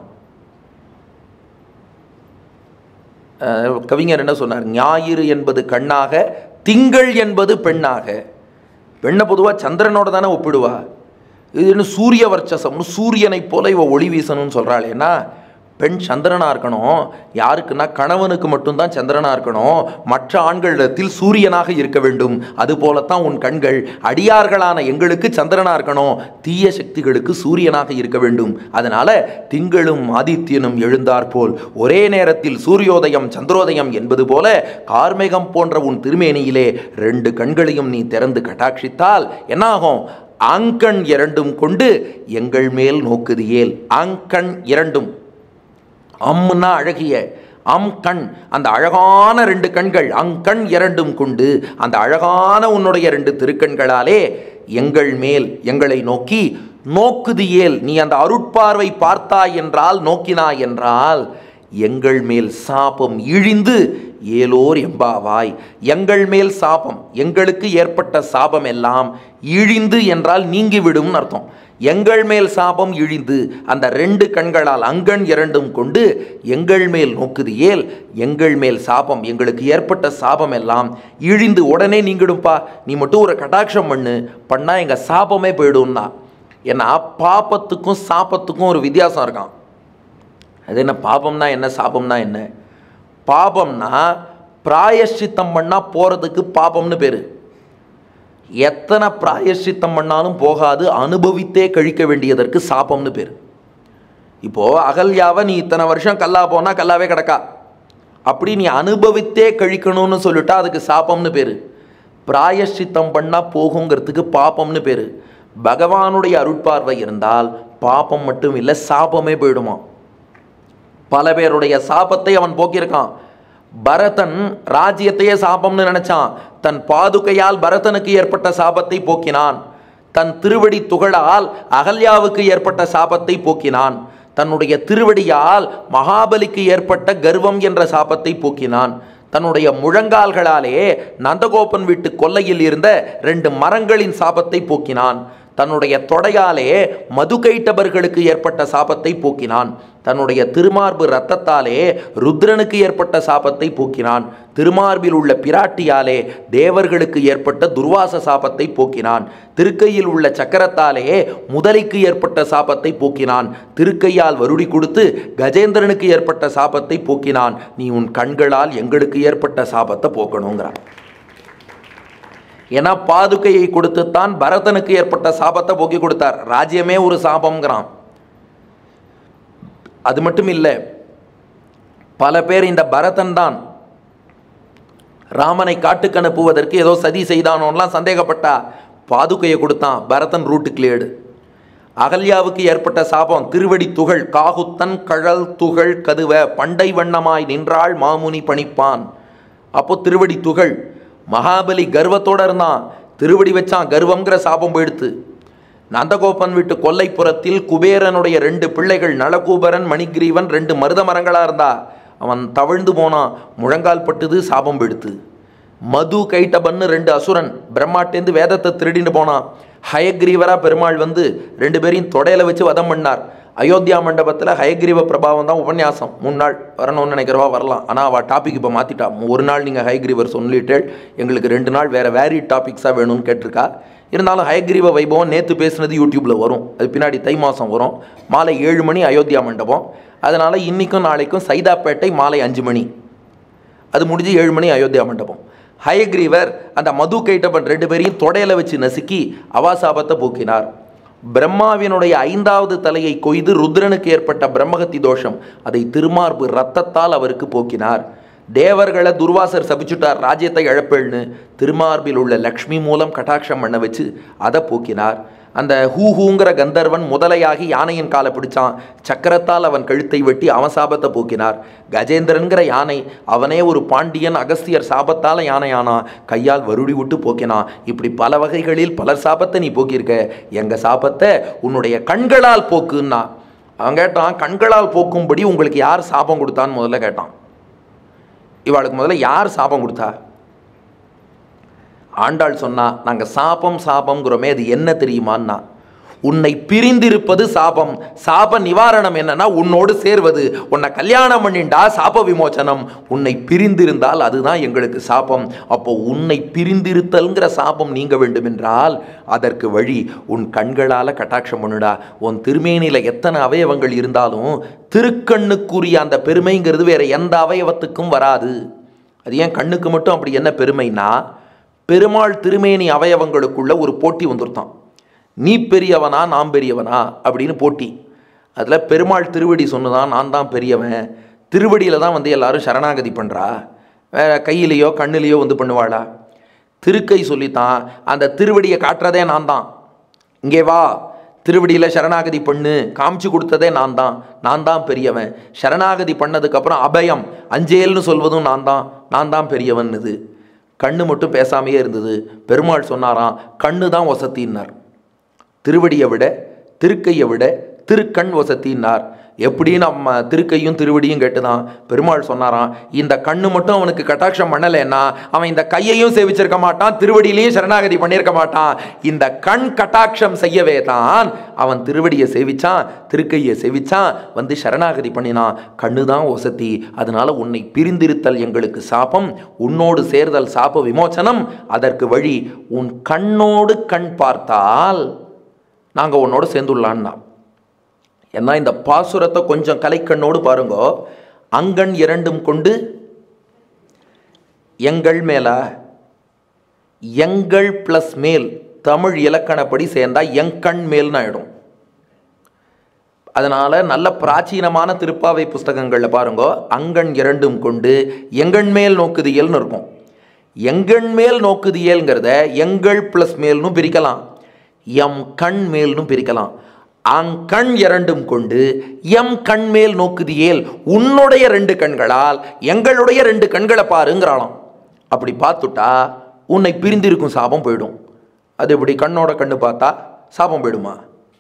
கவிஞர் என்ன சொன்னார், ஞாயிறு என்பது கண்ணாக திங்கள் என்பது பெண்ணாக. பெண்ணை பொதுவாக சந்திரனோட தானே ஒப்பிடுவா. இது என்ன சூரிய வர்ச்சசம்னு சூரியனை போல இவ ஒளி வீசணும்னு சொல்கிறாள். ஏன்னா பெண் சந்திரனாக இருக்கணும். யாருக்குன்னா கணவனுக்கு மட்டும்தான் சந்திரனாக இருக்கணும், மற்ற ஆண்களிடத்தில் சூரியனாக இருக்க வேண்டும். அதுபோலத்தான் உன் கண்கள் அடியார்களான எங்களுக்கு சந்திரனாக இருக்கணும், தீய சக்திகளுக்கு சூரியனாக இருக்க வேண்டும். அதனால் திங்களும் ஆதித்யனும் எழுந்தார் போல் ஒரே நேரத்தில் சூரியோதயம் சந்திரோதயம் என்பது போல கார்மேகம் போன்ற உன் திருமேனியிலே 2 கண்களையும் நீ திறந்து கட்டாட்சித்தால் என்னாகும்? அங்கண் 2 கொண்டு எங்கள் மேல் நோக்குது ஏல். அங்கண் 2, அம்னா அழகிய, அம் கண் அந்த அழகான 2 கண்கள், அங்கண் 2 கொண்டு அந்த அழகான உன்னுடைய 2 திருக்கண்களாலே எங்கள் மேல் எங்களை நோக்கி நோக்குது ஏல். நீ அந்த அருட்பார்வை பார்த்தாய் என்றால், நோக்கினாய் என்றால் எங்கள் மேல் சாபம் இழிந்து ஏலோர் எம்பாவாய். எங்கள் மேல் சாபம், எங்களுக்கு ஏற்பட்ட சாபம் எல்லாம் இழிந்து என்றால் நீங்கிவிடும் அர்த்தம். எங்கள் மேல் சாபம் இழிந்து அந்த 2 கண்களால் அங்கண் 2 கொண்டு எங்கள் மேல் நோக்குது ஏல். எங்கள் மேல் சாபம், எங்களுக்கு ஏற்பட்ட சாபம் எல்லாம் இழிந்து உடனே நீங்கிடும்பா, நீ மட்டும் ஒரு கடாட்சம் பண்ணா எங்கள் சாபமே போயிடும்னா. ஏன்னா பாபத்துக்கும் சாபத்துக்கும் ஒரு வித்தியாசம் இருக்கான். அது என்ன, பாபம்னா என்ன சாபம்னா என்ன? பாபம்னா பிராயஷ்சித்தம் பண்ணால் போகிறதுக்கு பாபம்னு பேர். எத்தனை பிராயஷ்சித்தம் பண்ணாலும் போகாது, அனுபவித்தே கழிக்க வேண்டியதற்கு சாபம்னு பேர். இப்போது அகல்யாவை நீ இத்தனை வருஷம் கல்லா போனால் கல்லாவே கிடக்கா, அப்படி நீ அனுபவித்தே கழிக்கணும்னு சொல்லிட்டா அதுக்கு சாபம்னு பேர். பிராயஷ்சித்தம் பண்ணால் போகுங்கிறதுக்கு பாபம்னு பேர். பகவானுடைய அருட்பார்வை இருந்தால் பாபம் மட்டும் இல்லை, சாபமே போயிடுமா. பல பேருடைய சாபத்தை அவன் போக்கியிருக்கான். பரதன் ராஜ்யத்தையே சாபம்னு நினைச்சான், தன் பாதுகையால் பரதனுக்கு ஏற்பட்ட சாபத்தை போக்கினான். தன் திருவடி துகளால் அகல்யாவுக்கு ஏற்பட்ட சாபத்தை போக்கினான். தன்னுடைய திருவடியால் மகாபலிக்கு ஏற்பட்ட கர்வம் என்ற சாபத்தை போக்கினான். தன்னுடைய முழங்கால்களாலே நந்தகோபன் வீட்டு கொல்லையில் இருந்த 2 மரங்களின் சாபத்தை போக்கினான். தன்னுடைய தொடையாலே மதுகைட்டபர்களுக்கு ஏற்பட்ட சாபத்தை போக்கினான். தன்னுடைய திருமார்பு இரத்தத்தாலே ருத்ரனுக்கு ஏற்பட்ட சாபத்தை போக்கினான். திருமார்பில் உள்ள பிராட்டியாலே தேவர்களுக்கு ஏற்பட்ட துர்வாச சாபத்தை போக்கினான். திருக்கையில் உள்ள சக்கரத்தாலே முதலைக்கு ஏற்பட்ட சாபத்தை போக்கினான். திருக்கையால் வருடி கொடுத்து கஜேந்திரனுக்கு ஏற்பட்ட சாபத்தை போக்கினான். நீ உன் கண்களால் எங்களுக்கு ஏற்பட்ட சாபத்தை போக்கணுங்கிறான். ஏன்னா பாதுகையை கொடுத்துத்தான் பரதனுக்கு ஏற்பட்ட சாபத்தை போக்கி கொடுத்தார். ராஜ்யமே ஒரு சாபம்ங்கிறான். அது மட்டும் இல்லை, பல பேர் இந்த பரதன் தான் ராமனை காட்டுக்கு அனுப்புவதற்கு ஏதோ சதி செய்தானோலாம் சந்தேகப்பட்டா பாதுகையை கொடுத்தான். Bharathan route cleared. அகல்யாவுக்கு ஏற்பட்ட சாபம் திருவடி துகள் காகுத்தன் கழல் துகள் கதுவ பண்டை வண்ணமாய் நின்றாள் மாமுனி பணிப்பான். அப்போ திருவடி துகள். மகாபலி கர்வத்தோடு இருந்தான், திருவடி வச்சான், கர்வங்கிற சாபம் போயிடுத்து. நந்தகோபன் வீட்டு கொல்லைப்புறத்தில் குபேரனுடைய 2 பிள்ளைகள் நலகூபரன் மணிகிரீவன் 2 மருத மரங்களாக இருந்தா, அவன் தவிழ்ந்து போனான், முழங்கால் பட்டுது, சாபம் போயிடுத்து. மது கைட்டபன்னு 2 அசுரன் பிரம்மாட்டேந்து வேதத்தை திருடின்னு போனான். ஹயக்ரீவரா பெருமாள் வந்து 2 பேரையும் தொடையில வச்சு வதம் பண்ணார். அயோத்தியா மண்டபத்தில் ஹயக்ரீவ பிரபாவம் தான் உபன்யாசம். 3 நாள் வரணும்னு நினைக்கிறவா வரலாம். ஆனால் அவள் டாபிக் இப்போ மாற்றிட்டா. 1 நாள் நீங்கள் ஹயக்ரீவர் சொல்லிட்டு எங்களுக்கு 2 நாள் வேறு வேரிட் டாபிக்ஸாக வேணும்னு கேட்டிருக்கா. இருந்தாலும் ஹயக்ரீவ வைபவம் நேற்று பேசுனது யூடியூப்பில் வரும். அது பின்னாடி தை மாதம் வரும். மாலை 7 மணி அயோத்தியா மண்டபம். அதனால் இன்றைக்கும் நாளைக்கும் சைதாப்பேட்டை மாலை 5 மணி. அது முடிஞ்சு 7 மணி அயோத்தியா மண்டபம். ஹயக்ரீவர் அந்த மது கைட்டபன் 2 பேரையும் தொடையில வச்சு நசுக்கி அவாசாபத்தை போக்கினார். பிரம்மாவினுடைய 5வது தலையை கொய்து ருத்ரனுக்கு ஏற்பட்ட பிரம்மகத்தி தோஷம் அதை திருமார்பு ரத்தத்தால் அவருக்கு போக்கினார். தேவர்களை துர்வாசர் சபிச்சுட்டார், ராஜ்யத்தை இழப்பேள்னு. திருமார்பில் உள்ள லக்ஷ்மி மூலம் கட்டாட்சம் பண்ண வச்சு அதை போக்கினார். அந்த ஹூங்கிற கந்தர்வன் முதலையாகி யானையின் காலை பிடிச்சான், சக்கரத்தால் அவன் கழுத்தை வெட்டி அவன் சாபத்தை போக்கினார். கஜேந்திரன்கிற யானை அவனே ஒரு பாண்டியன், அகஸ்தியர் சாபத்தால் யானையானா, கையால் வருடி விட்டு போக்கினான். இப்படி பல வகைகளில் பலர் சாபத்தை நீ போக்கியிருக்க, எங்கள் சாபத்தை உன்னுடைய கண்களால் போக்குன்னா. அவன் கேட்டான், கண்களால் போக்கும்படி உங்களுக்கு யார் சாபம் கொடுத்தான்னு முதல்ல கேட்டான். இவாளுக்கு முதல்ல யார் சாபம் கொடுத்தா? ஆண்டாள் சொன்னா, நாங்கள் சாபம்ங்கிறோமே, அது என்ன தெரியுமான்னா, உன்னை பிரிந்திருப்பது சாபம். சாப நிவாரணம் என்னன்னா உன்னோடு சேர்வது. உன்னை கல்யாணம் பண்ணிண்டா சாப விமோச்சனம். உன்னை பிரிந்திருந்தால் அதுதான் எங்களுக்கு சாபம். அப்போ உன்னை பிரிந்திருத்தல்ங்கிற சாபம் நீங்க வேண்டும் என்றால் அதற்கு வழி உன் கண்களால் கட்டாட்சம் பண்ணுடா. உன் திருமேனியில் எத்தனை அவயவங்கள் இருந்தாலும் திருக்கண்ணுக்குரிய அந்த பெருமைங்கிறது வேற எந்த அவயவத்துக்கும் வராது. அது ஏன் கண்ணுக்கு மட்டும் அப்படி என்ன பெருமைனா, பெருமாள் திருமேனி அவயவங்களுக்குள்ள ஒரு போட்டி வந்துருத்தான். நீ பெரியவனா நான் பெரியவனா அப்படின்னு போட்டி. அதில் பெருமாள் திருவடி சொன்னதான் நான் தான் பெரியவன். திருவடியில் தான் எல்லாரும் சரணாகதி பண்ணுறா, வேற கையிலையோ கண்ணிலையோ பண்ணுவாளா? திருக்கை சொல்லித்தான் அந்த திருவடியை காட்டுறதே நான் தான். இங்கே வா, திருவடியில் சரணாகதி பண்ணு காமிச்சு கொடுத்ததே நான் தான் பெரியவன். சரணாகதி பண்ணதுக்கப்புறம் அபயம் அஞ்சேல்னு சொல்வதும் நான் தான் பெரியவன். இது கண்ணு மட்டும் பேசாமையே இருந்தது. பெருமாள் சொன்னாராம், கண்ணு தான் வசத்தின்னார். திருவடியை விட திருக்கையை விட திருக்கண் வசத்தின்னார். எப்படி நம்ம திருக்கையும் திருவடியும் கேட்டுதான் பெருமாள் சொன்னாராம், இந்த கண்ணு மட்டும் அவனுக்கு கட்டாட்சம் பண்ணலைன்னா அவன் இந்த கையையும் சேவிச்சிருக்க மாட்டான், திருவடியிலையும் சரணாகதி பண்ணியிருக்க மாட்டான். இந்த கண் கட்டாட்சம் செய்யவே தான் அவன் திருவடியை சேவிச்சான், திருக்கையை சேவிச்சான், சரணாகதி பண்ணினான். கண்ணு தான் வசதி. அதனால உன்னை பிரிந்திருத்தல் எங்களுக்கு சாபம், உன்னோடு சேர்தல் சாப விமோச்சனம். அதற்கு வழி உன் கண்ணோடு கண் பார்த்தால் நாங்கள் உன்னோடு சேர்ந்துள்ளான்னா. ஏன்னா இந்த பாசுரத்தை கொஞ்சம் கலைக்கண்ணோடு பாருங்கோ. அங்கண் 2 கொண்டு எங்கள் மேல, எங்கள் பிளஸ் மேல் தமிழ் இலக்கணப்படி சேர்ந்தா எங்கண் மேல்னு ஆயிடும். அதனால நல்ல பிராச்சீனமான திருப்பாவை புஸ்தகங்களில் பாருங்கோ, அங்கண் 2 கொண்டு எங்கண் மேல் நோக்குதியல்னு இருக்கும். எங்கண் மேல் நோக்குதியல்ங்கிறத எங்கள் பிளஸ் மேல்னு பிரிக்கலாம், எம் கண் மேல்னு பிரிக்கலாம். அங்கண் 2 கொண்டு எம் கண் மேல் நோக்குதியேல், உன்னுடைய 2 கண்களால் எங்களுடைய 2 கண்களை பாருங்கிறாளாம். அப்படி பார்த்துட்டா உன்னை பிரிந்திருக்கும் சாபம் போயிடும். அது எப்படி கண்ணோட கண்ணு பார்த்தா சாபம் போயிடுமா?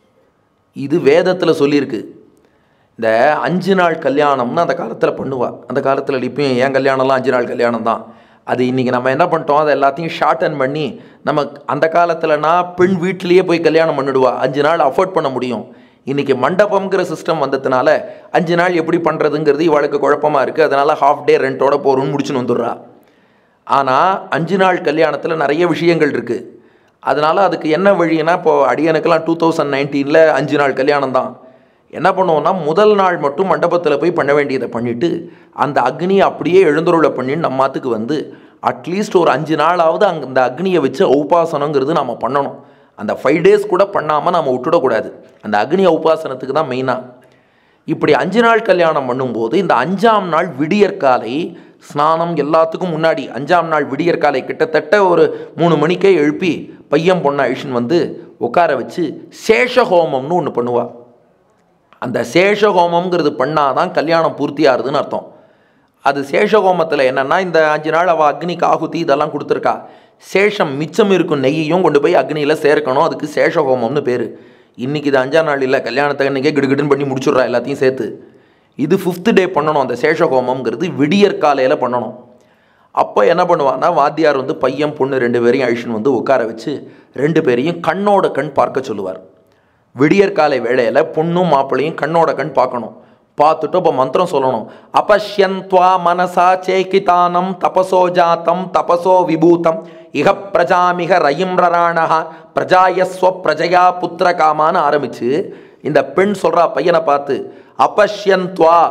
இது வேதத்தில் சொல்லியிருக்கு. இந்த 5 நாள் கல்யாணம்னு அந்த காலத்தில் பண்ணுவா. அந்த காலத்தில் இப்பயும் என் கல்யாணம்லாம் 5 நாள் கல்யாணம் தான். அது இன்றைக்கி நம்ம என்ன பண்ணிட்டோம், அதை எல்லாத்தையும் ஷார்டன் பண்ணி நம்ம அந்த காலத்தில்னா பெண் வீட்டிலேயே போய் கல்யாணம் பண்ணிடுவா, 5 நாள் அஃபோர்ட் பண்ண முடியும். இன்றைக்கி மண்டபம்ங்கிற சிஸ்டம் வந்ததுனால 5 நாள் எப்படி பண்ணுறதுங்கிறது இவளுக்கு குழப்பமாக இருக்குது. அதனால் ஹாஃப் டே ரெண்டோட போகிறோன்னு முடிச்சுன்னு வந்துடுறா. ஆனால் 5 நாள் கல்யாணத்தில் நிறைய விஷயங்கள் இருக்குது. அதனால் அதுக்கு என்ன வழின்னா, இப்போது அடியனுக்கெல்லாம் 2019 5 நாள் கல்யாணம் தான். என்ன பண்ணுவோம்னா, முதல் நாள் மட்டும் மண்டபத்தில் போய் பண்ண வேண்டியதை பண்ணிவிட்டு அந்த அக்னியை அப்படியே எழுந்தருளை பண்ணின்னு நம்மாத்துக்கு அட்லீஸ்ட் ஒரு 5 நாளாவது அந்த அக்னியை வச்சு உபாசனங்கிறது நம்ம பண்ணணும். அந்த 5 days கூட பண்ணாமல் நம்ம விட்டுடக்கூடாது. அந்த அக்னி உபாசனத்துக்கு தான் மெயினாக. இப்படி 5 நாள் கல்யாணம் பண்ணும்போது இந்த 5ஆம் நாள் விடியற்காலை ஸ்நானம் எல்லாத்துக்கும் முன்னாடி 5ஆம் நாள் விடியற்காலை கிட்டத்தட்ட ஒரு 3 மணிக்கே எழுப்பி பையன் பொண்ணை அழிச்சுன்னு உட்கார வச்சு சேஷஹோமம்னு ஒன்று பண்ணுவாள். அந்த சேஷஹோமம்ங்கிறது பண்ணாதான் கல்யாணம் பூர்த்தி ஆகுதுன்னு அர்த்தம். அது சேஷஹோமத்தில் என்னென்னா, இந்த 5 நாள் அவள் அக்னிக்கு ஆகுதி இதெல்லாம் கொடுத்துருக்கா. சேஷம் மிச்சம் இருக்கும் நெய்யையும் கொண்டு போய் அக்னியில் சேர்க்கணும். அதுக்கு சேஷஹோமம்னு பேர். இன்றைக்கி இது 5ஆம் நாள் இல்லை, கல்யாணத்தை அன்றைக்கே கிடுகிடுன்னு பண்ணி முடிச்சுட்றா எல்லாத்தையும் சேர்த்து. இது 5th day பண்ணணும். அந்த சேஷஹோமம்ங்கிறது விடியற்காலையில் பண்ணணும். அப்போ என்ன பண்ணுவான்னா, வாத்தியார் பையன் பொண்ணு 2 பேரையும் அழிச்சுன்னு உட்கார வச்சு 2 பேரையும் கண்ணோட கண் பார்க்க சொல்லுவார். விடியற்காலை வேளையில் பொண்ணும் மாப்பிள்ளையும் கண்ணோட கண் பார்க்கணும். பார்த்துட்டு இப்போ மந்திரம் சொல்லணும். அபஷ்யந்த்வா மனசா சேகிதானம் தபசோ ஜாத்தம் தபசோ விபூதம் இக பிரஜாமிக ரயிம் ரராணஹா பிரஜாயஸ்வ பிரஜயா புத்திர காமான்னு ஆரம்பித்து இந்த பெண் சொல்கிறா பையனை பார்த்து, அபஷ்யந்த்வா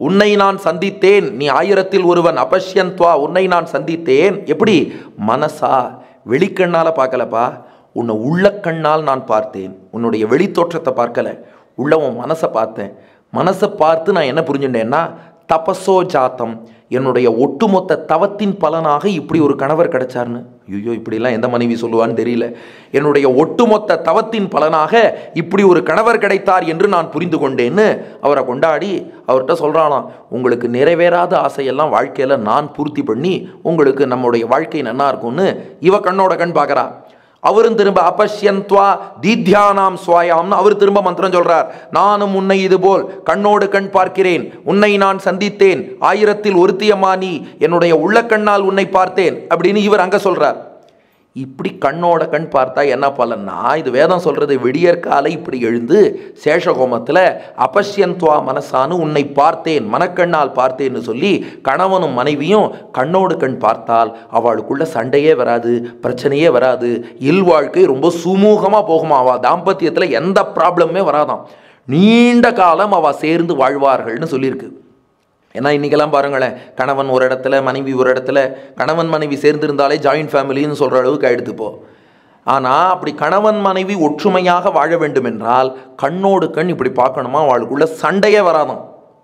உன்னை நான் சந்தித்தேன், நீ 1000ல் ஒருவன், அபஷ்யந்த்வா உன்னை நான் சந்தித்தேன். எப்படி? மனசா, வெளிக்கண்ணால் பார்க்கலப்பா, உன்னை உள்ள கண்ணால் நான் பார்த்தேன். உன்னுடைய வெளித்தோற்றத்தை பார்க்கல, உள்ள உன் மனசை பார்த்தேன். மனசை பார்த்து நான் என்ன புரிஞ்சுட்டேன்னா, தபசோ ஜாத்தம், என்னுடைய ஒட்டுமொத்த தவத்தின் பலனாக இப்படி ஒரு கணவர் கிடைச்சார்னு. ஐயோ, இப்படிலாம் எந்த மனைவி சொல்லுவான்னு தெரியல. என்னுடைய ஒட்டுமொத்த தவத்தின் பலனாக இப்படி ஒரு கணவர் கிடைத்தார் என்று நான் புரிந்து கொண்டேன்னு அவரை கொண்டாடி அவர்கிட்ட சொல்கிறானாம், உங்களுக்கு நிறைவேறாத ஆசையெல்லாம் வாழ்க்கையில் நான் பூர்த்தி பண்ணி உங்களுக்கு நம்முடைய வாழ்க்கை நல்லா இருக்கும்னு இவ கண்ணோட கண் பார்க்குறா. அவரும் திரும்ப அபஷ்யந்த்வா தீத்யானாம் ஸ்வாயாம்னு அவர் திரும்ப மந்திரம் சொல்றார். நானும் உன்னை இதுபோல் கண்ணோடு கண் பார்க்கிறேன், உன்னை நான் சந்தித்தேன், 1000ல் ஒருத்தியம்மா நீ, என்னுடைய உள்ள கண்ணால் உன்னை பார்த்தேன் அப்படின்னு இவர் அங்க சொல்றார். இப்படி கண்ணோட கண் பார்த்தா என்ன பலன்னா, இது வேதம் சொல்றது, விடியற்காலை இப்படி எழுந்து சேஷகோமத்தில் அபஷ்யந்த்வா மனசானு உன்னை பார்த்தேன், மனக்கண்ணால் பார்த்தேன்னு சொல்லி கணவனும் மனைவியும் கண்ணோடு கண் பார்த்தால் அவளுக்குள்ள சண்டையே வராது, பிரச்சனையே வராது, இல்வாழ்க்கை ரொம்ப சுமூகமாக போகுமா. அவள் தாம்பத்தியத்தில் எந்த ப்ராப்ளமே வராதாம், நீண்ட காலம் அவள் சேர்ந்து வாழ்வார்கள்னு சொல்லியிருக்கு. ஏன்னா இன்றைக்கெல்லாம் பாருங்களேன், கணவன் ஒரு இடத்துல மனைவி ஒரு இடத்துல, கணவன் மனைவி சேர்ந்திருந்தாலே ஜாயிண்ட் ஃபேமிலின்னு சொல்கிற அளவுக்கு ஆயிடுத்துப்போ. ஆனால் அப்படி கணவன் மனைவி ஒற்றுமையாக வாழ வேண்டும் என்றால் கண்ணோடு கண் இப்படி பார்க்கணுமா, அவளுக்குள்ள சண்டையே வராதான்.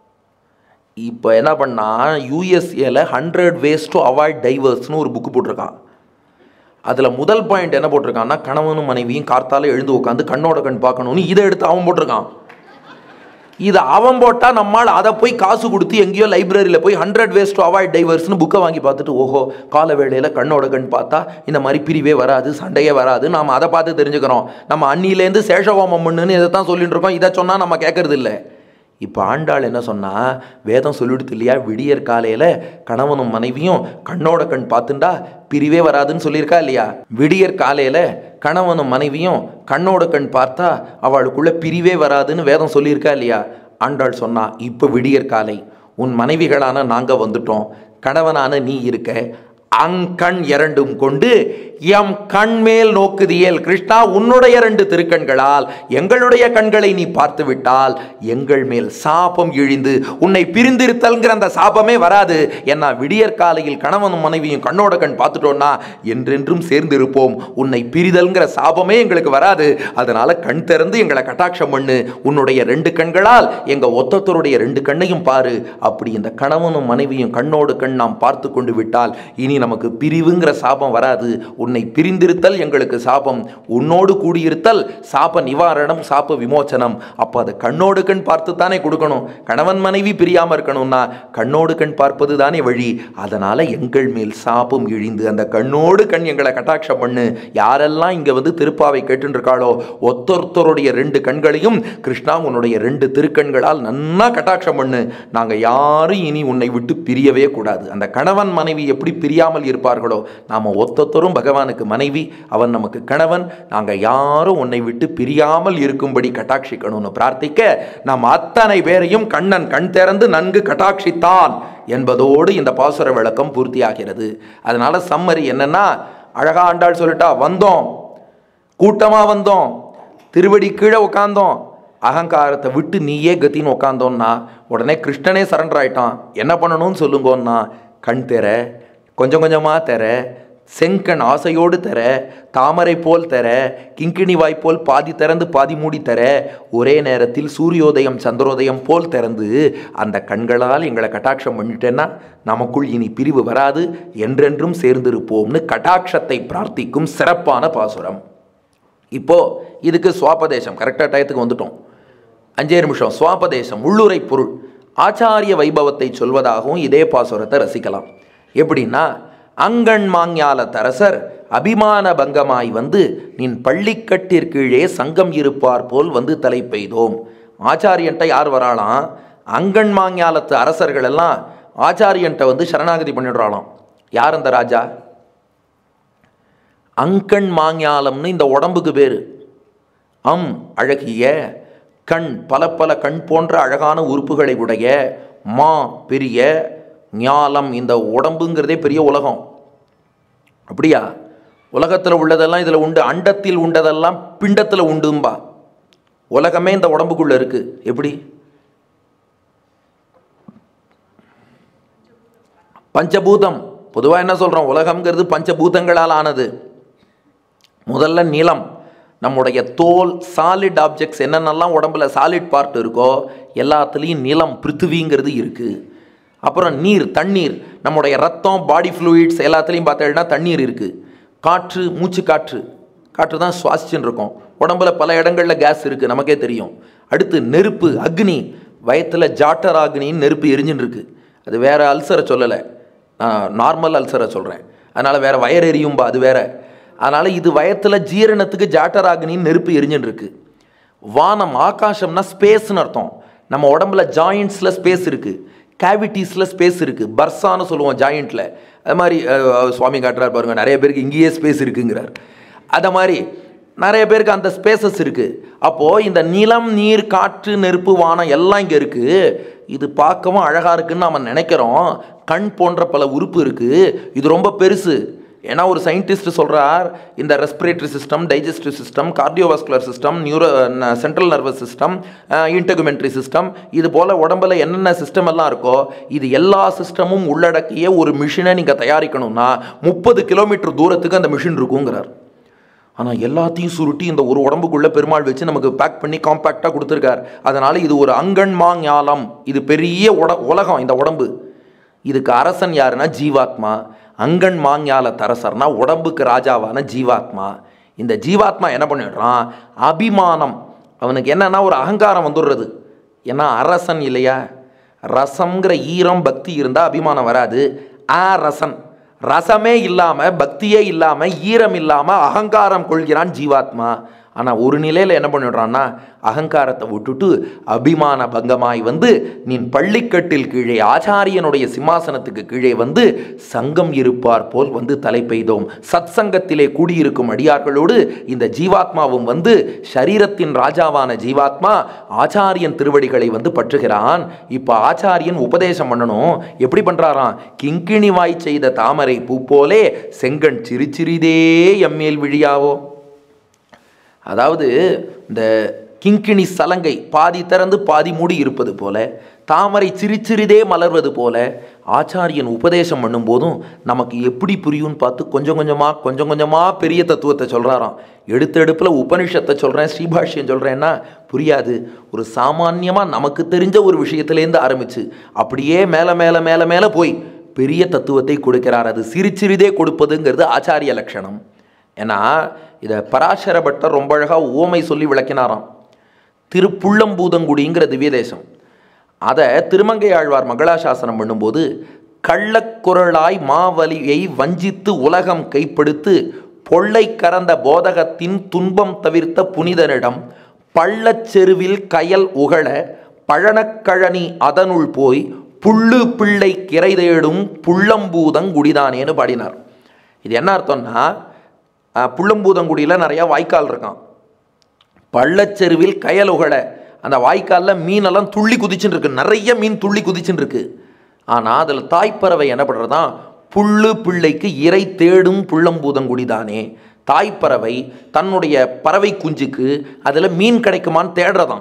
இப்போ என்ன பண்ணால், யூஎஸ்ஏல 100 ways to avoid divorceன்னு ஒரு புக்கு போட்டிருக்கான். அதில் முதல் பாயிண்ட் என்ன போட்டிருக்கான்னா, கணவனும் மனைவியும் கார்த்தால எழுந்து உட்காந்து கண்ணோட கண் பார்க்கணும்னு இதை எடுத்து அவன் போட்டிருக்கான். இது அவன் போட்டால் நம்மால் அதை போய் காசு கொடுத்து எங்கேயோ லைப்ரரியில் போய் 100 ways to avoid divorceன்னு புக்கை வாங்கி பார்த்துட்டு, ஓஹோ கால வேளையில் கண்ணோட கண் பார்த்தா இந்த மாதிரி பிரிவே வராது, சண்டையே வராது, நாம் அதை பார்த்து தெரிஞ்சுக்கிறோம். நம்ம அன்னிலேருந்து சேஷகோமம் பண்ணுன்னு இதை தான் சொல்லிட்டு இருக்கோம். இதை சொன்னால் நம்ம கேட்கறது இல்லை. இப்போ ஆண்டாள் என்ன சொன்னால், வேதம் சொல்லிடுது இல்லையா, விடியற் காலையில் கணவனும் மனைவியும் கண்ணோட கண் பார்த்துண்டா பிரிவே வராதுன்னு சொல்லியிருக்கா இல்லையா. விடியற் காலையில் கணவனும் மனைவியும் கண்ணோட கண் பார்த்தா அவளுக்குள்ள பிரிவே வராதுன்னு வேதம் சொல்லியிருக்கா இல்லையா. ஆண்டாள் சொன்னா, இப்போ விடியற் காலை உன் மனைவிகளான நாங்கள் வந்துட்டோம், கணவனான நீ இருக்க, அங்கண் இரண்டும் கொண்டு எம் கண்மேல் நோக்குதியல். கிருஷ்ணா, உன்னுடைய 2 திருக்கண்களால் எங்களுடைய கண்களை நீ பார்த்து விட்டால் எங்கள் மேல் சாபம் இழிந்து உன்னை பிரிந்திருத்தல்ங்கிற அந்த சாபமே வராது. ஏன்னா விடியற் காலையில் கணவனும் மனைவியும் கண்ணோட கண் பார்த்துட்டோன்னா என்றென்றும் சேர்ந்திருப்போம், உன்னை பிரிதல்ங்கிற சாபமே எங்களுக்கு வராது. அதனால கண் திறந்து எங்களை கட்டாட்சம் பண்ணு, உன்னுடைய 2 கண்களால் எங்க ஒத்தத்தருடைய 2 கண்ணையும் பாரு. அப்படி இந்த கணவனும் மனைவியும் கண்ணோடு கண் நாம் பார்த்து கொண்டு விட்டால் இனி நமக்கு பிரிவுங்கிற சாபம் வராது. உன்னை பிரிந்திருத்தல் எங்களுக்கு சாபம், உன்னோடு கூடியிருத்தல் சாப நிவாரணம், சாப விமோச்சனம். அப்போ அதை கண்ணோடு கண் பார்த்து தானே கொடுக்கணும். கணவன் மனைவி பிரியாமல் இருக்கணும்னா கண்ணோடு கண் பார்ப்பது தானே வழி. அதனால எங்கள் மேல் சாபம் இழிந்து அந்த கண்ணோடு கண் எங்களை கட்டாட்சம் பண்ணு. யாரெல்லாம் இங்கே வந்து திருப்பாவை கேட்டுருக்காளோ ஒத்தொருத்தருடைய 2 கண்களையும் கிருஷ்ணா உன்னுடைய 2 திருக்கண்களால் நன்னா கட்டாட்சம் பண்ணு. நாங்கள் யாரும் இனி உன்னை விட்டு பிரியவே கூடாது. அந்த கணவன் மனைவி எப்படி பிரியாமல் இருப்பார்களோ, நாம் ஒத்தொத்தரும் பகவானுக்கு மனைவி, அவன் நமக்கு கணவன், நாங்கள் யாரும் உன்னை விட்டு பிரியாமல் இருக்கும்படி கட்டாட்சிக்கணும்னு பிரார்த்திக்க, நாம் அத்தனை பேரையும் கண்ணன் கண் திறந்து நன்கு கட்டாட்சித்தான் என்பதோடு இந்த பாசுர விளக்கம் பூர்த்தியாகிறது. அதனால சம்மரி என்னன்னா, அழகா ஆண்டாள் சொல்லிட்டா, வந்தோம், கூட்டமா வந்தோம், திருவடி கீழே உட்காந்தோம், அகங்காரத்தை விட்டு நீயே கத்தின்னு உட்காந்தோன்னா உடனே கிருஷ்ணனே சரண்டர் ஆயிட்டான். என்ன பண்ணணும்னு சொல்லுங்கன்னா, கண் தெர, கொஞ்சம் கொஞ்சமாக தெர, செங்கண் ஆசையோடு தர, தாமரை போல் தர, கிங்கிணி வாய்ப்போல் பாதி திறந்து பாதி மூடி தர, ஒரே நேரத்தில் சூரியோதயம் சந்திரோதயம் போல் திறந்து அந்த கண்களால் எங்களை கட்டாட்சம் பண்ணிட்டேன்னா நமக்குள் இனி பிரிவு வராது, என்றென்றும் சேர்ந்திருப்போம்னு கட்டாட்சத்தை பிரார்த்திக்கும் சிறப்பான பாசுரம். இப்போ இதுக்கு சுவாபதேசம் கரெக்டாக டயத்துக்கு வந்துட்டோம். 5 நிமிஷம் சுவாபதேசம், உள்ளுரை பொருள், ஆச்சாரிய வைபவத்தை சொல்வதாகவும் இதே பாசுரத்தை ரசிக்கலாம். எப்படின்னா, அங்கண் மாஞ்ஞால தரசர் அபிமான பங்கமாய் வந்து நின் பள்ளிக்கட்டிற்கீழே சங்கம் இருப்பார் போல் வந்து தலை பெய்தோம். ஆச்சாரியன்ட்ட யார் வராளாம், அங்கண் மாஞ்ஞாலத்து அரசர்கள் எல்லாம் ஆச்சாரியன்ட்ட வந்து சரணாகதி பண்ணிடுறாளாம். யார் அந்த ராஜா? அங்கண் மாஞ்ஞாலம்னு இந்த உடம்புக்கு பேர். அழகிய, கண் பல பல கண் போன்ற அழகான உறுப்புகளை உடைய, மா பெரிய, ஞாலம் இந்த உடம்புங்கிறதே பெரிய உலகம். அப்படியா? உலகத்தில் உள்ளதெல்லாம் இதில் உண்டு, அண்டத்தில் உண்டதெல்லாம் பிண்டத்தில் உண்டும்பா. உலகமே இந்த உடம்புக்குள்ளே இருக்குது. எப்படி? பஞ்சபூதம் பொதுவாக என்ன சொல்கிறோம், உலகம்ங்கிறது பஞ்சபூதங்களால் ஆனது. முதல்ல நிலம், நம்முடைய தோல், சாலிட் ஆப்ஜெக்ட்ஸ் என்னென்னலாம் உடம்புல சாலிட் பார்ட் இருக்கோ எல்லாத்துலேயும் நிலம் பிருத்திவிங்கிறது இருக்குது. அப்புறம் நீர், தண்ணீர், நம்முடைய ரத்தம், பாடி ஃப்ளூயிட்ஸ் எல்லாத்துலேயும் பார்த்தீங்கன்னா தண்ணீர் இருக்குது. காற்று, மூச்சு காற்று, காற்று தான் சுவாசிச்சுன்னு இருக்கோம். உடம்புல பல இடங்களில் கேஸ் இருக்குது, நமக்கே தெரியும். அடுத்து நெருப்பு, அக்னி, வயத்தில் ஜாட்டர் அக்னின்னு நெருப்பு எரிஞ்சுன்னு இருக்குது. அது வேறு அல்சரை சொல்லலை, நார்மல் அல்சரை சொல்கிறேன். அதனால் வேறு வயர் எரியும்பா, அது வேறு. அதனால் இது வயத்தில் ஜீரணத்துக்கு ஜாட்டர் அக்னின்னு நெருப்பு எரிஞ்சுன்னு இருக்குது. வானம், ஆகாசம்னா ஸ்பேஸ்னு அர்த்தம். நம்ம உடம்புல ஜாயிண்ட்ஸில் ஸ்பேஸ் இருக்குது, கேவிட்டிஸில் ஸ்பேஸ் இருக்குது. பர்சான்னு சொல்லுவோம் ஜாயிண்ட்டில். அது மாதிரி சுவாமி காட்டுறார் பாருங்க, நிறைய பேருக்கு இங்கேயே ஸ்பேஸ் இருக்குங்கிறார். அதை மாதிரி நிறைய பேருக்கு அந்த ஸ்பேசஸ் இருக்குது. அப்போது இந்த நிலம், நீர், காற்று, நெருப்பு, வானம் எல்லாம் இங்கே இருக்குது. இது பார்க்கவும் அழகாக இருக்குதுன்னு நம்ம நினைக்கிறோம். கண் போன்ற பல உறுப்பு இருக்குது, இது ரொம்ப பெருசு. ஏன்னா ஒரு சயின்டிஸ்ட் சொல்கிறார், இந்த respiratory system, digestive system, cardiovascular system, central nervous system, integumentary system, இது போல் உடம்புல என்னென்ன சிஸ்டம் எல்லாம் இருக்கோ இது எல்லா சிஸ்டமும் உள்ளடக்கிய ஒரு மிஷினை நீங்கள் தயாரிக்கணும்னா 30 கிலோமீட்டர் தூரத்துக்கு அந்த மிஷின் இருக்குங்கிறார். ஆனால் எல்லாத்தையும் சுருட்டி இந்த ஒரு உடம்புக்குள்ளே பெருமாள் வச்சு நமக்கு பேக் பண்ணி காம்பேக்டாக கொடுத்துருக்கார். அதனால் இது ஒரு அங்கன்மாஞாலம், இது பெரிய உலகம் இந்த உடம்பு. இதுக்கு அரசன் யாருன்னா ஜீவாத்மா. அங்கன் மாஞால தரசர்னா உடம்புக்கு ராஜாவான ஜீவாத்மா. இந்த ஜீவாத்மா என்ன பண்ணிடுறான், அபிமானம், அவனுக்கு என்னன்னா ஒரு அகங்காரம் வந்துடுறது. ஏன்னா அரசன் இல்லையா, ரசம்ங்கிற ஈரம் பக்தி இருந்தால் அபிமானம் வராது. ரசன், ரசமே இல்லாமல், பக்தியே இல்லாமல், ஈரம் இல்லாமல் அகங்காரம் கொள்கிறான் ஜீவாத்மா. ஆனால் ஒரு நிலையில் என்ன பண்ணிடுறான்னா அகங்காரத்தை விட்டுட்டு அபிமான பங்கமாய் வந்து நீ பள்ளிக்கட்டில் கீழே ஆச்சாரியனுடைய சிம்மாசனத்துக்கு கீழே வந்து சங்கம் இருப்பார் போல் வந்து தலை பெய்தோம். சத் சங்கத்திலே கூடியிருக்கும் அடியார்களோடு இந்த ஜீவாத்மாவும் வந்து சரீரத்தின் ராஜாவான ஜீவாத்மா ஆச்சாரியன் திருவடிகளை வந்து பற்றுகிறான். இப்போ ஆச்சாரியன் உபதேசம் பண்ணணும். எப்படி பண்ணுறாராம், கிங்கிணி வாய் செய்த தாமரை பூ போலே செங்கண் சிறுசிறிதே எம்மேல் விழியாவோ. அதாவது இந்த கிங்கிணி சலங்கை பாதி திறந்து பாதி மூடி இருப்பது போல, தாமரை சிறிதே மலர்வது போல ஆச்சாரியன் உபதேசம் பண்ணும்போதும் நமக்கு எப்படி புரியும்னு பார்த்து கொஞ்சம் கொஞ்சமாக பெரிய தத்துவத்தை சொல்கிறாராம். எடுப்பில் உபனிஷத்தை சொல்கிறேன், ஸ்ரீபாஷ்யம் சொல்கிறேன்னா புரியாது. ஒரு சாமான்யமாக நமக்கு தெரிஞ்ச ஒரு விஷயத்துலேருந்து ஆரம்பித்து அப்படியே மேலே போய் பெரிய தத்துவத்தை கொடுக்கிறார். அது சிறிதே கொடுப்பதுங்கிறது ஆச்சாரிய லட்சணம். ஏன்னா இதை பராசர பட்டர் ரொம்ப அழகாக ஓமை சொல்லி விளக்கினாராம். திருப்புள்ளம்பூதங்குடிங்கிற திவ்ய தேசம், அதை திருமங்கை ஆழ்வார் மங்களாசாசனம் பண்ணும்போது, கள்ளக்குரலாய் மாவலியை வஞ்சித்து உலகம் கைப்படுத்து பொள்ளை கறந்த போதகத்தின் துன்பம் தவிர்த்த புனிதனிடம் பள்ளச்செருவில் கயல் உகழ பழனக்கழனி அதனுள் போய் புள்ளு பிள்ளை கிரை தேடும் புள்ளம்பூதங்குடிதானேன்னு பாடினார். இது என்ன அர்த்தம்னா, புள்ளம்பூதங்குடியில் நிறையா வாய்க்கால் இருக்கான். பள்ளச்செருவில் கயல் உகழ, அந்த வாய்க்காலில் மீனெல்லாம் துள்ளி குதிச்சுன்னு இருக்கு, நிறைய மீன் துள்ளி குதிச்சுன்னு இருக்கு. ஆனால் அதில் தாய்ப்பறவை என்ன பண்ணுறதான், புல்லு பிள்ளைக்கு இறை தேடும் புள்ளம்பூதங்குடி தானே. தாய்ப்பறவை தன்னுடைய பறவை குஞ்சுக்கு அதில் மீன் கிடைக்குமான்னு தேடுறதான்.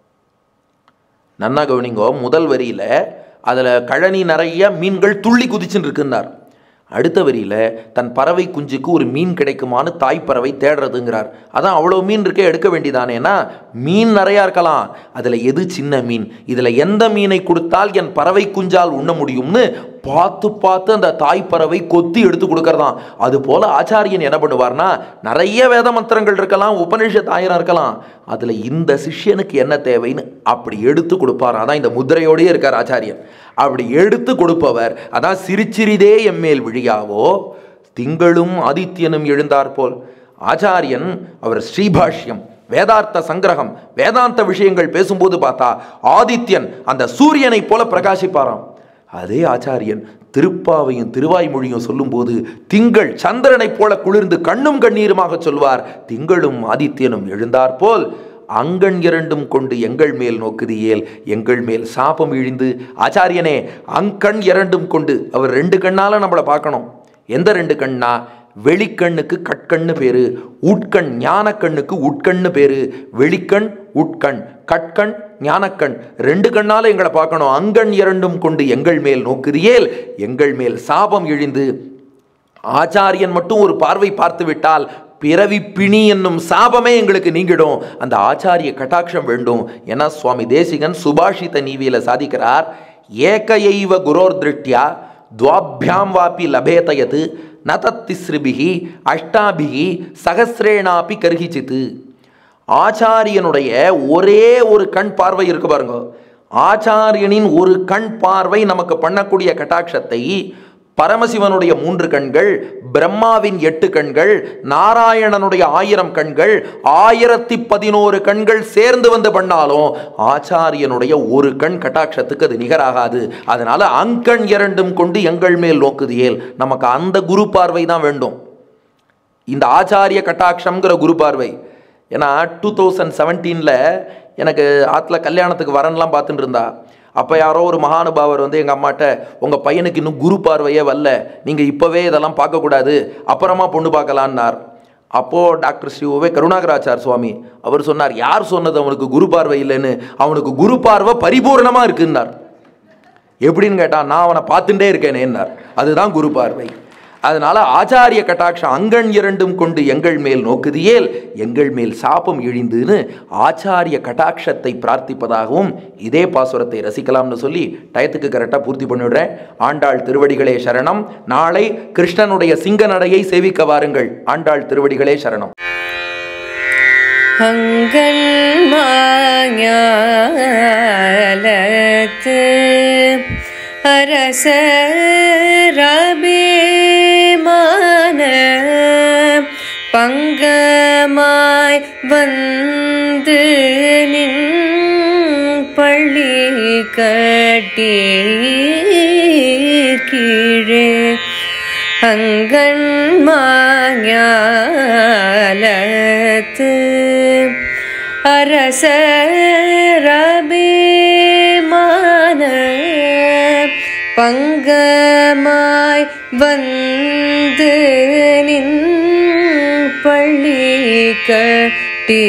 நன்னா கவனிங்கோ, முதல் வரியில் அதில் கழனி நிறைய மீன்கள் துள்ளி குதிச்சுன்னு இருக்குன்னார். அடுத்த வரியில் தன் பறவை குஞ்சுக்கு ஒரு மீன் கிடைக்குமான்னு தாய்ப்பறவை தேடுறதுங்கிறார். அதான் அவ்வளோ மீன் இருக்கே, எடுக்க வேண்டியதானேன்னா மீன் நிறையா இருக்கலாம், அதில் எது சின்ன மீன், இதில் எந்த மீனை கொடுத்தால் என் பறவை குஞ்சால் உண்ண முடியும்னு பார்த்து அந்த தாய்ப்பறவை கொத்தி எடுத்து கொடுக்கறதான். அதுபோல் ஆச்சாரியன் என்ன பண்ணுவார்னா, நிறைய வேத மந்திரங்கள் இருக்கலாம், உபனிஷத் 1000 இருக்கலாம், அதில் இந்த சிஷ்யனுக்கு என்ன தேவைன்னு அப்படி எடுத்து கொடுப்பார். அதான் இந்த முத்திரையோடயே இருக்கார் ஆச்சாரியன். அப்படி எடுத்து கொடுப்பவர். அதான் சிறிதே எம்மேல் விழியாவோ திங்களும் ஆதித்யனும் எழுந்தாற்போல். ஆச்சாரியன் அவர் ஸ்ரீபாஷ்யம், வேதார்த்த சங்கிரகம், வேதாந்த விஷயங்கள் பேசும்போது பார்த்தா ஆதித்யன் அந்த சூரியனை போல பிரகாசிப்பாராம். அதே ஆச்சாரியன் திருப்பாவையும் திருவாய்மொழியும் சொல்லும்போது திங்கள் சந்திரனை போல குளிர்ந்து கண்ணும் கண்ணீருமாக சொல்வார். திங்களும் ஆதித்யனும் எழுந்தாற்போல் அங்கண் 2 கொண்டு எங்கள் மேல் நோக்குது ஏல், எங்கள் மேல் சாபம் இழிந்து. ஆச்சாரியனே, அங்கண் 2 கொண்டு, அவர் 2 கண்ணால் நம்மளை பார்க்கணும். எந்த 2 கண்ணா, வெளிக்கண்ணுக்கு கட்கண்ணு பேரு, உட்கண் ஞானக்கண்ணுக்கு உட்கண்ணு பேரு. வெளிக்கண் உட்கண், கட்கண் ஞானக்கண், ரெண்டு கண்ணால எங்களை பார்க்கணும். அங்கண் இரண்டும் கொண்டு எங்கள் மேல் நோக்குதியேல் எங்கள் மேல் சாபம் இழிந்து. ஆச்சாரியன் மட்டும் ஒரு பார்வை பார்த்து விட்டால் பிறவி பிணி என்னும் சாபமே எங்களுக்கு நீங்கிடும். அந்த ஆச்சாரிய கட்டாட்சம் வேண்டும். ஏன்னா சுவாமி தேசிகன் சுபாஷித நீவியில சாதிக்கிறார், ஏகையைவ குரோர் திருஷ்டியா துவாபியாம் வாப்பி லபேதயது நதத்திஸ்ரிபிகி அஷ்டாபிகி சகசிரேனாப்பி கர்ஹிச்சித்து. ஆச்சாரியனுடைய ஒரே ஒரு கண் பார்வை இருக்கு பாருங்க. ஆச்சாரியனின் ஒரு கண் பார்வை நமக்கு பண்ணக்கூடிய கட்டாட்சத்தை பரமசிவனுடைய 3 கண்கள், பிரம்மாவின் 8 கண்கள், நாராயணனுடைய 1000 கண்கள், 1011 கண்கள் சேர்ந்து வந்து பண்ணாலும் ஆச்சாரியனுடைய ஒரு கண் கட்டாட்சத்துக்கு அது நிகராகாது. அதனால அங்கண் இரண்டும் கொண்டு எங்கள் மேல் நோக்குதியேல், நமக்கு அந்த குரு பார்வை தான் வேண்டும். இந்த ஆச்சாரிய கட்டாட்சம்ங்கிற குரு பார்வை. ஏன்னா 2017 எனக்கு ஆற்றுல கல்யாணத்துக்கு வரன்லாம் பார்த்துட்டு இருந்தா. அப்போ யாரோ ஒரு மகானுபாவர் வந்து எங்கள் அம்மாட்ட, உங்கள் பையனுக்கு இன்னும் குரு பார்வையே வரல, நீங்கள் இப்போவே இதெல்லாம் பார்க்கக்கூடாது, அப்புறமா பொண்ணு பார்க்கலான்னார். அப்போது டாக்டர் ஸ்ரீ ஓவே கருணாகராச்சார் சுவாமி அவர் சொன்னார், யார் சொன்னது அவனுக்கு குரு பார்வை இல்லைன்னு? அவனுக்கு குரு பார்வை பரிபூர்ணமாக இருக்குன்னார். எப்படின்னு கேட்டால், நான் அவனை பார்த்துட்டே இருக்கேனேன்னார். அதுதான் குரு பார்வை. அதனால ஆச்சாரிய கட்டாட்சம் அங்கண் இரண்டும் கொண்டு எங்கள் மேல் நோக்குதியேல் எங்கள் மேல் சாபம் இழிந்துன்னு ஆச்சாரிய கட்டாட்சத்தை பிரார்த்திப்பதாகவும் இதே பாசுரத்தை ரசிக்கலாம்னு சொல்லி டயத்துக்கு கரெக்டாக பூர்த்தி பண்ணிவிடுறேன். ஆண்டாள் திருவடிகளே சரணம். நாளை கிருஷ்ணனுடைய சிங்க நடையை சேவிக்க வாருங்கள். ஆண்டாள் திருவடிகளே சரணம். அங்கண் மாஞாலத்து அரசரபிமான பங்கமாய் வந்து நின் பள்ளி கட்டி கீழே அங்கண் மாஞாலத்து அரசரபிமான பங்கமாய் வந்து நின் பள்ளி கட்டி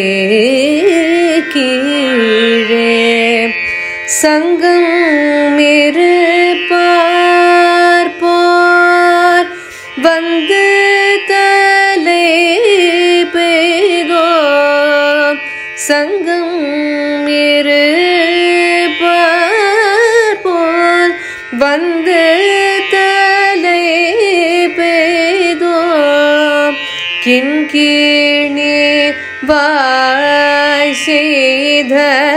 கீழே சங்கம் இருப்பார் போர் வந்து தலை பெய்தோ சங்கம் இருப்பார் போல் வந்து தலை பெய்தோ கிண்கிணி வாய் செய்த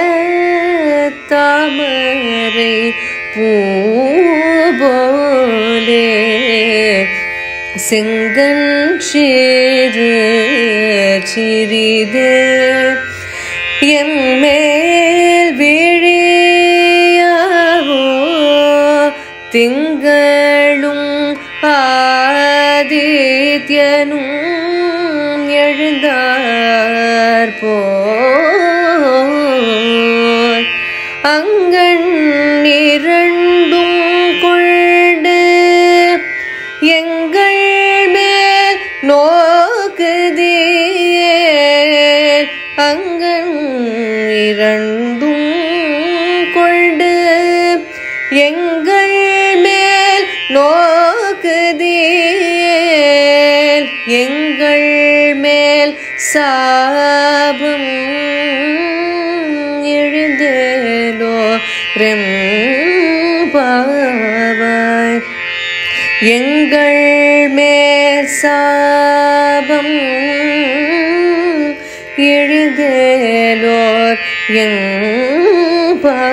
தாமரை பூபோலே செங்கன் சிறு சிறிதே எம்மேல் விழியாவோ திங்களும் ஆதித்யனும் எழுந்தார் போல் அங்கண் இரண்டும் கொண்டு எங்கள் மேல் நோக்குதியேல் அங்கண் இரண்டும் கொண்டு எங்கள் மேல் நோக்குதியேல் எங்கள் மேல் சாபம் எழுந்தேலோ ரெம்பாவாய் எங்கள் மேல் சாபம் எழுந்தேலோர் எம்பாவாய்.